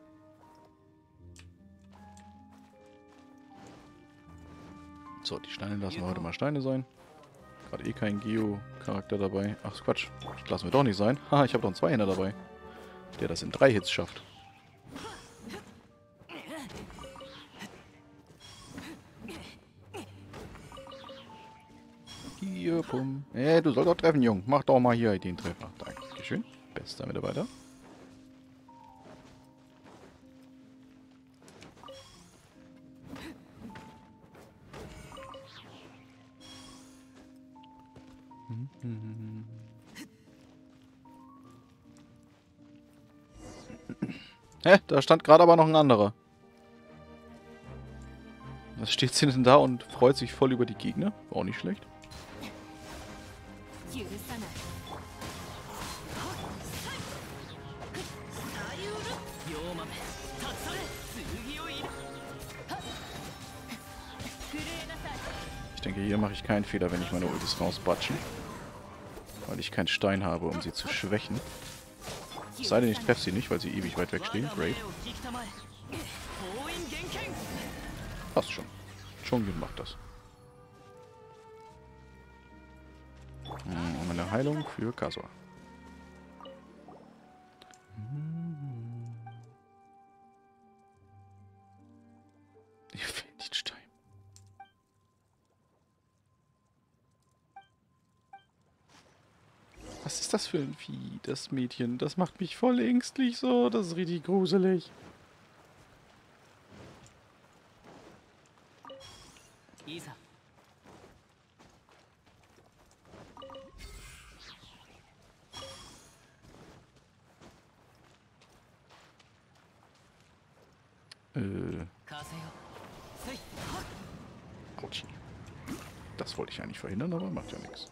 D: So, die Steine lassen wir heute mal Steine sein. Gerade eh kein Geo-Charakter dabei. Ach, Quatsch. Das lassen wir doch nicht sein. Ha, ich habe doch einen Zweihänder dabei. Der das in drei Hits schafft. Hier, pum. Äh, du sollst doch treffen, Jung. Mach doch mal hier den Treffer. Dankeschön. Bester Mitarbeiter. Hä? Da stand gerade aber noch ein anderer. Was steht sie denn da und freut sich voll über die Gegner? War auch nicht schlecht. Ich denke, hier mache ich keinen Fehler, wenn ich meine Ultis rausbatschen. Weil ich keinen Stein habe, um sie zu schwächen. Es sei denn, ich treffe sie nicht, weil sie ewig weit weg stehen. Great. Passt schon. Schon gemacht das. Und eine Heilung für Kazuha. Mir fehlt den Stein. Was ist das für ein Vieh, das Mädchen? Das macht mich voll ängstlich so. Das ist richtig gruselig. Isa. Äh. Autsch. Das wollte ich eigentlich verhindern, aber macht ja nichts.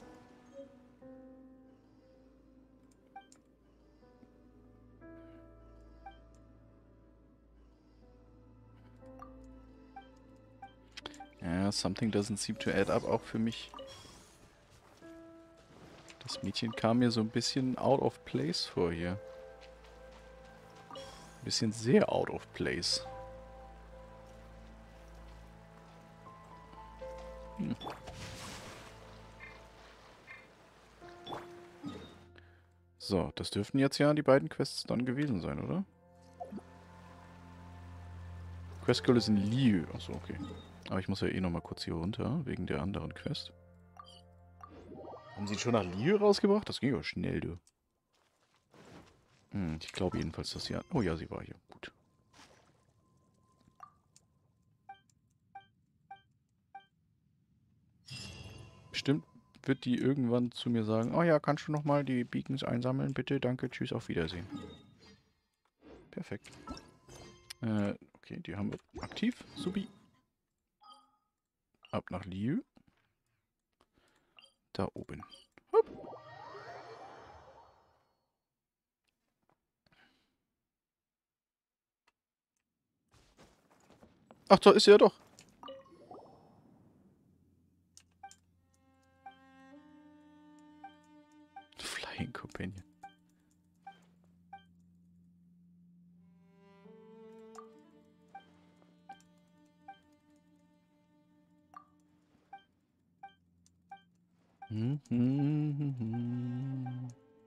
D: Ja, something doesn't seem to add up, auch für mich. Das Mädchen kam mir so ein bisschen out of place vor hier. Ein bisschen sehr out of place. Hm. So, das dürften jetzt ja die beiden Quests dann gewesen sein, oder? Quest Goal ist in Liu. Achso, okay. Aber ich muss ja eh nochmal kurz hier runter, wegen der anderen Quest. Haben sie schon nach Liu rausgebracht? Das ging ja schnell, du. Hm, ich glaube jedenfalls, dass sie... Oh ja, sie war hier. Gut. Bestimmt wird die irgendwann zu mir sagen, oh ja, kannst du nochmal die Beacons einsammeln, bitte? Danke, tschüss, auf Wiedersehen. Perfekt. Äh, okay, die haben wir aktiv. Supi. Ab nach Liu. Da oben. Hup. Ach, da ist sie ja doch. Flying Companion. Hm, hm, hm, hm.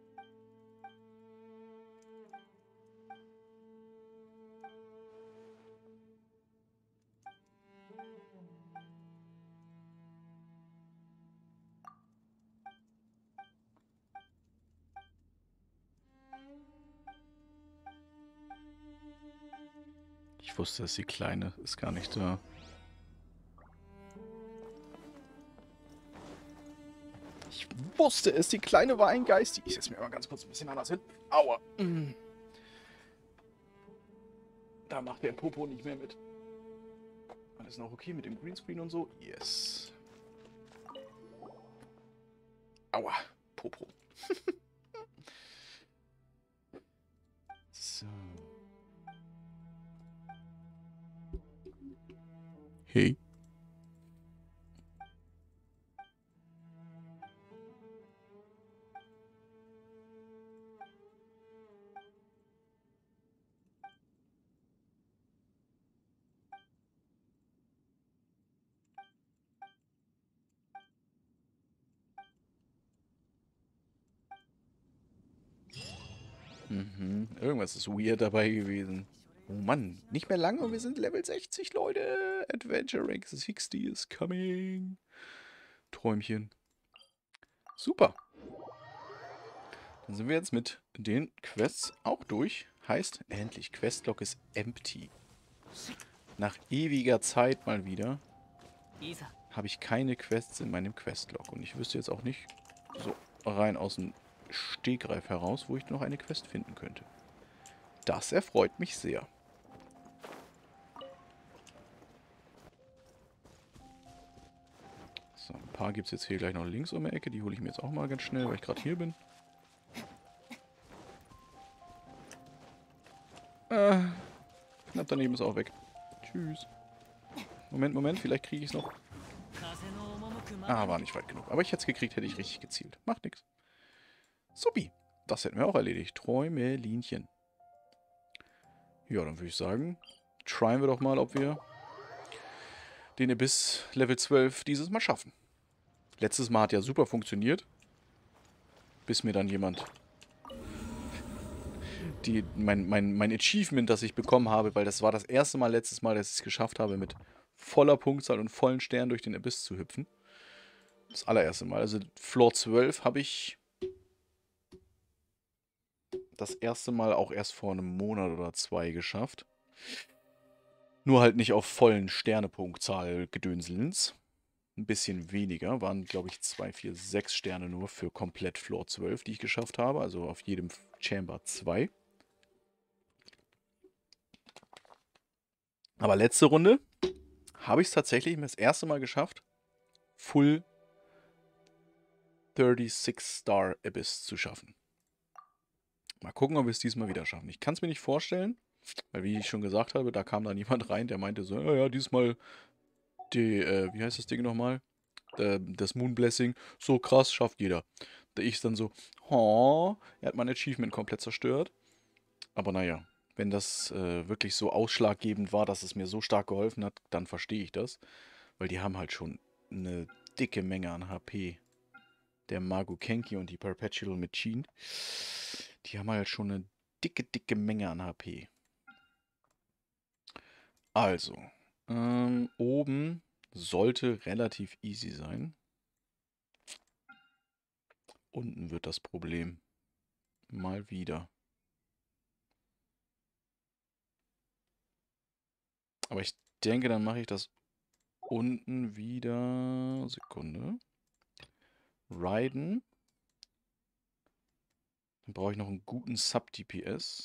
D: Ich wusste, dass die Kleine ist gar nicht da. Ich wusste es, die Kleine war ein Geist. Ich setze mir mal ganz kurz ein bisschen anders hin. Aua. Mm. Da macht der Popo nicht mehr mit. Alles noch okay mit dem Greenscreen und so? Yes. Aua. Popo. So. Hey. Mhm. Irgendwas ist weird dabei gewesen. Oh Mann, nicht mehr lange und wir sind Level sechzig, Leute. Adventure Rank sechzig is coming. Träumchen. Super. Dann sind wir jetzt mit den Quests auch durch. Heißt, endlich, Questlog ist empty. Nach ewiger Zeit mal wieder habe ich keine Quests in meinem Questlog. Und ich wüsste jetzt auch nicht, so rein aus dem Stegreif heraus, wo ich noch eine Quest finden könnte. Das erfreut mich sehr. So, ein paar gibt es jetzt hier gleich noch links um die Ecke. Die hole ich mir jetzt auch mal ganz schnell, weil ich gerade hier bin. Äh, knapp daneben ist auch weg. Tschüss. Moment, Moment, vielleicht kriege ich es noch. Ah, war nicht weit genug. Aber ich hätte es gekriegt, hätte ich richtig gezielt. Macht nichts. Supi. Das hätten wir auch erledigt. Träumelinchen. Ja, dann würde ich sagen, tryen wir doch mal, ob wir den Abyss Level zwölf dieses Mal schaffen. Letztes Mal hat ja super funktioniert. Bis mir dann jemand die, mein, mein, mein Achievement, das ich bekommen habe, weil das war das erste Mal letztes Mal, dass ich es geschafft habe, mit voller Punktzahl und vollen Sternen durch den Abyss zu hüpfen. Das allererste Mal. Also Floor zwölf habe ich das erste Mal auch erst vor einem Monat oder zwei geschafft. Nur halt nicht auf vollen Sternepunktzahl gedönselns. Ein bisschen weniger. Waren, glaube ich, zwei, vier, sechs Sterne nur für komplett Floor zwölf, die ich geschafft habe. Also auf jedem Chamber zwei. Aber letzte Runde habe ich es tatsächlich das erste Mal geschafft, Full sechsunddreißig Star Abyss zu schaffen. Mal gucken, ob wir es diesmal wieder schaffen. Ich kann es mir nicht vorstellen, weil wie ich schon gesagt habe, da kam dann jemand rein, der meinte so, ja, ja, diesmal die, äh, wie heißt das Ding nochmal? Äh, das Moon Blessing, so krass, schafft jeder. Da ich dann so, oh, er hat mein Achievement komplett zerstört. Aber naja, wenn das äh, wirklich so ausschlaggebend war, dass es mir so stark geholfen hat, dann verstehe ich das. Weil die haben halt schon eine dicke Menge an H P. Der Magokenki und die Perpetual Machine, die haben halt schon eine dicke, dicke Menge an H P. Also, ähm, oben sollte relativ easy sein. Unten wird das Problem. Mal wieder. Aber ich denke, dann mache ich das unten wieder. Sekunde. Riden. Dann brauche ich noch einen guten Sub-D P S.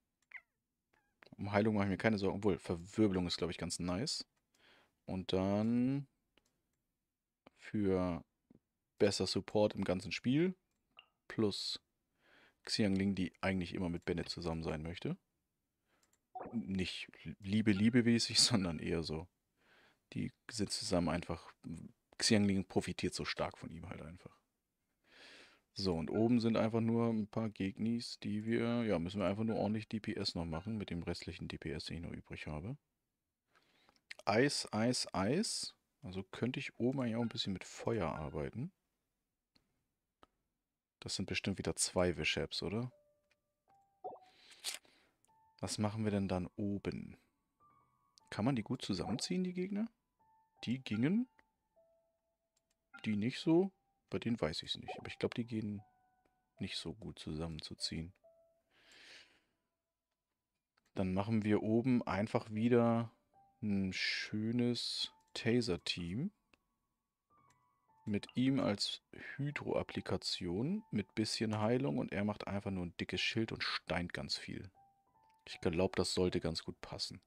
D: Um Heilung mache ich mir keine Sorgen. Obwohl, Verwirbelung ist, glaube ich, ganz nice. Und dann für besser Support im ganzen Spiel. Plus Xiangling, die eigentlich immer mit Bennett zusammen sein möchte. Nicht Liebe, Liebe-mäßig, sondern eher so. Die sind zusammen einfach. Xiangling profitiert so stark von ihm halt einfach. So, und oben sind einfach nur ein paar Gegnis, die wir. Ja, müssen wir einfach nur ordentlich D P S noch machen mit dem restlichen D P S, den ich noch übrig habe. Eis, Eis, Eis. Also könnte ich oben eigentlich auch ein bisschen mit Feuer arbeiten. Das sind bestimmt wieder zwei Wishaps, oder? Was machen wir denn dann oben? Kann man die gut zusammenziehen, die Gegner? Die gingen. Die nicht so. Bei denen weiß ich es nicht. Aber ich glaube, die gehen nicht so gut zusammenzuziehen. Dann machen wir oben einfach wieder ein schönes Taser-Team. Mit ihm als Hydro-Applikation. Mit bisschen Heilung. Und er macht einfach nur ein dickes Schild und steint ganz viel. Ich glaube, das sollte ganz gut passen.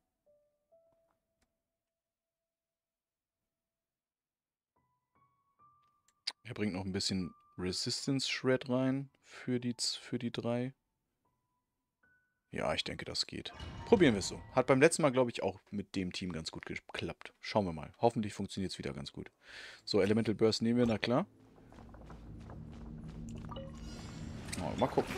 D: Er bringt noch ein bisschen Resistance Shred rein für die, für die drei. Ja, ich denke, das geht. Probieren wir es so. Hat beim letzten Mal, glaube ich, auch mit dem Team ganz gut geklappt. Schauen wir mal. Hoffentlich funktioniert es wieder ganz gut. So, Elemental Burst nehmen wir, na klar. Oh, mal gucken.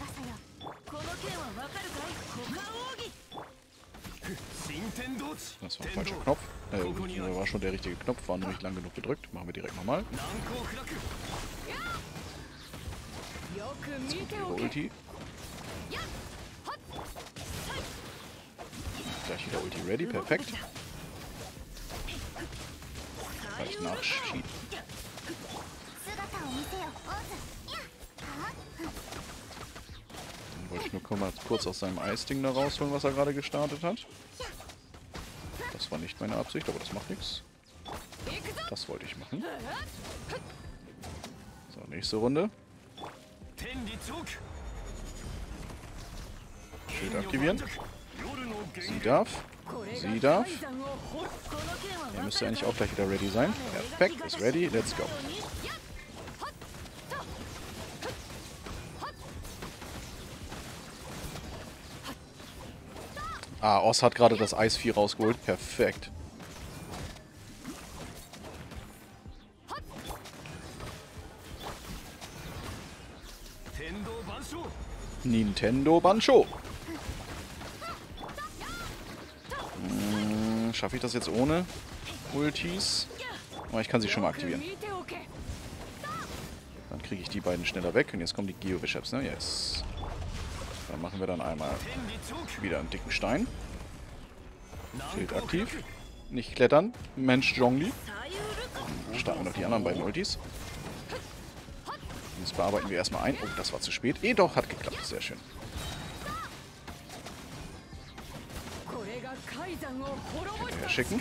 D: Das war ein falscher Knopf. Äh, das war schon der richtige Knopf, war nur nicht lang genug gedrückt. Machen wir direkt nochmal. Jetzt kommt ihre Ulti. Gleich wieder Ulti ready, perfekt. Gleich nachschieben. Dann wollte ich nur mal kurz aus seinem Eisding da rausholen, was er gerade gestartet hat. Das war nicht meine Absicht, aber das macht nichts. Das wollte ich machen. So, nächste Runde. Schild aktivieren. Sie darf. Sie darf. Er müsste eigentlich auch gleich wieder ready sein. Perfekt, ist ready. Let's go. Ah, Oz hat gerade das Eisvieh rausgeholt. Perfekt. Nintendo Bancho. Hm, schaffe ich das jetzt ohne Ultis? Aber ich kann sie schon mal aktivieren. Dann kriege ich die beiden schneller weg. Und jetzt kommen die Geo-Bishops, ne? Yes. Dann machen wir dann einmal wieder einen dicken Stein. Schild aktiv. Nicht klettern. Mensch, Zhongli. Starten wir noch die anderen beiden Ultis. Jetzt bearbeiten wir erstmal ein. Oh, das war zu spät. Eh doch, hat geklappt. Sehr schön. Her schicken.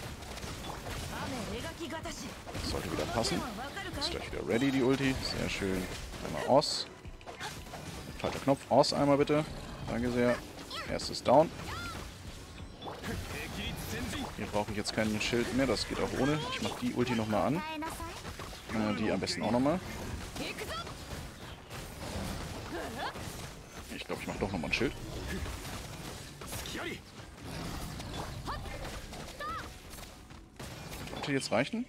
D: Das sollte wieder passen. Ist gleich wieder ready, die Ulti. Sehr schön. Einmal Oz. Falscher Knopf. Oz einmal bitte. Danke sehr. Erstes Down. Hier brauche ich jetzt kein Schild mehr. Das geht auch ohne. Ich mache die Ulti nochmal an. Äh, die am besten auch nochmal. Ich glaube, ich mache doch nochmal ein Schild. Sollte jetzt reichen?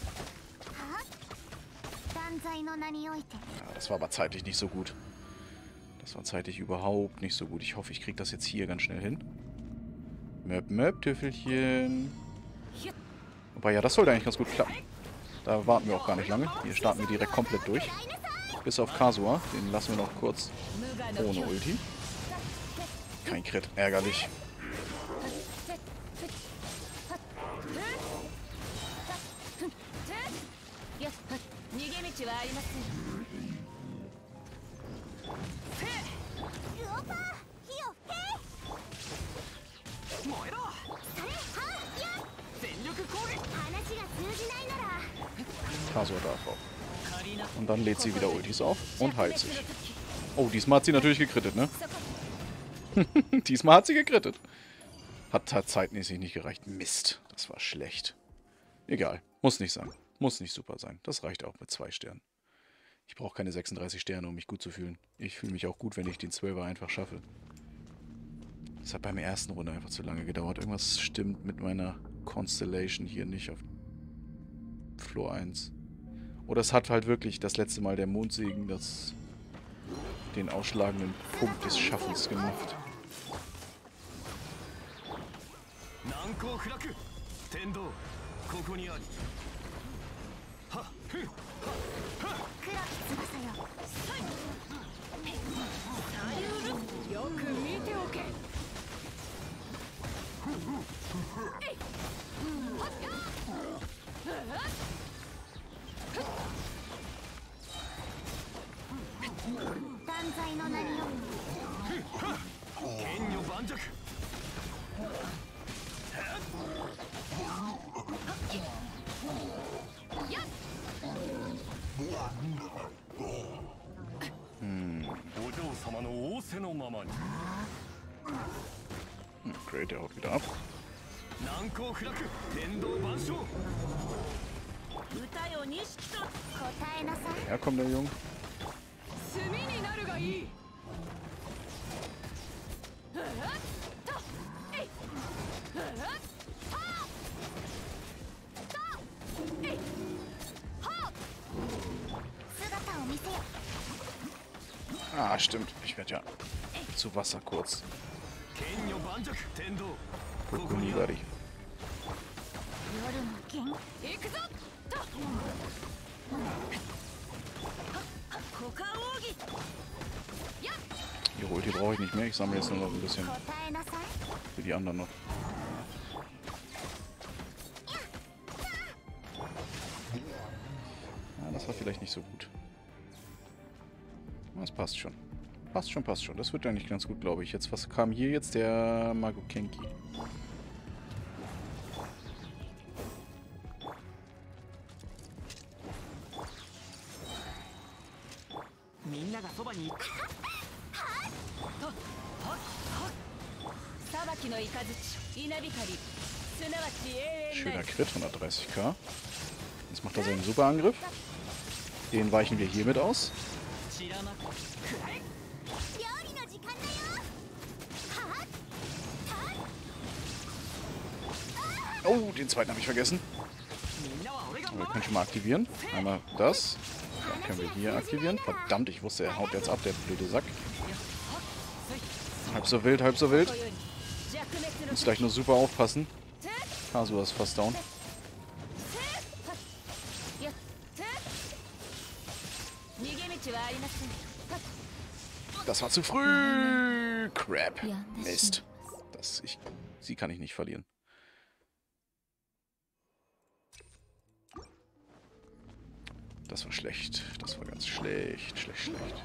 D: Ja, das war aber zeitlich nicht so gut. Das war zeitlich überhaupt nicht so gut. Ich hoffe, ich kriege das jetzt hier ganz schnell hin. Möp, möp, Tüffelchen. Wobei, ja, das sollte eigentlich ganz gut klappen. Da warten wir auch gar nicht lange. Hier starten wir direkt komplett durch. Bis auf Kazuha. Den lassen wir noch kurz ohne Ulti. Kein Crit. Ärgerlich. Kazuha darf auch. Und dann lädt sie wieder Ultis auf und heilt sich. Oh, diesmal hat sie natürlich gekrittet, ne? Diesmal hat sie gekrittet. Hat, hat zeitmäßig nicht gereicht. Mist, das war schlecht. Egal, muss nicht sein. Muss nicht super sein. Das reicht auch mit zwei Sternen. Ich brauche keine sechsunddreißig Sterne, um mich gut zu fühlen. Ich fühle mich auch gut, wenn ich den zwölfer einfach schaffe. Das hat bei der ersten Runde einfach zu lange gedauert. Irgendwas stimmt mit meiner Constellation hier nicht auf Floor eins. Oder es hat halt wirklich das letzte Mal der Mondsegen das den ausschlagenden Punkt des Schaffens gemacht. Hm, Great, der haut wieder ab. Ja, kommt der Junge. Ah, stimmt. Ich werde ja zu Wasser kurz. Kokonigari. Die Roll, die brauche ich nicht mehr. Ich sammle jetzt nur noch ein bisschen für die anderen noch. Ja, das war vielleicht nicht so gut. Das passt schon. Passt schon, passt schon. Das wird eigentlich ganz gut, glaube ich. Jetzt, was kam hier jetzt? Der Magokenki. Schöner Crit, hundertdreißig K. Jetzt macht er seinen Superangriff. Den weichen wir hiermit aus. Oh, den zweiten habe ich vergessen. Aber wir können schon mal aktivieren. Einmal das. Dann können wir hier aktivieren. Verdammt, ich wusste, er haut jetzt ab, der blöde Sack. Halb so wild, halb so wild. Muss gleich nur super aufpassen. Kazuha ist fast down. Das war zu früh. Crap. Mist. Das, ich, sie kann ich nicht verlieren. Das war schlecht. Das war ganz schlecht. Schlecht, schlecht.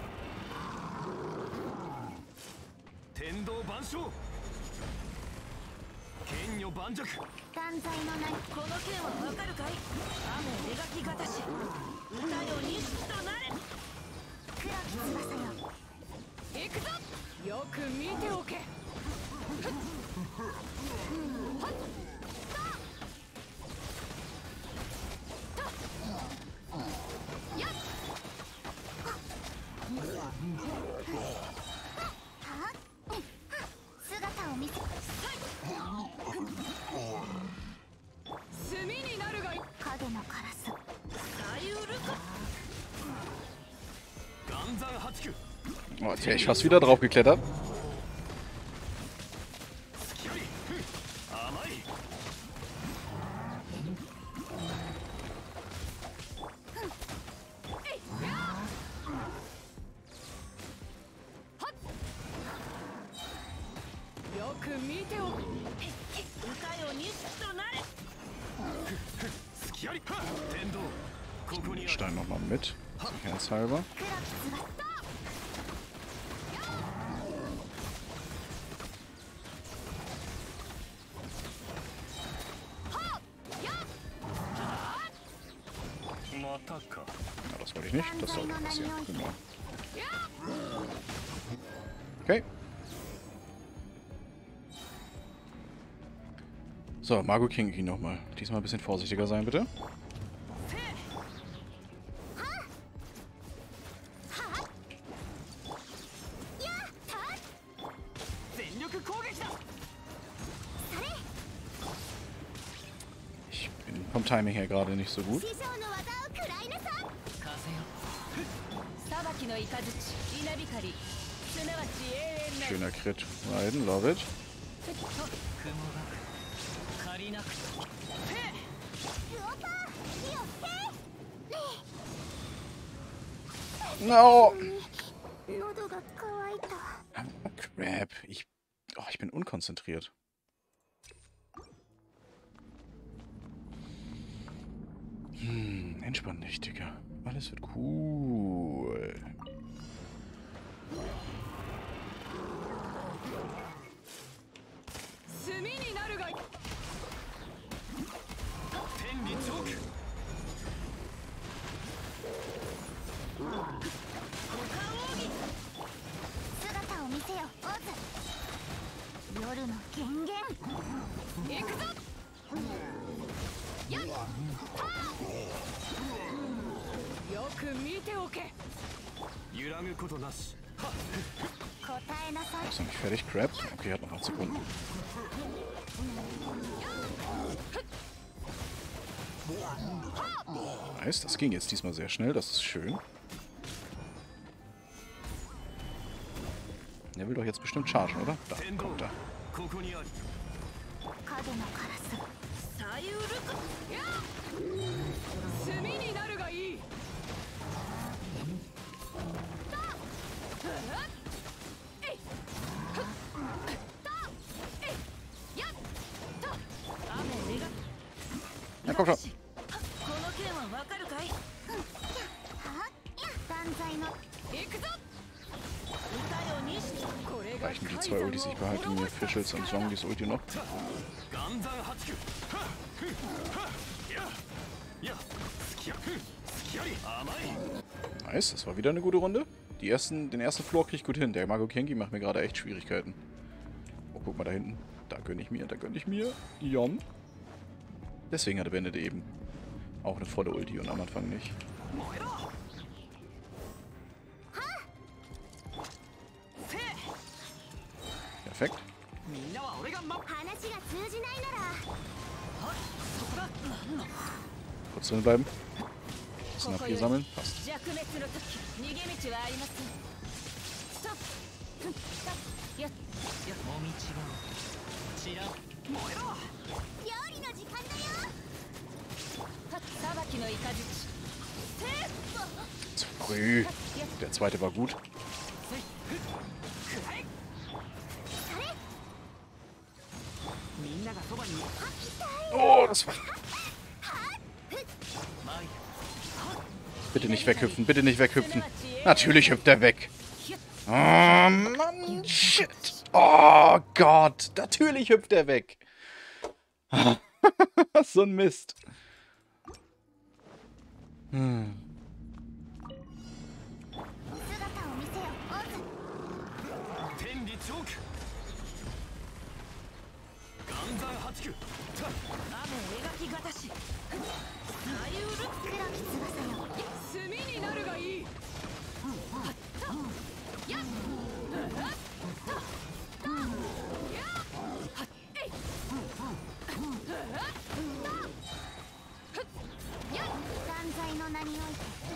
D: Oh, jetzt wäre ich fast wieder drauf geklettert. Ich nehme den Stein nochmal mit, sicherheitshalber. Ja, das wollte ich nicht. Das sollte passieren. Genau. Okay. So, Magokenki nochmal. Diesmal ein bisschen vorsichtiger sein, bitte. vom Timing her gerade nicht so gut.
G: 師匠の技を食らいなさい。風よ。裁きの雷、稲光、すなわち永遠なる。
D: Schöner Crit. Raiden, love it.
G: 雲が借りなくと。
E: ウオパー気をつけ。
D: No!
E: 喉が渇いた。
D: Crap. Ich, oh, ich bin unkonzentriert. Hm, entspann dich, Digga. Alles wird cool.
G: 炭になるがいい。天理チョーク。
E: 姿を見せよ、オズ。夜の権限。
G: 行くぞ。やっ。よく見ておけ。
F: 揺らぐことなし。
E: 答えなさい。
D: Ist noch nicht fertig, Crap. Okay, hat noch acht Sekunden. Nice, das ging jetzt diesmal sehr schnell, das ist schön. Der will doch jetzt bestimmt chargen, oder? Da, kommt er.
F: ここにあり。
E: 影のカラス。
G: 最ウルク。やっ。炭になるがいい。
D: Ja, komm schon.
G: この件はわかるかい。
E: 断罪の。
G: 行くぞ。歌よ西。これが
D: Reichen die zwei Ultis, ich behalte mir Fischels und Zombies Ulti noch.
F: 岩山八九。や。や。すきや。すきやり。甘い。
D: Nice, das war wieder eine gute Runde. Die ersten, den ersten Floor krieg ich gut hin. Der Mago Kenki macht mir gerade echt Schwierigkeiten. Oh, guck mal da hinten. Da gönne ich mir, da gönne ich mir. Jom. Deswegen hatte Bennett eben auch eine volle Ulti und am Anfang nicht. Perfekt.
G: みんなは俺がま。
E: 話が通じないなら。
D: Kurz drin bleiben. Bisschen ab hier sammeln. Passt.
G: 弱滅の時逃げ道はありません。ストップ。ストップ。やっ。やっ。お道が。知らん。燃えろ。
E: 料理の時間だよ。
G: 裁きの雷。
D: Zu früh. Der zweite war gut. Oh, das war... Bitte nicht weghüpfen, bitte nicht weghüpfen. Natürlich hüpft er weg. Oh, Mann, shit. Oh Gott, natürlich hüpft er weg. So ein Mist. Hm.
E: 姿を見せよ、オズ。
F: 天理チョーク。岩山八九。
G: 雨描きがたし。最ウル。
E: 黒き翼よ。
G: 炭になるがいい。やっ。
E: 断罪の名において。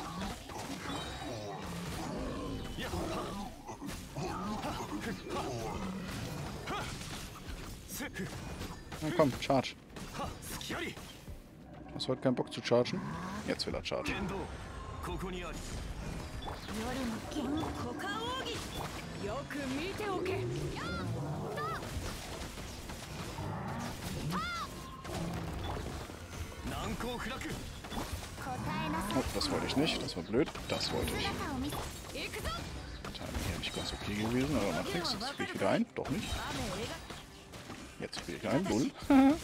D: Na komm, charge. Hast du heute keinen Bock zu chargen? Jetzt will er chargen.
F: ここにあり。
E: 夜の権限。
G: コカオーギ。よく見ておけ。やっ。
F: 難攻不落。
E: 答えなさい。
D: Oh, das wollte ich nicht. Das war blöd. Das wollte ich.
E: 姿を見せ。
G: 行くぞ。
D: Timing hier nicht ganz okay gewesen, aber macht nichts. Jetzt spiele ich wieder ein. Doch nicht.
G: 雨描。
D: Jetzt spiele ich ein. Bull.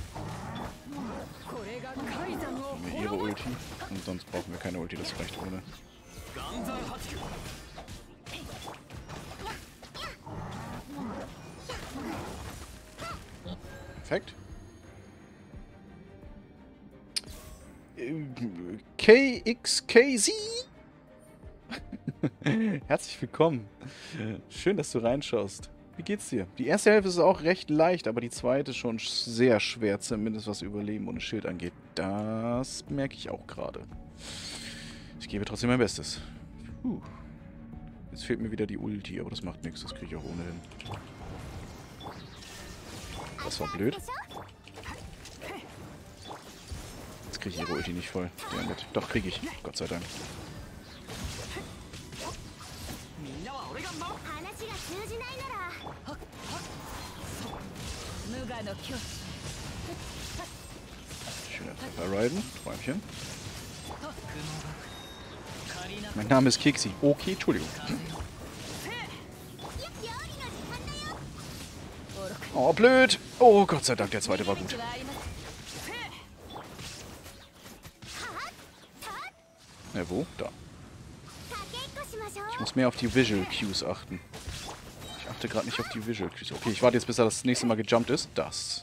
G: これが海山を。
D: Haben wir ihre Ulti. Und sonst brauchen wir keine Ulti. Das reicht ohne.
F: 岩山八九。
D: Perfekt. K X K Z. Herzlich willkommen. Schön, dass du reinschaust. Wie geht's dir? Die erste Hälfte ist auch recht leicht, aber die zweite ist schon sehr schwer, zumindest was Überleben ohne Schild angeht. Das merke ich auch gerade. Ich gebe trotzdem mein Bestes. Puh. Jetzt fehlt mir wieder die Ulti, aber das macht nichts, das kriege ich auch ohnehin. Das war blöd. Jetzt kriege ich ihre Ulti nicht voll. Damit. Doch, kriege ich. Gott sei Dank.
E: 話が通じないなら
G: 無我の境地
D: Schöner Treffer Raiden. Träumchen. Mein Name ist Keksi. Okay, Entschuldigung. Oh, blöd. Oh, Gott sei Dank, der zweite war gut. Ja, wo? Da. Ich muss mehr auf die Visual Cues achten. Ich achte gerade nicht auf die Visual Cues. Okay, ich warte jetzt, bis er das nächste Mal gejumpt ist. Das.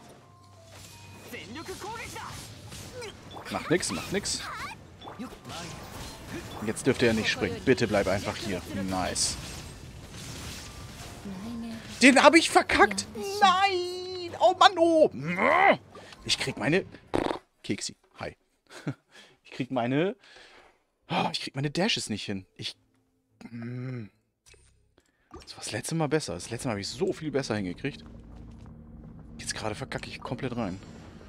D: Macht nix, macht nix. Jetzt dürfte er nicht springen. Bitte bleib einfach hier. Nice. Den habe ich verkackt. Nein. Oh Mann, oh. Ich krieg meine... Keksi. Hi. Ich krieg meine... Ich krieg meine Dashes nicht hin. Ich... Das war das letzte Mal besser. Das letzte Mal habe ich so viel besser hingekriegt. Jetzt gerade verkacke ich komplett rein.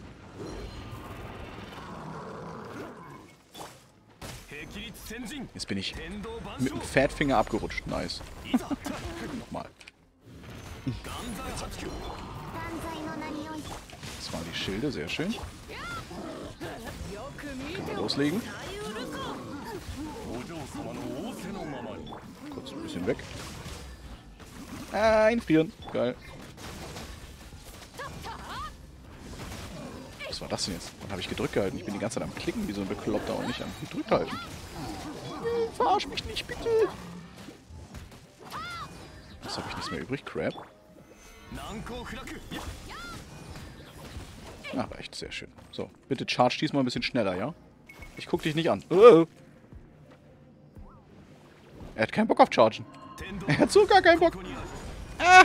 D: Jetzt bin ich mit dem Fettfinger abgerutscht. Nice. Nochmal. Das waren die Schilde. Sehr schön. Können wir loslegen. Kurz ein bisschen weg. Einfrieren. Geil. Was war das denn jetzt? Wann habe ich gedrückt gehalten? Ich bin die ganze Zeit am Klicken, wie so ein Bekloppter und nicht am gedrückt halten. Verarsch mich nicht, bitte. Jetzt habe ich nichts mehr übrig. Crap. Ach, echt sehr schön. So, bitte charge diesmal ein bisschen schneller, ja? Ich guck dich nicht an. Oh. Er hat keinen Bock auf Chargen. Er hat so gar keinen Bock. Ah!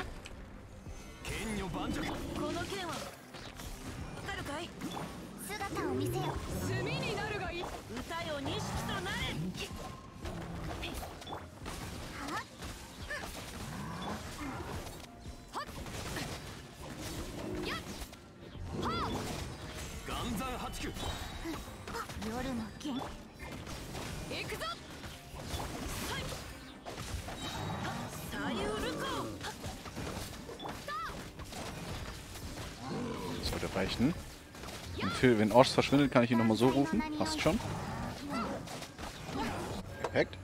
D: Sollte reichen. Wenn, wenn Orsch verschwindet, kann ich ihn nochmal so rufen. Passt schon. Perfekt.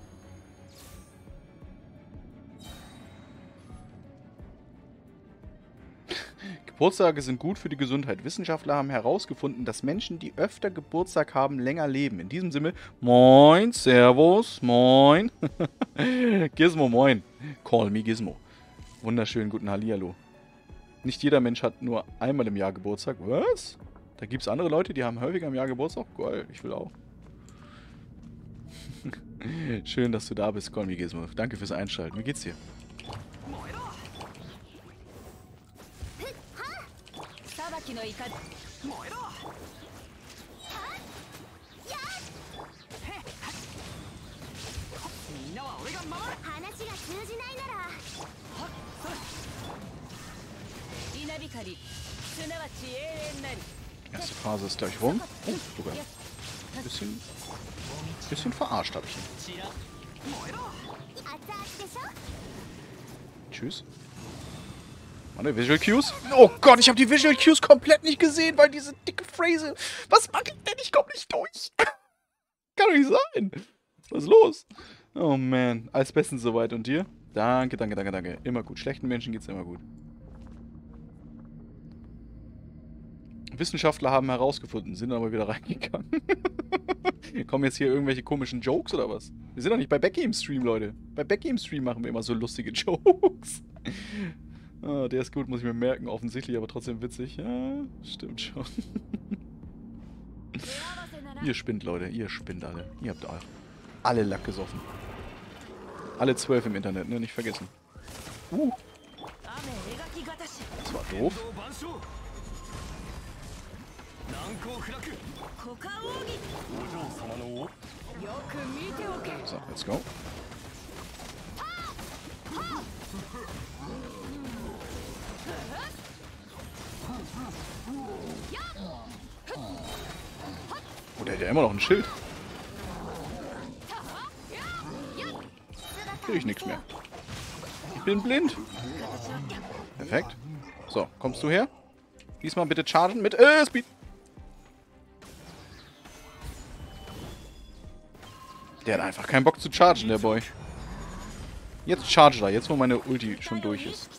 D: Geburtstage sind gut für die Gesundheit. Wissenschaftler haben herausgefunden, dass Menschen, die öfter Geburtstag haben, länger leben. In diesem Sinne, moin, servus, moin. Gizmo, moin. Call me Gizmo. Wunderschönen guten Hallihallo. Nicht jeder Mensch hat nur einmal im Jahr Geburtstag. Was? Da gibt es andere Leute, die haben häufiger im Jahr Geburtstag? Geil, ich will auch. Schön, dass du da bist, Call me Gizmo. Danke fürs Einschalten. Wie geht's dir? Erste Phase ist gleich rum. Oh, sogar. Ein bisschen, bisschen verarscht habe ich ihn. Tschüss. Meine Visual Cues. Oh Gott, ich habe die Visual Cues komplett nicht gesehen, weil diese dicke Phrase... Was mache ich denn? Ich komme nicht durch. Kann doch nicht sein. Was ist los? Oh man. Alles Bestens soweit. Und dir? Danke, danke, danke, danke. Immer gut. Schlechten Menschen geht's immer gut. Wissenschaftler haben herausgefunden, sind aber wieder reingegangen. Kommen jetzt hier irgendwelche komischen Jokes oder was? Wir sind doch nicht bei Becky im Stream, Leute. Bei Becky im Stream machen wir immer so lustige Jokes. Ah, der ist gut, muss ich mir merken. Offensichtlich, aber trotzdem witzig. Ja, stimmt schon. Ihr spinnt, Leute. Ihr spinnt alle. Ihr habt alle, alle Lack gesoffen. Alle zwölf im Internet, ne? Nicht vergessen. Uh. Das war doof. So, let's go. Oh, der hat ja immer noch ein Schild. Krieg ich nichts mehr. Ich bin blind. Perfekt. So, kommst du her? Diesmal bitte chargen mit äh, Speed. Der hat einfach keinen Bock zu chargen, der Boy. Jetzt charge da, jetzt wo meine Ulti schon durch ist.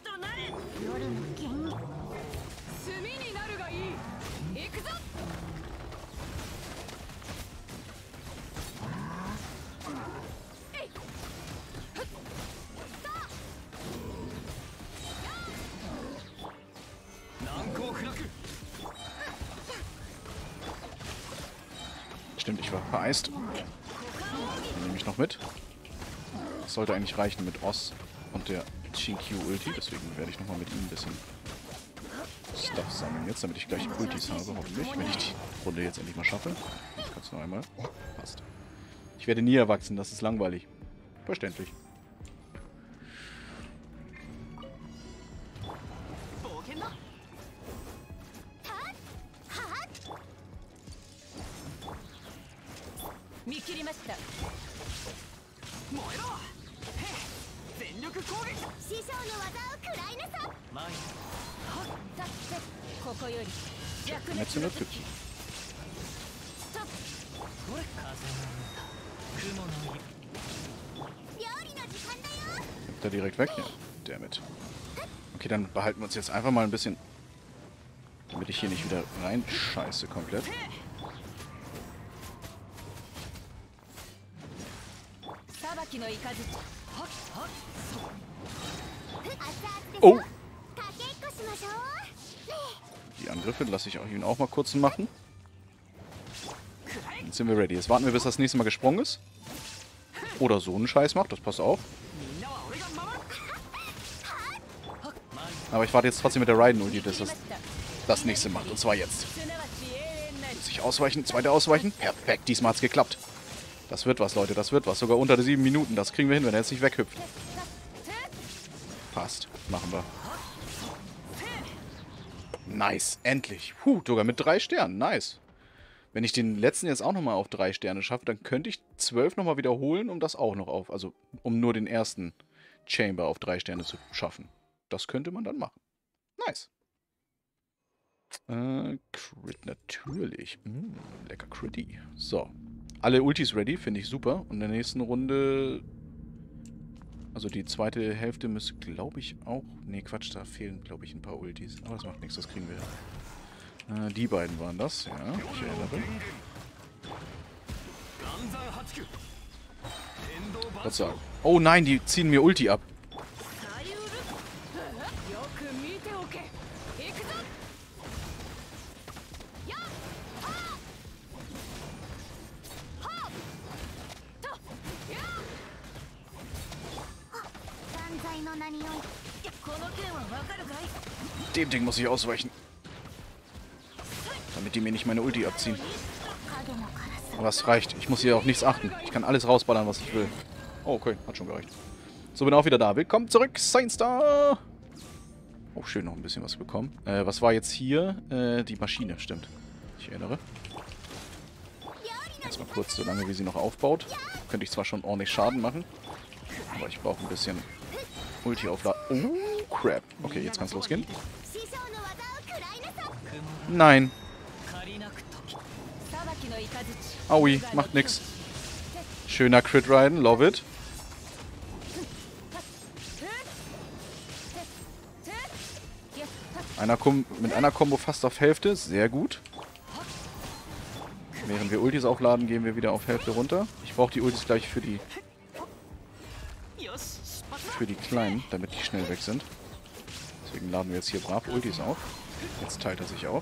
D: Stimmt, ich war vereist. Den nehme ich noch mit. Das sollte eigentlich reichen mit Oz und der Chinkyu-Ulti. Deswegen werde ich nochmal mit ihm ein bisschen Stuff sammeln jetzt, damit ich gleich Ultis habe, hoffentlich. Wenn ich die Runde jetzt endlich mal schaffe. Ich kann es noch einmal. Passt. Ich werde nie erwachsen, das ist langweilig. Verständlich. Netze nur Tüpfen. Kommt er direkt weg? Ja, damit. Okay, dann behalten wir uns jetzt einfach mal ein bisschen, damit ich hier nicht wieder rein scheiße komplett. Oh! Die Angriffe lasse ich auch ihn auch mal kurz machen. Jetzt sind wir ready. Jetzt warten wir, bis das nächste Mal gesprungen ist. Oder so einen Scheiß macht, das passt auch. Aber ich warte jetzt trotzdem mit der Raiden-Ulti, dass das das nächste macht. Und zwar jetzt. Muss ich ausweichen? Zweite ausweichen? Perfekt, diesmal hat's geklappt. Das wird was, Leute, das wird was. Sogar unter sieben Minuten. Das kriegen wir hin, wenn er jetzt nicht weghüpft. Passt. Machen wir. Nice. Endlich. Puh, sogar mit drei Sternen. Nice. Wenn ich den letzten jetzt auch nochmal auf drei Sterne schaffe, dann könnte ich zwölf nochmal wiederholen, um das auch noch auf... Also, um nur den ersten Chamber auf drei Sterne zu schaffen. Das könnte man dann machen. Nice. Äh, Crit natürlich. Mm, lecker Critty. So. Alle Ultis ready, finde ich super. Und in der nächsten Runde... Also die zweite Hälfte müsste, glaube ich, auch... Ne, Quatsch, da fehlen, glaube ich, ein paar Ultis. Aber das macht nichts, das kriegen wir. Äh, die beiden waren das, ja. Ich erinnere. Was sagen? Oh nein, die ziehen mir Ulti ab. Dem Ding muss ich ausweichen. Damit die mir nicht meine Ulti abziehen. Aber es reicht. Ich muss hier auf nichts achten. Ich kann alles rausballern, was ich will. Oh, okay. Hat schon gereicht. So, bin auch wieder da. Willkommen zurück, Science Star! Oh, schön, noch ein bisschen was bekommen. Äh, was war jetzt hier? Äh, die Maschine, stimmt. Ich erinnere. Jetzt mal kurz, so lange wie sie noch aufbaut. Könnte ich zwar schon ordentlich Schaden machen. Aber ich brauche ein bisschen Ulti aufladen. Oh, crap. Okay, jetzt kann es losgehen. Nein. Aui, macht nix. Schöner Crit Raiden, love it. Einer Kom mit einer Combo fast auf Hälfte, sehr gut. Während wir Ultis aufladen, gehen wir wieder auf Hälfte runter. Ich brauche die Ultis gleich für die für die Kleinen, damit die schnell weg sind. Deswegen laden wir jetzt hier brav Ultis auf. Jetzt teilt er sich auf.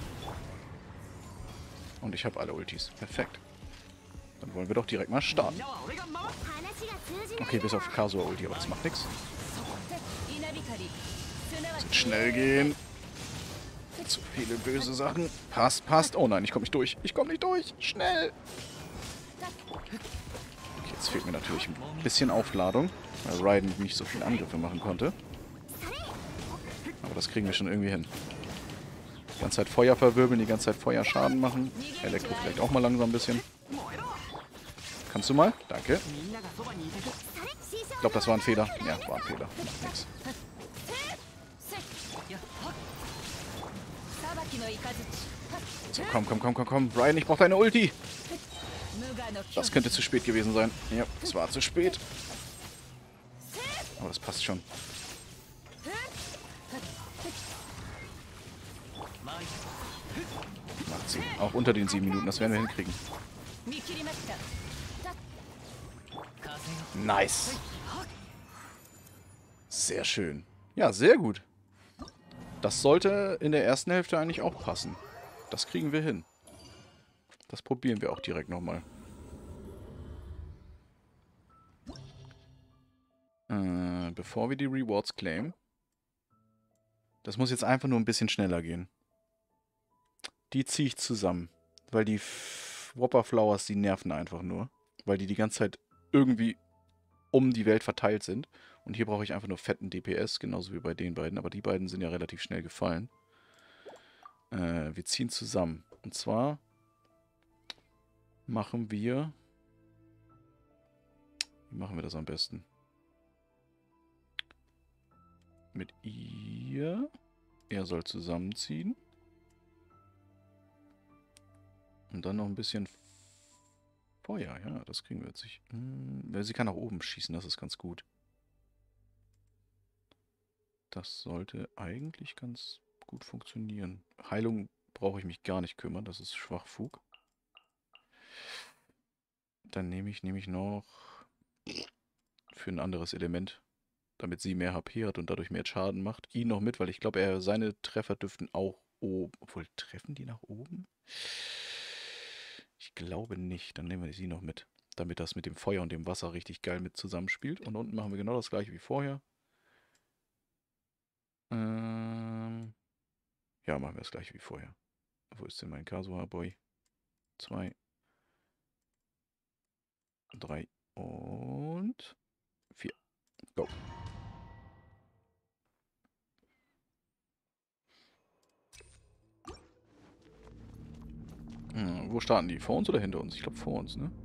D: Und ich habe alle Ultis. Perfekt. Dann wollen wir doch direkt mal starten. Okay, bis auf Kazuha Ulti, aber das macht nichts.
G: は
D: Wird schnell gehen. Zu viele böse Sachen. Passt, passt. Oh nein, ich komme nicht durch. Ich komme nicht durch. Schnell. Okay, jetzt fehlt mir natürlich ein bisschen Aufladung, weil Raiden nicht so viele Angriffe machen konnte. Aber das kriegen wir schon irgendwie hin. Die ganze Zeit Feuer verwirbeln, die ganze Zeit Feuerschaden machen. Elektro vielleicht auch mal langsam ein bisschen. Kannst du mal? Danke. Ich glaube, das war ein Fehler. Ja, war ein Fehler. Nix. So, komm, komm, komm, komm, komm. Ryan, ich brauche deine Ulti. Das könnte zu spät gewesen sein. Ja, es war zu spät. Aber das passt schon. Macht sie. Auch unter den sieben Minuten, das werden wir hinkriegen. Nice. Sehr schön. Ja, sehr gut. Das sollte in der ersten Hälfte eigentlich auch passen. Das kriegen wir hin. Das probieren wir auch direkt nochmal. Äh, bevor wir die Rewards claimen. Das muss jetzt einfach nur ein bisschen schneller gehen. Die ziehe ich zusammen. Weil die Whopper Flowers, die nerven einfach nur. Weil die die ganze Zeit irgendwie um die Welt verteilt sind. Und hier brauche ich einfach nur fetten D P S, genauso wie bei den beiden. Aber die beiden sind ja relativ schnell gefallen. Äh, wir ziehen zusammen. Und zwar machen wir... Wie machen wir das am besten? Mit ihr. Er soll zusammenziehen. Und dann noch ein bisschen Feuer. Ja, das kriegen wir jetzt nicht. Hm, sie kann nach oben schießen, das ist ganz gut. Das sollte eigentlich ganz gut funktionieren. Heilung brauche ich mich gar nicht kümmern, das ist Schwachfug. Dann nehme ich nämlich noch für ein anderes Element, damit sie mehr H P hat und dadurch mehr Schaden macht, ihn noch mit, weil ich glaube, er seine Treffer dürften auch oben. Obwohl, treffen die nach oben? Ich glaube nicht. Dann nehmen wir sie noch mit, damit das mit dem Feuer und dem Wasser richtig geil mit zusammenspielt. Und unten machen wir genau das gleiche wie vorher. Ähm ja, machen wir das gleiche wie vorher. Wo ist denn mein Kazuha-Boy? Zwei. Drei und vier. Go. Hm, wo starten die? Vor uns oder hinter uns? Ich glaube vor uns, ne?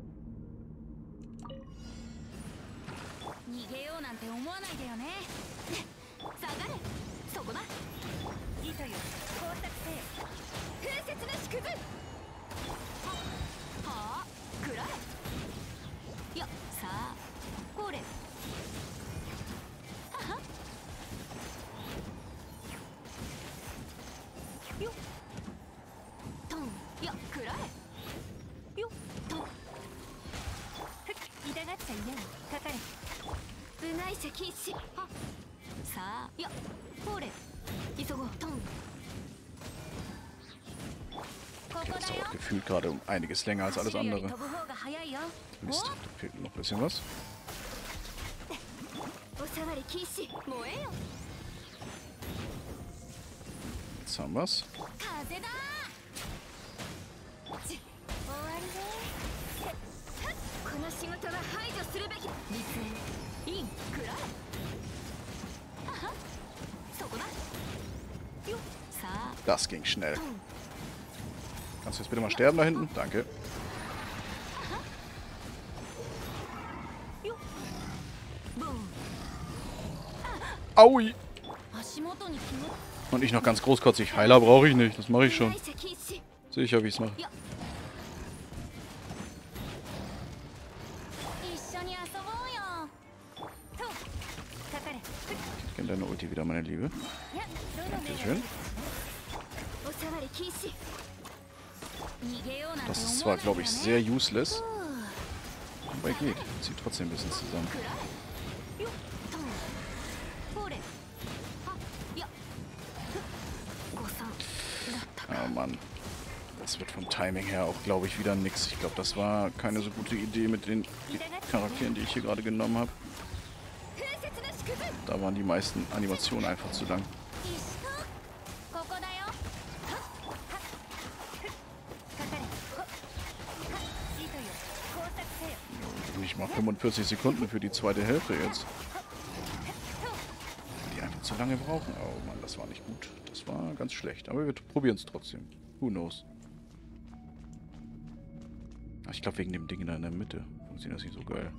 D: Okay, das dauert gefühlt gerade um einiges länger als alles andere. Mist, da fehlt noch ein bisschen was. Jetzt haben wir's. Das ging schnell. Kannst du jetzt bitte mal sterben da hinten? Danke. Aui! Und ich noch ganz großkotzig. Heiler brauche ich nicht. Das mache ich schon. Sicher, wie ich es mache. Ich kenne deine Ulti wieder, meine Liebe. Dankeschön. Das ist zwar, glaube ich, sehr useless. Aber geht. Zieht trotzdem ein bisschen zusammen. Oh Mann. Das wird vom Timing her auch, glaube ich, wieder nix. Ich glaube, das war keine so gute Idee mit den Charakteren, die ich hier gerade genommen habe. Da waren die meisten Animationen einfach zu lang.
G: ここだよ。はっはっかかれ。ほっはっいいとよ。工作せよ。
D: Ich mache fünfundvierzig Sekunden für die zweite Hälfte jetzt. Die einfach zu lange brauchen. Oh Mann, das war nicht gut. Das war ganz schlecht. Aber wir probieren es trotzdem. Who knows? Ach, ich glaube wegen dem Ding da in der Mitte. Funktioniert das nicht so geil.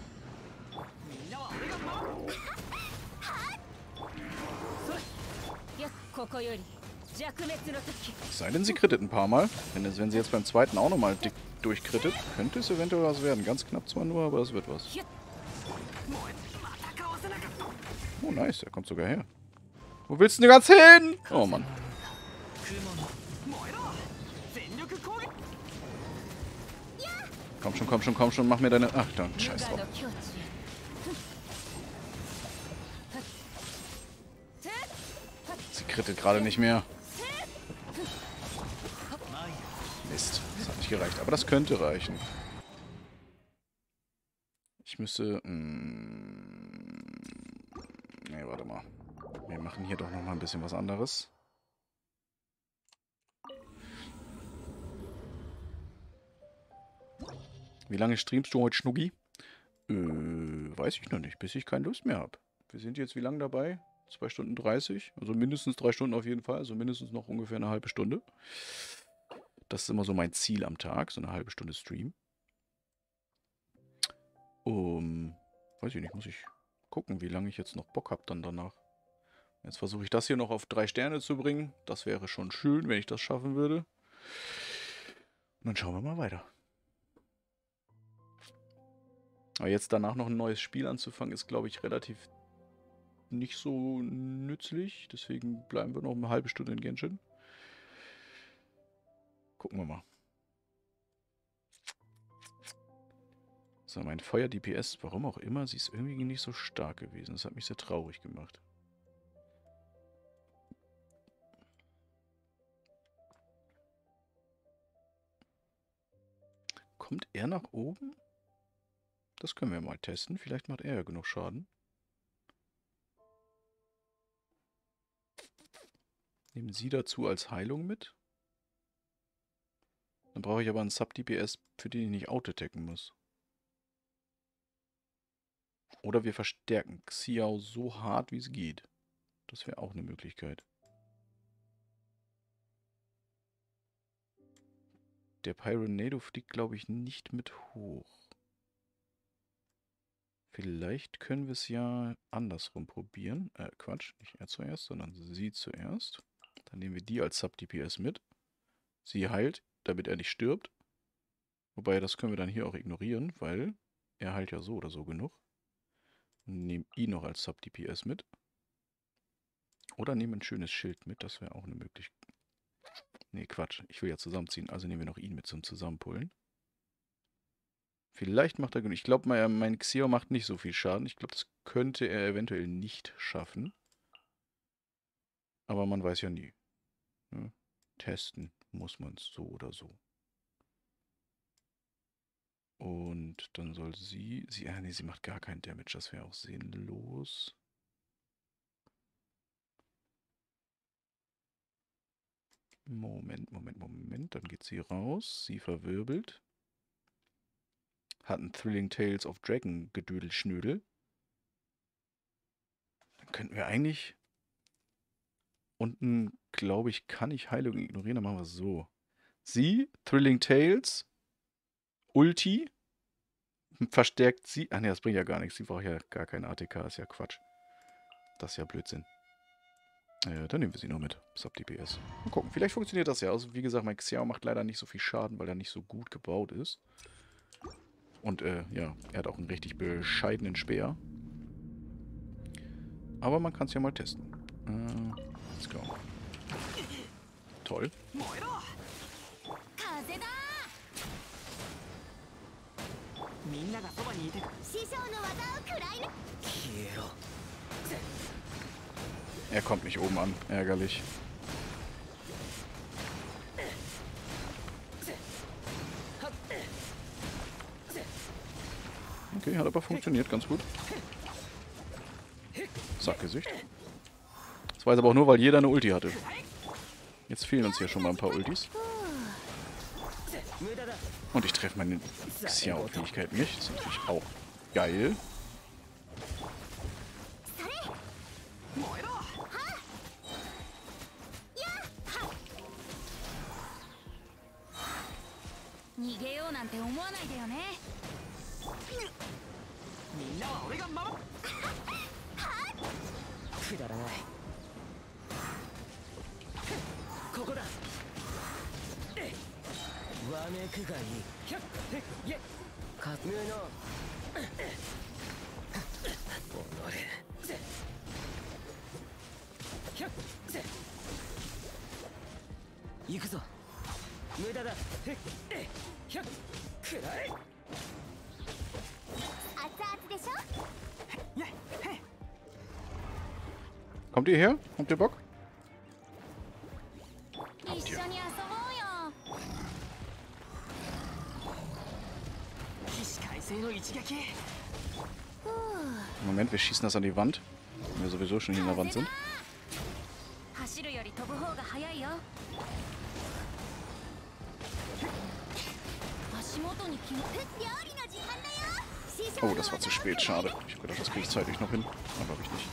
G: よっここより弱滅の時。
D: Es sei denn, sie krittet ein paar Mal. Wenn, es, wenn sie jetzt beim zweiten auch nochmal dick durchkrittet, könnte es eventuell was werden. Ganz knapp zwar nur, aber es wird was. Oh, nice. Er kommt sogar her. Wo willst du denn ganz hin? Oh, Mann. Komm schon, komm schon, komm schon. Mach mir deine... Ach, dann scheiß drauf. Sie krittet gerade nicht mehr. Mist. Das hat nicht gereicht. Aber das könnte reichen. Ich müsste... Mh, nee, warte mal. Wir machen hier doch noch mal ein bisschen was anderes. Wie lange streamst du heute, Schnuggi? Äh, weiß ich noch nicht, bis ich keine Lust mehr habe. Wir sind jetzt wie lange dabei? zwei Stunden dreißig. Also mindestens drei Stunden auf jeden Fall. Also mindestens noch ungefähr eine halbe Stunde. Das ist immer so mein Ziel am Tag. So eine halbe Stunde Stream. Um, weiß ich nicht, muss ich gucken, wie lange ich jetzt noch Bock habe dann danach. Jetzt versuche ich das hier noch auf drei Sterne zu bringen. Das wäre schon schön, wenn ich das schaffen würde. Und dann schauen wir mal weiter. Aber jetzt danach noch ein neues Spiel anzufangen, ist, glaube ich, relativ nicht so nützlich. Deswegen bleiben wir noch eine halbe Stunde in Genshin. Gucken wir mal. So, mein Feuer-D P S, warum auch immer, sie ist irgendwie nicht so stark gewesen. Das hat mich sehr traurig gemacht. Kommt er nach oben? Das können wir mal testen. Vielleicht macht er ja genug Schaden. Nehmen Sie dazu als Heilung mit. Dann brauche ich aber einen Sub-D P S, für den ich nicht auto-attacken muss. Oder wir verstärken Xiao so hart, wie es geht. Das wäre auch eine Möglichkeit. Der Pyronado fliegt, glaube ich, nicht mit hoch. Vielleicht können wir es ja andersrum probieren. Äh, Quatsch, nicht er zuerst, sondern sie zuerst. Dann nehmen wir die als Sub-D P S mit. Sie heilt, damit er nicht stirbt. Wobei, das können wir dann hier auch ignorieren, weil er heilt ja so oder so genug. Nehmen ihn noch als Sub-D P S mit. Oder nehmen ein schönes Schild mit, das wäre auch eine Möglichkeit. Nee, Quatsch, ich will ja zusammenziehen, also nehmen wir noch ihn mit zum Zusammenpullen. Vielleicht macht er genug. Ich glaube, mein, mein Xiao macht nicht so viel Schaden. Ich glaube, das könnte er eventuell nicht schaffen. Aber man weiß ja nie. Ja, testen muss man es so oder so. Und dann soll sie... sie ah, nee, sie macht gar keinen Damage. Das wäre auch sinnlos. Moment, Moment, Moment. Dann geht sie raus. Sie verwirbelt. Hat ein Thrilling Tales of Dragon Gedödel-Schnödel. Dann könnten wir eigentlich... Unten, glaube ich, kann ich Heilung ignorieren. Dann machen wir es so. Sie, Thrilling Tales, Ulti, verstärkt sie... Ach ne, das bringt ja gar nichts. Sie braucht ja gar keine A T K. Ist ja Quatsch. Das ist ja Blödsinn. Äh, dann nehmen wir sie noch mit. Sub-D P S. Mal gucken. Vielleicht funktioniert das ja. Also, wie gesagt, mein Xiao macht leider nicht so viel Schaden, weil er nicht so gut gebaut ist. Und, äh, ja, er hat auch einen richtig bescheidenen Speer. Aber man kann es ja mal testen. Äh, let's go. Toll. Er kommt nicht oben an. Ärgerlich. Okay, hat aber funktioniert ganz gut. Sackgesicht. Das war jetzt aber auch nur, weil jeder eine Ulti hatte. Jetzt fehlen uns hier schon mal ein paar Ultis. Und ich treffe meine Xiao-Fähigkeit nicht. Das ist natürlich auch geil. Kommt ihr her? Habt ihr Bock? Habt ihr. Moment, wir schießen das an die Wand. Wenn wir sowieso schon hier in der Wand sind. Oh, das war zu spät, schade. Ich habe gedacht, das kriege ich zeitlich noch hin. Aber habe ich nicht.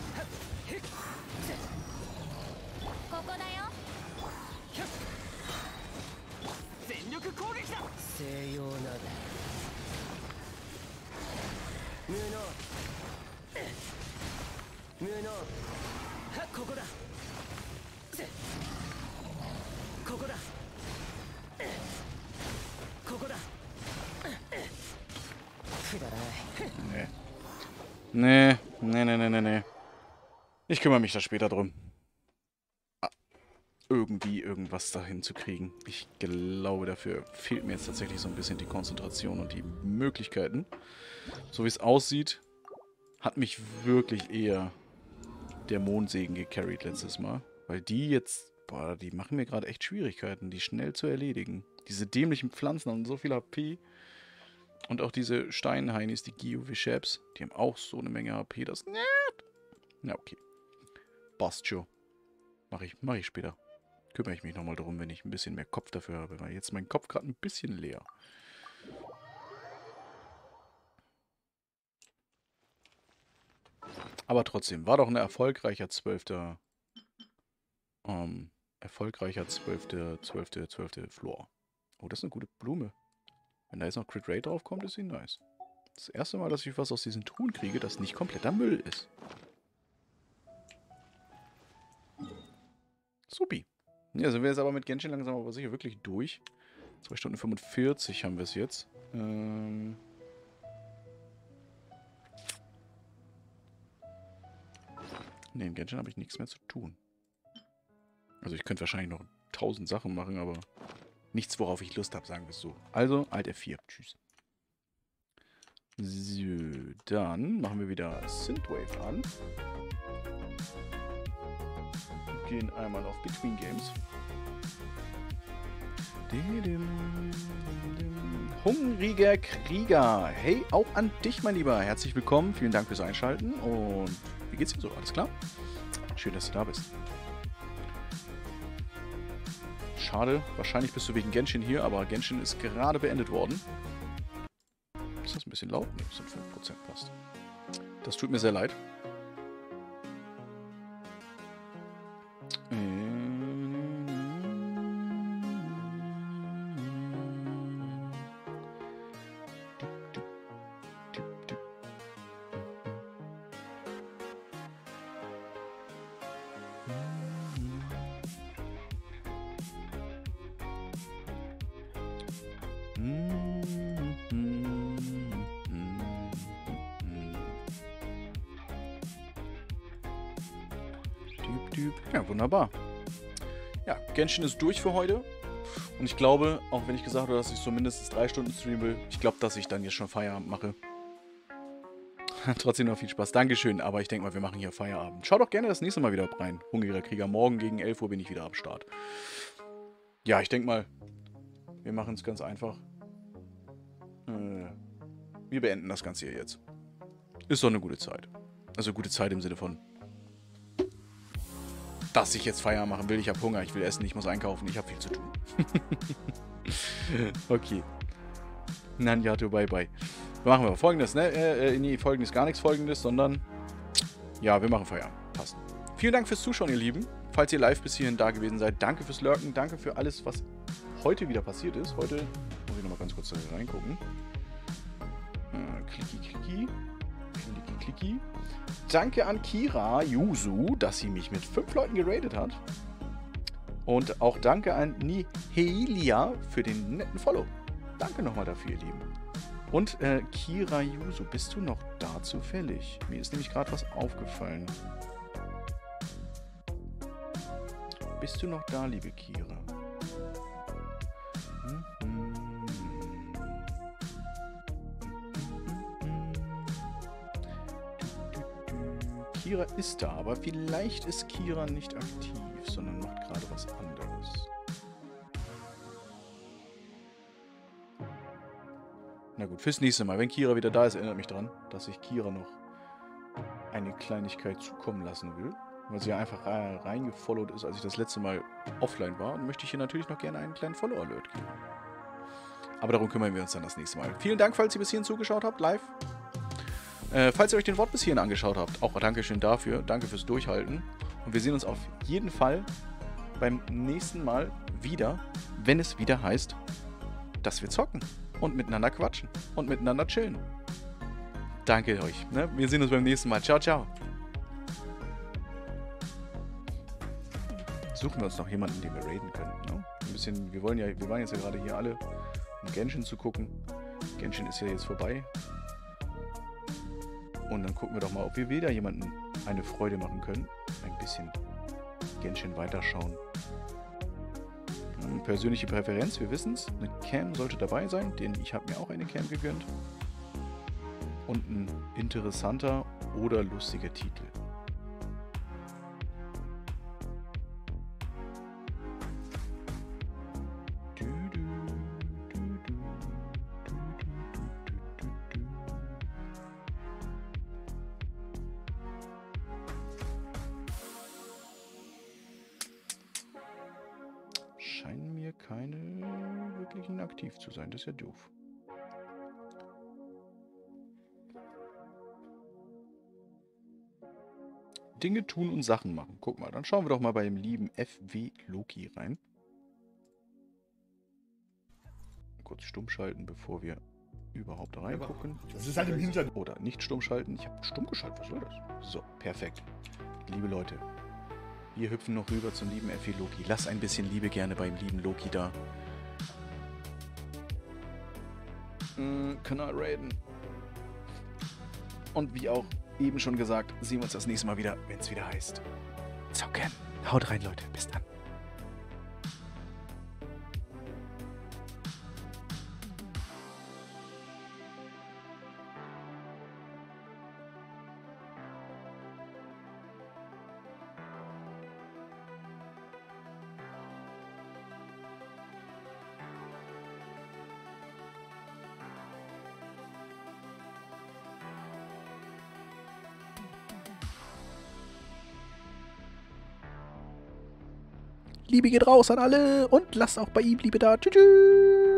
D: Nee. Nee, nee, nee, nee, nee. Ich kümmere mich da später drum. Ah, irgendwie irgendwas dahin zu kriegen. Ich glaube, dafür fehlt mir jetzt tatsächlich so ein bisschen die Konzentration und die Möglichkeiten. So wie es aussieht, hat mich wirklich eher der Mondsegen gecarried letztes Mal. Weil die jetzt, boah, die machen mir gerade echt Schwierigkeiten, die schnell zu erledigen. Diese dämlichen Pflanzen haben so viel H P. Und auch diese Steinheinis, die Gio-Vishabs, die haben auch so eine Menge H P. Das nervt. Na, okay. Passt schon. Mach ich, mach ich später. Kümmere ich mich nochmal drum, wenn ich ein bisschen mehr Kopf dafür habe. Weil jetzt mein Kopf gerade ein bisschen leer. Aber trotzdem, war doch ein erfolgreicher zwölfter Ähm, erfolgreicher zwölfter zwölfter zwölfter Floor. Oh, das ist eine gute Blume. Wenn da jetzt noch Crit Rate drauf kommt, ist sie nice. Das erste Mal, dass ich was aus diesen Truhen kriege, das nicht kompletter Müll ist. Supi. Ja, sind wir jetzt aber mit Genshin langsam aber sicher wirklich durch. zwei Stunden fünfundvierzig haben wir es jetzt. Ähm... Ne, in Genshin habe ich nichts mehr zu tun. Also ich könnte wahrscheinlich noch tausend Sachen machen, aber nichts, worauf ich Lust habe, sagen wir es so. Also, Alt F vier. Tschüss. So, dann machen wir wieder Synthwave an. Gehen einmal auf Between Games. Hungriger Krieger. Hey, auch an dich, mein Lieber. Herzlich willkommen. Vielen Dank fürs Einschalten. Und wie geht's dir so? Alles klar? Schön, dass du da bist. Schade, wahrscheinlich bist du wegen Genshin hier, aber Genshin ist gerade beendet worden. Ist das ein bisschen laut? Ne, das sind fünf Prozent passt. Das tut mir sehr leid. Ja, wunderbar. Ja, Genshin ist durch für heute. Und ich glaube, auch wenn ich gesagt habe, dass ich so mindestens drei Stunden streamen will, ich glaube, dass ich dann jetzt schon Feierabend mache. Trotzdem noch viel Spaß. Dankeschön, aber ich denke mal, wir machen hier Feierabend. Schaut doch gerne das nächste Mal wieder rein. Hungriger Krieger. Morgen gegen elf Uhr bin ich wieder am Start. Ja, ich denke mal, wir machen es ganz einfach. Äh, wir beenden das Ganze hier jetzt. Ist doch eine gute Zeit. Also gute Zeit im Sinne von dass ich jetzt Feierabend machen will. Ich habe Hunger, ich will essen, ich muss einkaufen, ich habe viel zu tun. Okay. Nanjato, bye bye. Machen wir folgendes, ne? Äh, nee, folgendes gar nichts folgendes, sondern ja, wir machen Feierabend. Passt. Vielen Dank fürs Zuschauen, ihr Lieben. Falls ihr live bis hierhin da gewesen seid, danke fürs Lurken, danke für alles, was heute wieder passiert ist. Heute muss ich nochmal ganz kurz da reingucken. Äh, klicki, klicki. Klicki, klicki. Danke an Kira Yuzu, dass sie mich mit fünf Leuten geradet hat. Und auch danke an Nihelia für den netten Follow. Danke nochmal dafür, ihr Lieben. Und äh, Kira Yuzu, bist du noch da zufällig? Mir ist nämlich gerade was aufgefallen. Bist du noch da, liebe Kira? Mhm. Kira ist da, aber vielleicht ist Kira nicht aktiv, sondern macht gerade was anderes. Na gut, fürs nächste Mal. Wenn Kira wieder da ist, erinnert mich dran, dass ich Kira noch eine Kleinigkeit zukommen lassen will. Weil sie ja einfach reingefollowt ist, als ich das letzte Mal offline war. Und möchte ich hier natürlich noch gerne einen kleinen Follow-Alert geben. Aber darum kümmern wir uns dann das nächste Mal. Vielen Dank, falls ihr bis hierhin zugeschaut habt, live. Äh, falls ihr euch den Wort bis hierhin angeschaut habt, auch Dankeschön dafür. Danke fürs Durchhalten. Und wir sehen uns auf jeden Fall beim nächsten Mal wieder, wenn es wieder heißt, dass wir zocken und miteinander quatschen und miteinander chillen. Danke euch. Ne? Wir sehen uns beim nächsten Mal. Ciao, ciao. Suchen wir uns noch jemanden, den wir raiden können. Ne? Ein bisschen, wir wollen ja, wir waren jetzt ja gerade hier alle, um Genshin zu gucken. Genshin ist ja jetzt vorbei. Und dann gucken wir doch mal, ob wir wieder jemanden eine Freude machen können. Ein bisschen Genshin weiterschauen. Hm, persönliche Präferenz, wir wissen es. Eine Cam sollte dabei sein, denn ich habe mir auch eine Cam gegönnt. Und ein interessanter oder lustiger Titel. Scheinen mir keine wirklichen aktiv zu sein. Das ist ja doof. Dinge tun und Sachen machen. Guck mal, dann schauen wir doch mal bei dem lieben F W Loki rein. Kurz stumm schalten, bevor wir überhaupt reingucken.
J: Das ist halt im Hintergrund.
D: Oder nicht stumm schalten. Ich habe stumm geschaltet. Was soll das? So, perfekt. Liebe Leute, wir hüpfen noch rüber zum lieben F W Loki. Lass ein bisschen Liebe gerne beim lieben Loki da. Hm, Kanal raiden. Und wie auch eben schon gesagt, sehen wir uns das nächste Mal wieder, wenn es wieder heißt zocken. Haut rein, Leute. Bis dann. Liebe geht raus an alle und lasst auch bei ihm Liebe da. Tschüss.